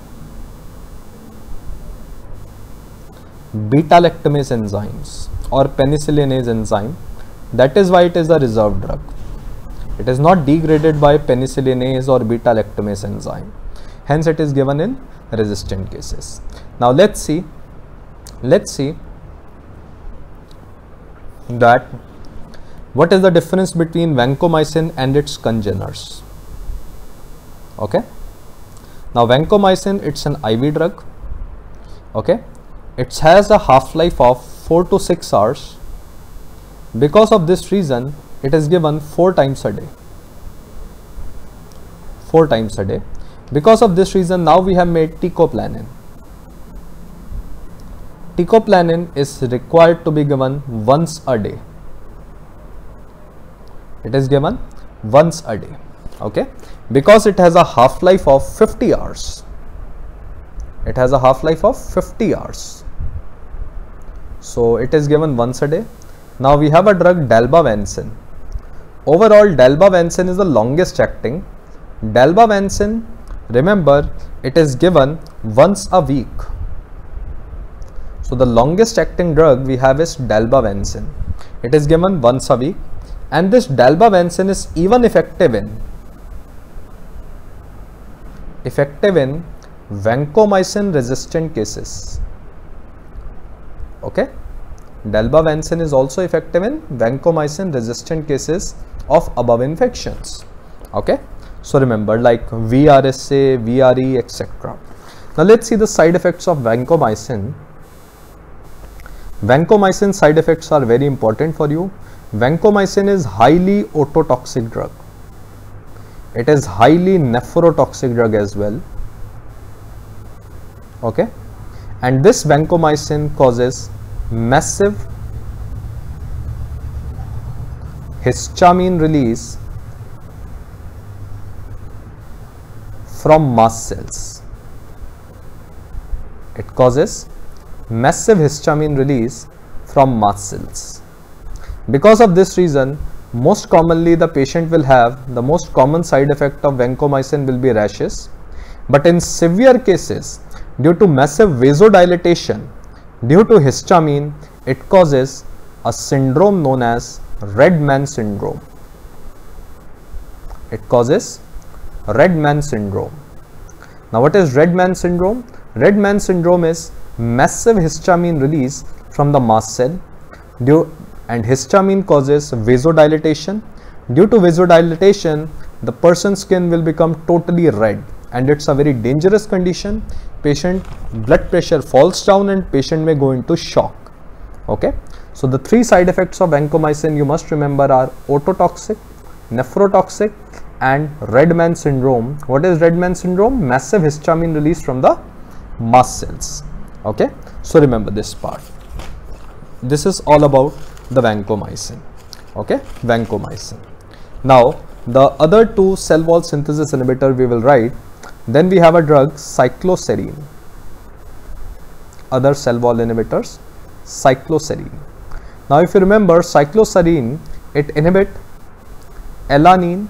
Speaker 1: beta-lactamase enzymes or penicillinase enzyme. That is why it is a reserved drug. It is not degraded by penicillinase or beta-lactamase enzyme. Hence, it is given in resistant cases. Now, let's see. Let's see that what is the difference between vancomycin and its congeners. Okay. Now, vancomycin, it's an I V drug. Okay. It has a half-life of four to six hours. Because of this reason, it is given four times a day. Four times a day. Because of this reason, now we have made teicoplanin. Teicoplanin is required to be given once a day. It is given once a day. Okay. Because it has a half-life of fifty hours. It has a half-life of fifty hours. So it is given once a day. Now we have a drug dalbavancin. Overall, dalbavancin is the longest acting. Dalbavancin, remember, it is given once a week. So the longest acting drug we have is dalbavancin. It is given once a week, and this dalbavancin is even effective in effective in vancomycin resistant cases. Okay. Dalbavancin is also effective in vancomycin resistant cases of above infections. Okay. So remember, like V R S A, V R E, et cetera. Now let's see the side effects of vancomycin. Vancomycin side effects are very important for you. Vancomycin is highly ototoxic drug. It is highly nephrotoxic drug as well. Okay. And this vancomycin causes massive histamine release from mast cells. It causes massive histamine release from mast cells. Because of this reason, most commonly the patient will have, the most common side effect of vancomycin will be rashes. But in severe cases, due to massive vasodilatation, due to histamine, it causes a syndrome known as red man syndrome. It causes red man syndrome. Now what is red man syndrome? Red man syndrome is massive histamine release from the mast cell, due and histamine causes vasodilatation. Due to vasodilatation, the person's skin will become totally red, and it's a very dangerous condition. Patient blood pressure falls down and patient may go into shock. Okay. So the three side effects of vancomycin you must remember are ototoxic, nephrotoxic, and red man syndrome. What is red man syndrome? Massive histamine release from the mast cells. Okay. So remember this part. This is all about the vancomycin. Okay. Vancomycin. Now the other two cell wall synthesis inhibitor we will write. Then we have a drug cycloserine. Other cell wall inhibitors, cycloserine. Now if you remember, cycloserine, it inhibits alanine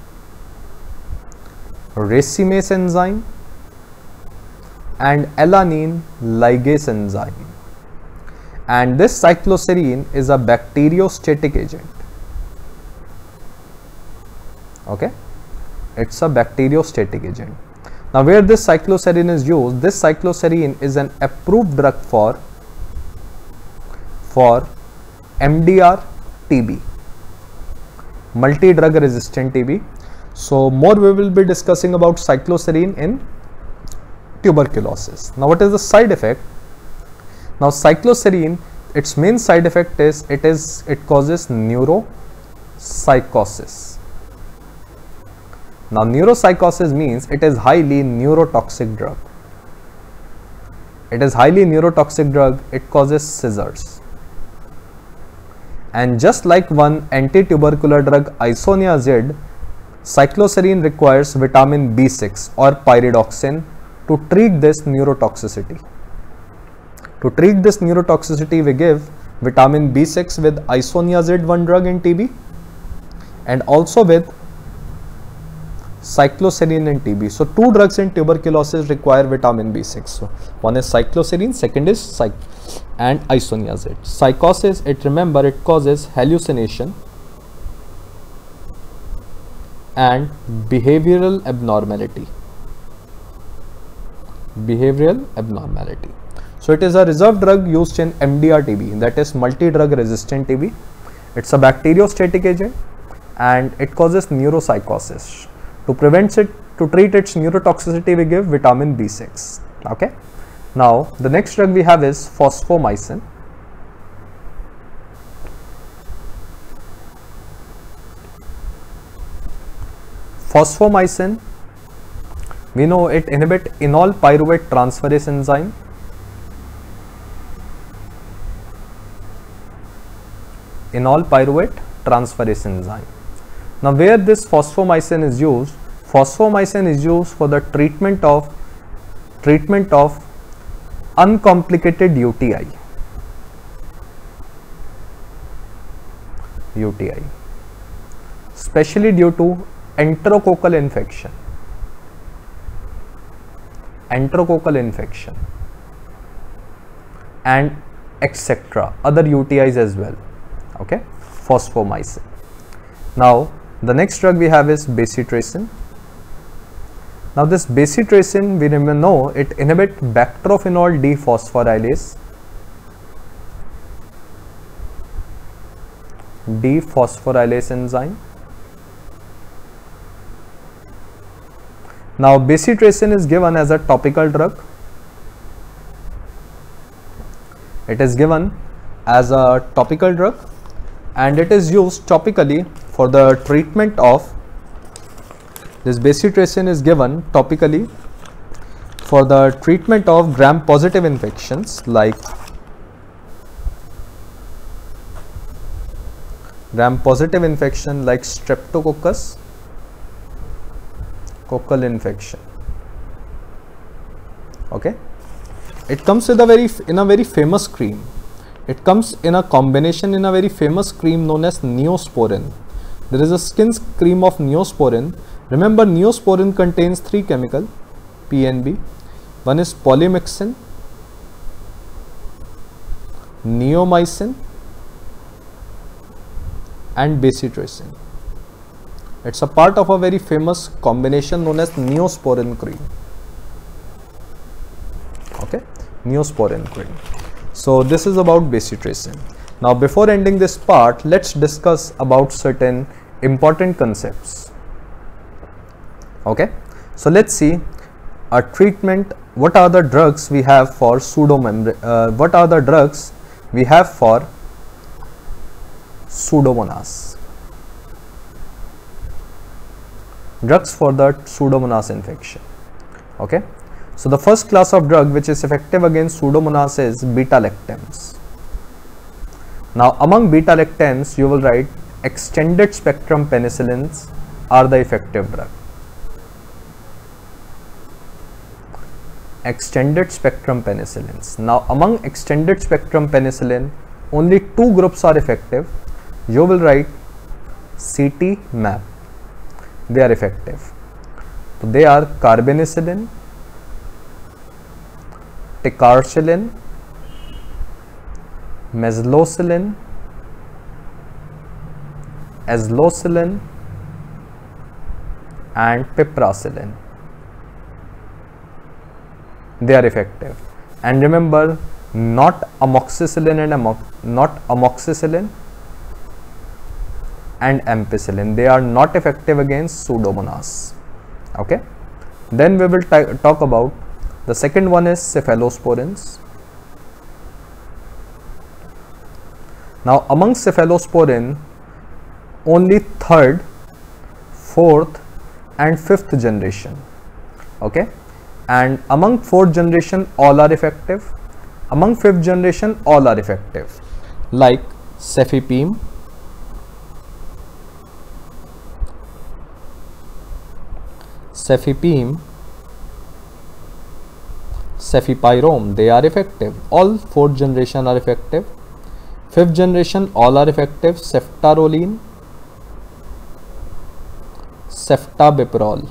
Speaker 1: racemase enzyme and alanine ligase enzyme. And this cycloserine is a bacteriostatic agent. Okay. It's a bacteriostatic agent. Now where this cycloserine is used, this cycloserine is an approved drug for for M D R T B, multi-drug resistant T B. So more we will be discussing about cycloserine in tuberculosis. Now what is the side effect? Now cycloserine, its main side effect is it is it causes neuropsychosis. Now neuropsychosis means it is highly neurotoxic drug. It is highly neurotoxic drug. It causes seizures. And just like one anti-tubercular drug isoniazid, cycloserine requires vitamin B six or pyridoxine to treat this neurotoxicity. To treat this neurotoxicity, we give vitamin B six with isoniazid, one drug in T B, and also with cycloserine in T B. So two drugs in tuberculosis require vitamin B six. So one is cycloserine, second is psych and isoniazid. Psychosis, it remember it causes hallucination and behavioral abnormality. Behavioral abnormality. So it is a reserve drug used in M D R T B, that is multi-drug resistant T B. It's a bacteriostatic agent and it causes neuropsychosis. To prevent it, to treat its neurotoxicity, we give vitamin B six. Okay. Now the next drug we have is fosfomycin. Fosfomycin, we know it inhibits enol pyruvate transferase enzyme. Enol pyruvate transferase enzyme. Now where this fosfomycin is used, fosfomycin is used for the treatment of treatment of uncomplicated U T I. U T I, especially due to enterococcal infection. Enterococcal infection and et cetera. Other U T Is as well. Okay, fosfomycin. Now the next drug we have is bacitracin. Now this bacitracin, we know it inhibits bactrophenol dephosphorylase. Dephosphorylase enzyme. Now bacitracin is given as a topical drug. It is given as a topical drug and it is used topically for the treatment of this bacitracin is given topically for the treatment of gram positive infections like gram positive infection like streptococcus coccal infection. Okay, it comes with a very in a very famous cream. It comes in a combination in a very famous cream known as Neosporin. There is a skin cream of Neosporin. Remember, Neosporin contains three chemicals, P and B. One is polymyxin, neomycin and bacitracin. It's a part of a very famous combination known as Neosporin cream. Okay, Neosporin cream. So this is about bacitracin. Now before ending this part, let's discuss about certain important concepts. Okay, so let's see a treatment. What are the drugs we have for pseudomembrane? Uh, what are the drugs we have for Pseudomonas? Drugs for the Pseudomonas infection. Okay, so the first class of drug which is effective against Pseudomonas is beta-lactams. Now among beta-lactams you will write extended spectrum penicillins are the effective drug. Extended spectrum penicillins. Now among extended spectrum penicillin only two groups are effective. You will write C T, M A P. They are effective. So they are carbenicillin, ticarcillin, meslocillin, azlocillin and piperacillin. they are effective. And remember, not amoxicillin and amo not amoxicillin and ampicillin, they are not effective against Pseudomonas. Okay. Then we will talk about the second one is cephalosporins. Now among cephalosporin, only third, fourth and fifth generation, okay, and among fourth generation all are effective, among fifth generation all are effective, like cefepime, cefepime, cefepirome, they are effective. All fourth generation are effective. Fifth generation all are effective. Ceftaroline, ceftabiprole.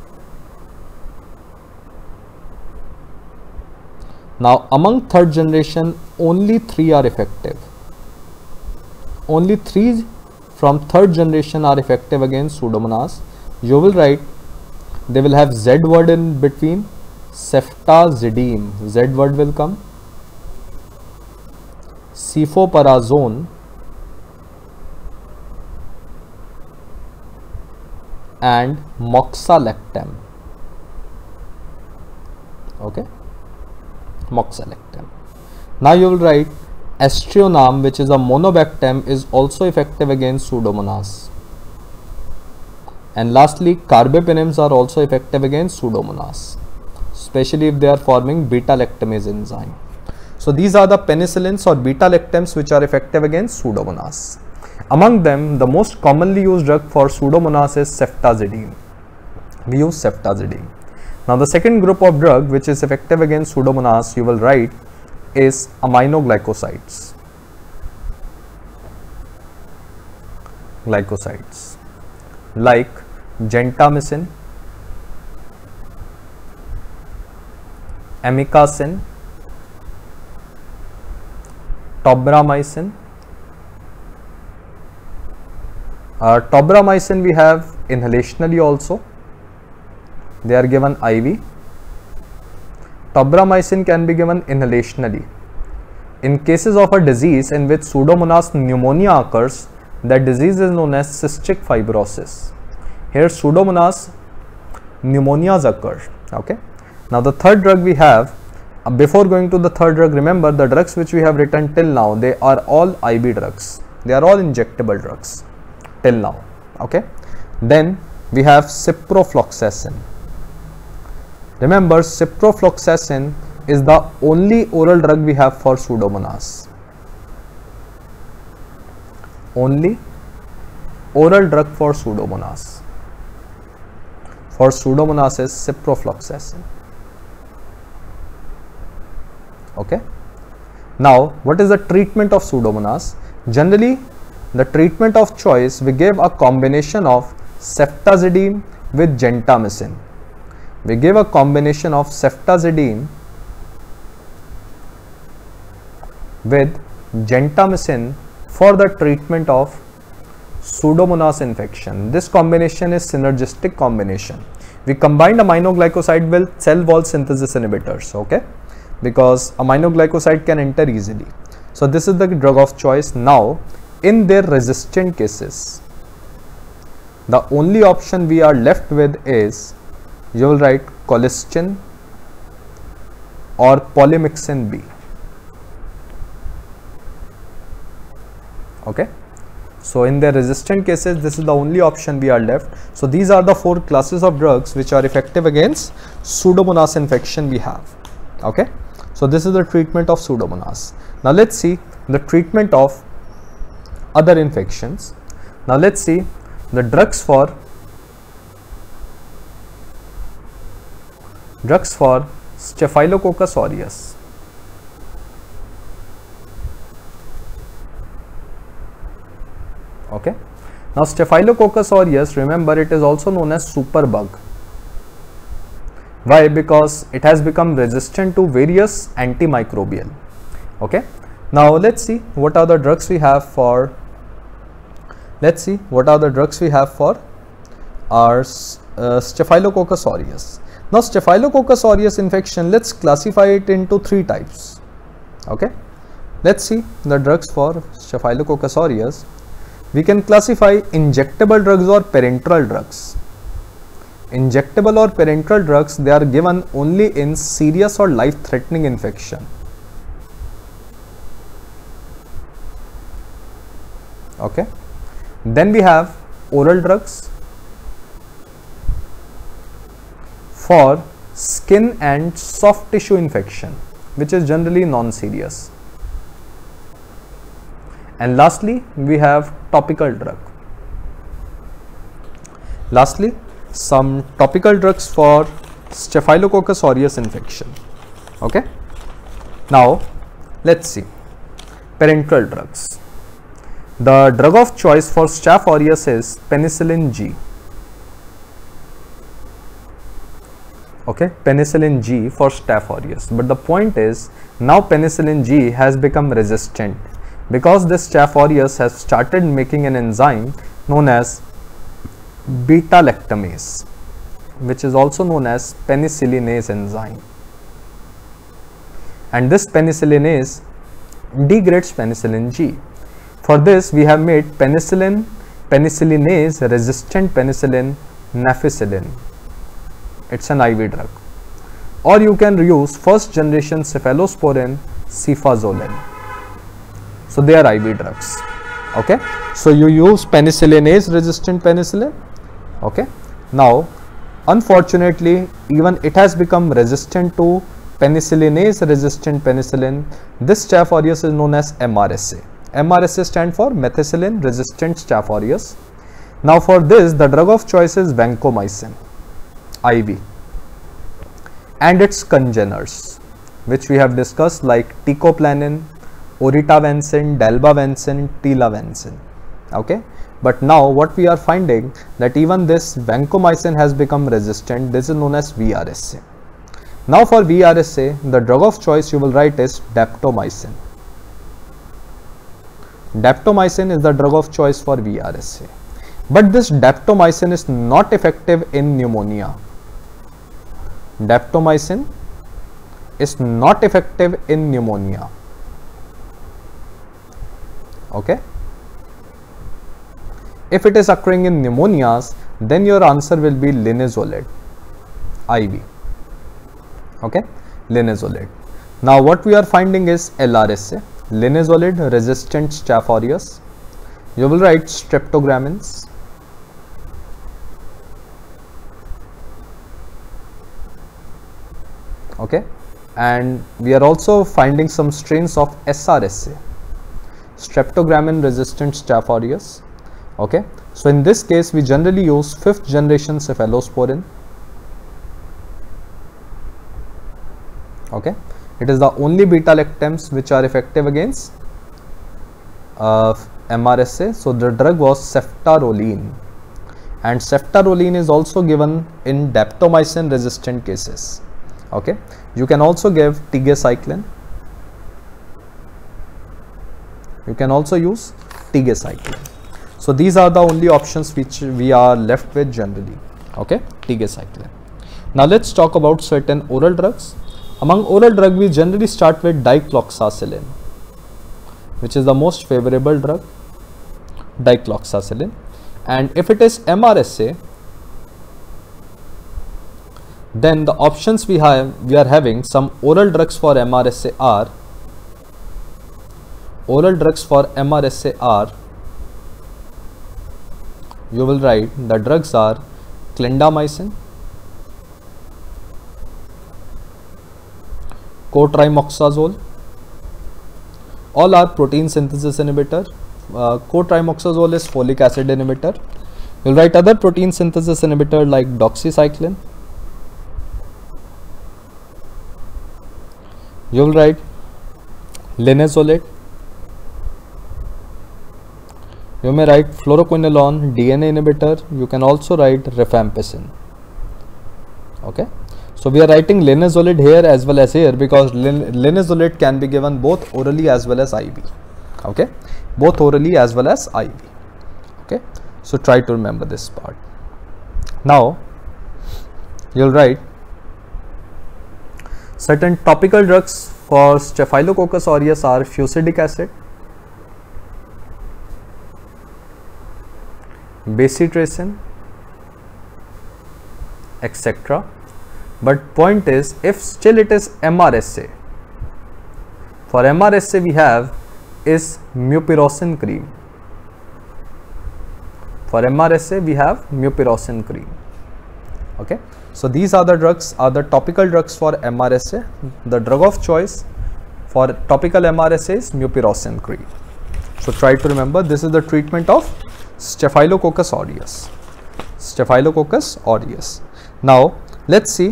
Speaker 1: Now among third generation only three are effective. Only three from third generation are effective against Pseudomonas. You will write, they will have Z word in between. Ceftazidime, Z word will come. Cefoperazone and moxalactam. Okay, moxalactam. Now you will write Aztreonam, which is a monobactam, is also effective against Pseudomonas. And lastly, carbapenems are also effective against Pseudomonas, especially if they are forming beta-lactamase enzyme. So these are the penicillins or beta-lactams which are effective against Pseudomonas. Among them, the most commonly used drug for Pseudomonas is ceftazidime. We use ceftazidime. Now the second group of drug which is effective against Pseudomonas, you will write, is aminoglycosides. Glycosides like gentamicin, amikacin, tobramycin. Uh, tobramycin we have inhalationally also. They are given I V. Tobramycin can be given inhalationally. In cases of a disease in which Pseudomonas pneumonia occurs, that disease is known as cystic fibrosis. Here Pseudomonas pneumonias occur. Okay. Now the third drug we have, uh, before going to the third drug, remember the drugs which we have written till now, they are all I V drugs. They are all injectable drugs till now. Okay. Then we have ciprofloxacin. Remember, ciprofloxacin is the only oral drug we have for Pseudomonas. Only oral drug for Pseudomonas. For Pseudomonas is ciprofloxacin. Okay. Now, what is the treatment of Pseudomonas? Generally, the treatment of choice, we give a combination of ceftazidime with gentamicin. We give a combination of ceftazidime with gentamicin for the treatment of Pseudomonas infection. This combination is synergistic combination. We combined aminoglycoside with cell wall synthesis inhibitors, okay, because aminoglycoside can enter easily. So this is the drug of choice. Now in their resistant cases, the only option we are left with is, you will write colistin or polymyxin B. Okay. So in their resistant cases, this is the only option we are left. So these are the four classes of drugs which are effective against Pseudomonas infection we have. Okay. So this is the treatment of Pseudomonas. Now let's see the treatment of other infections. Now let's see the drugs for drugs for Staphylococcus aureus. Okay. Now Staphylococcus aureus, remember, it is also known as superbug. Why? Because it has become resistant to various antimicrobial. Okay. Now let's see what are the drugs we have for let's see what are the drugs we have for our uh, Staphylococcus aureus. Now Staphylococcus aureus infection, let's classify it into three types. Okay, let's see the drugs for Staphylococcus aureus. We can classify injectable drugs or parenteral drugs. Injectable or parenteral drugs, they are given only in serious or life-threatening infection. Okay, then we have oral drugs for skin and soft tissue infection, which is generally non-serious. And lastly, we have topical drug. Lastly, some topical drugs for Staphylococcus aureus infection. Okay, now let's see parenteral drugs. The drug of choice for Staph aureus is penicillin G. Okay, penicillin G for Staph aureus. But the point is, now penicillin G has become resistant because this Staph aureus has started making an enzyme known as beta lactamase, which is also known as penicillinase enzyme. And this penicillinase degrades penicillin G. For this, we have made penicillin, penicillinase resistant penicillin nafcillin. It's an I V drug. Or you can use first generation cephalosporin cefazolin. So they are I V drugs. Okay, so you use penicillinase resistant penicillin. Okay, now unfortunately, even it has become resistant to penicillinase resistant penicillin. This Staph aureus is known as M R S A. M R S A stands for methicillin resistant Staph aureus. Now for this, the drug of choice is vancomycin I V and its congeners, which we have discussed, like teicoplanin, oritavancin, dalbavancin, telavancin. Okay, but now what we are finding that even this vancomycin has become resistant. This is known as V R S A. Now for V R S A, the drug of choice you will write is daptomycin. Daptomycin is the drug of choice for V R S A. But this daptomycin is not effective in pneumonia. Daptomycin is not effective in pneumonia. Okay. If it is occurring in pneumonias, then your answer will be linezolid I V. Okay, linezolid. Now what we are finding is L R S A, linezolid resistant Staph aureus. You will write streptogramins. Okay, and we are also finding some strains of S R S A, streptogramin resistant Staph aureus. Okay, so in this case we generally use fifth generation cephalosporin. Okay, it is the only beta lactams which are effective against uh, M R S A. So the drug was ceftaroline, and ceftaroline is also given in daptomycin resistant cases. Okay, you can also give tigecycline. You can also use tigecycline. So these are the only options which we are left with generally. Okay, tigecycline. Now let's talk about certain oral drugs. Among oral drugs, we generally start with dicloxacillin, which is the most favorable drug, dicloxacillin. And if it is M R S A, then the options we have, we are having some oral drugs for M R S A are, oral drugs for M R S A are, you will write the drugs are clindamycin, cotrimoxazole. All are protein synthesis inhibitor. Uh, cotrimoxazole is folic acid inhibitor. You will write other protein synthesis inhibitor like doxycycline. You will write linezolid. You may write fluoroquinolone D N A inhibitor. You can also write rifampicin. Okay, so we are writing linezolid here as well as here because lin linezolid can be given both orally as well as I V. Okay, both orally as well as I V. Okay, so try to remember this part. Now you will write Certain topical drugs for Staphylococcus aureus are fusidic acid, bacitracin, et cetera. But point is, if still it is M R S A, for M R S A we have is mupirocin cream. For M R S A we have mupirocin cream. Okay, so these are the drugs, are the topical drugs for M R S A. The drug of choice for topical M R S A is mupirocin cream. So try to remember, this is the treatment of Staphylococcus aureus. Staphylococcus aureus. Now let's see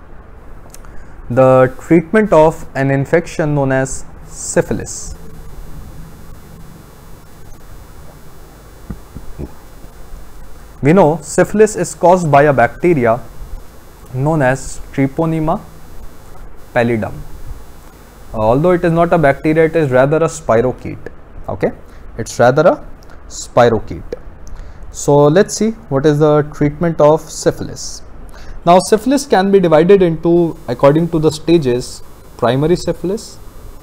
Speaker 1: the treatment of an infection known as syphilis. We know syphilis is caused by a bacteria known as Treponema pallidum. Uh, although it is not a bacteria, it is rather a spirochete. Okay, it's rather a spirochete. So let's see what is the treatment of syphilis. Now syphilis can be divided into, according to the stages, primary syphilis,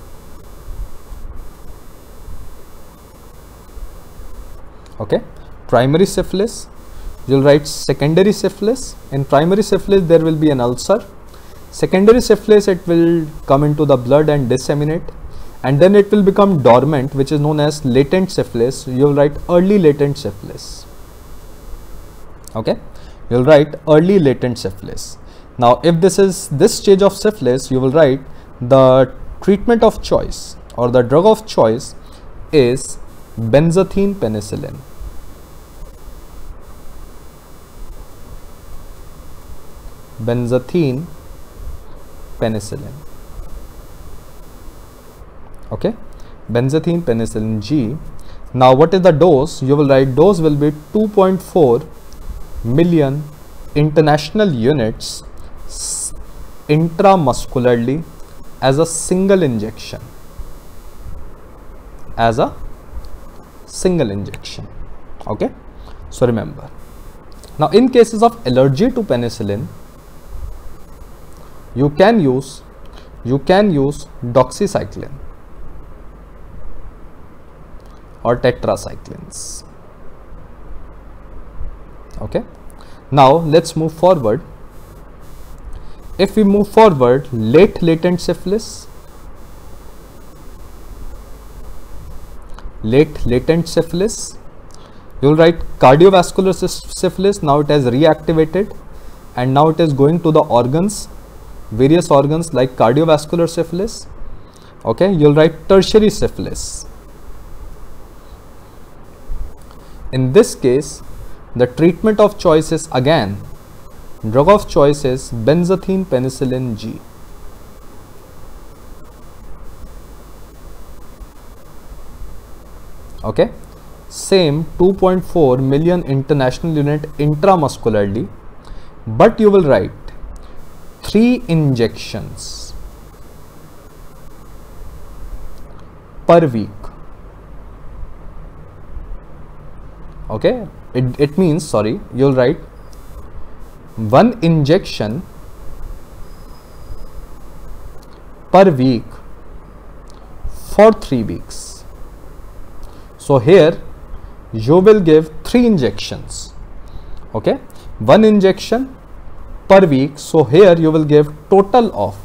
Speaker 1: okay, primary syphilis, you'll write secondary syphilis. In primary syphilis there will be an ulcer. Secondary syphilis, it will come into the blood and disseminate, and then it will become dormant, which is known as latent syphilis. You'll write early latent syphilis. Okay, you'll write early latent syphilis. Now if this is this stage of syphilis, you will write the treatment of choice or the drug of choice is benzathine penicillin. Benzathine penicillin. Okay, benzathine penicillin G. Now what is the dose? You will write dose will be two point four million international units intramuscularly as a single injection. As a single injection. Okay, so remember. Now in cases of allergy to penicillin, you can use you can use doxycycline or tetracyclines. Okay, now let's move forward. If we move forward, late latent syphilis, late latent syphilis, you will write cardiovascular syphilis. Now it has reactivated and now it is going to the organs, various organs like cardiovascular syphilis. Okay, you'll write tertiary syphilis. In this case, the treatment of choice is again, drug of choice is benzathine penicillin G. Okay, same two point four million international unit intramuscularly, but you will write three injections per week. Okay, it, it means, sorry, you'll write one injection per week for three weeks. So here you will give three injections. Okay, one injection per week. So here you will give total of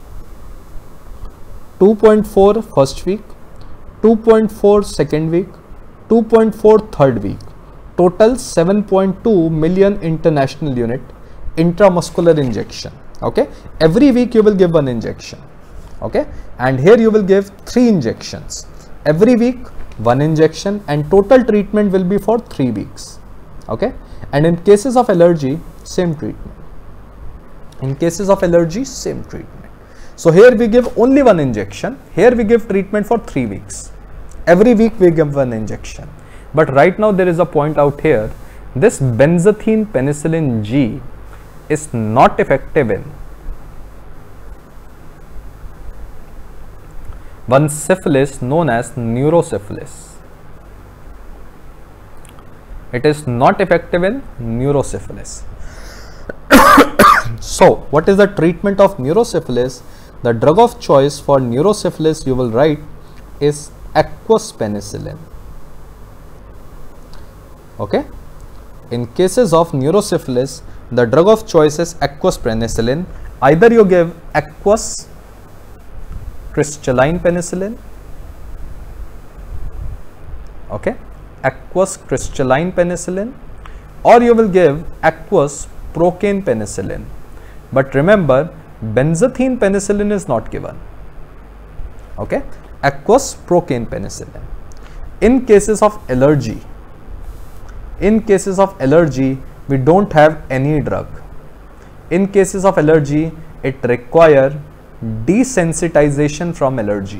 Speaker 1: two point four first week, two point four second week, two point four third week. Total seven point two million international unit intramuscular injection. Okay, every week you will give one injection. Okay, and here you will give three injections every week, one injection, and total treatment will be for three weeks. Okay, and in cases of allergy, same treatment. In cases of allergy, same treatment. So here we give only one injection. Here we give treatment for three weeks. Every week we give one injection. But right now there is a point out here. This benzathine penicillin G is not effective in one syphilis known as neurosyphilis. It is not effective in neurosyphilis. So what is the treatment of neurosyphilis? the drug of choice for neurosyphilis you will write is aqueous penicillin. Okay, in cases of neurosyphilis, the drug of choice is aqueous penicillin. Either you give aqueous crystalline penicillin, okay, aqueous crystalline penicillin, or you will give aqueous procaine penicillin. But remember, benzathine penicillin is not given. Okay, aqueous procaine penicillin. In cases of allergy, in cases of allergy, we don't have any drug. In cases of allergy, it require desensitization from allergy.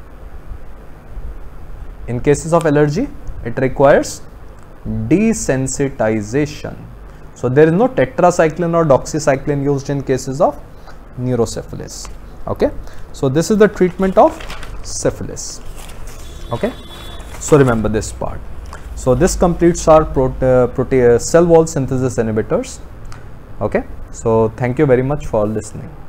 Speaker 1: In cases of allergy, it requires desensitization. So there is no tetracycline or doxycycline used in cases of neurosyphilis. Okay, so this is the treatment of syphilis. Okay, so remember this part. So this completes our prote prote cell wall synthesis inhibitors. Okay, so thank you very much for listening.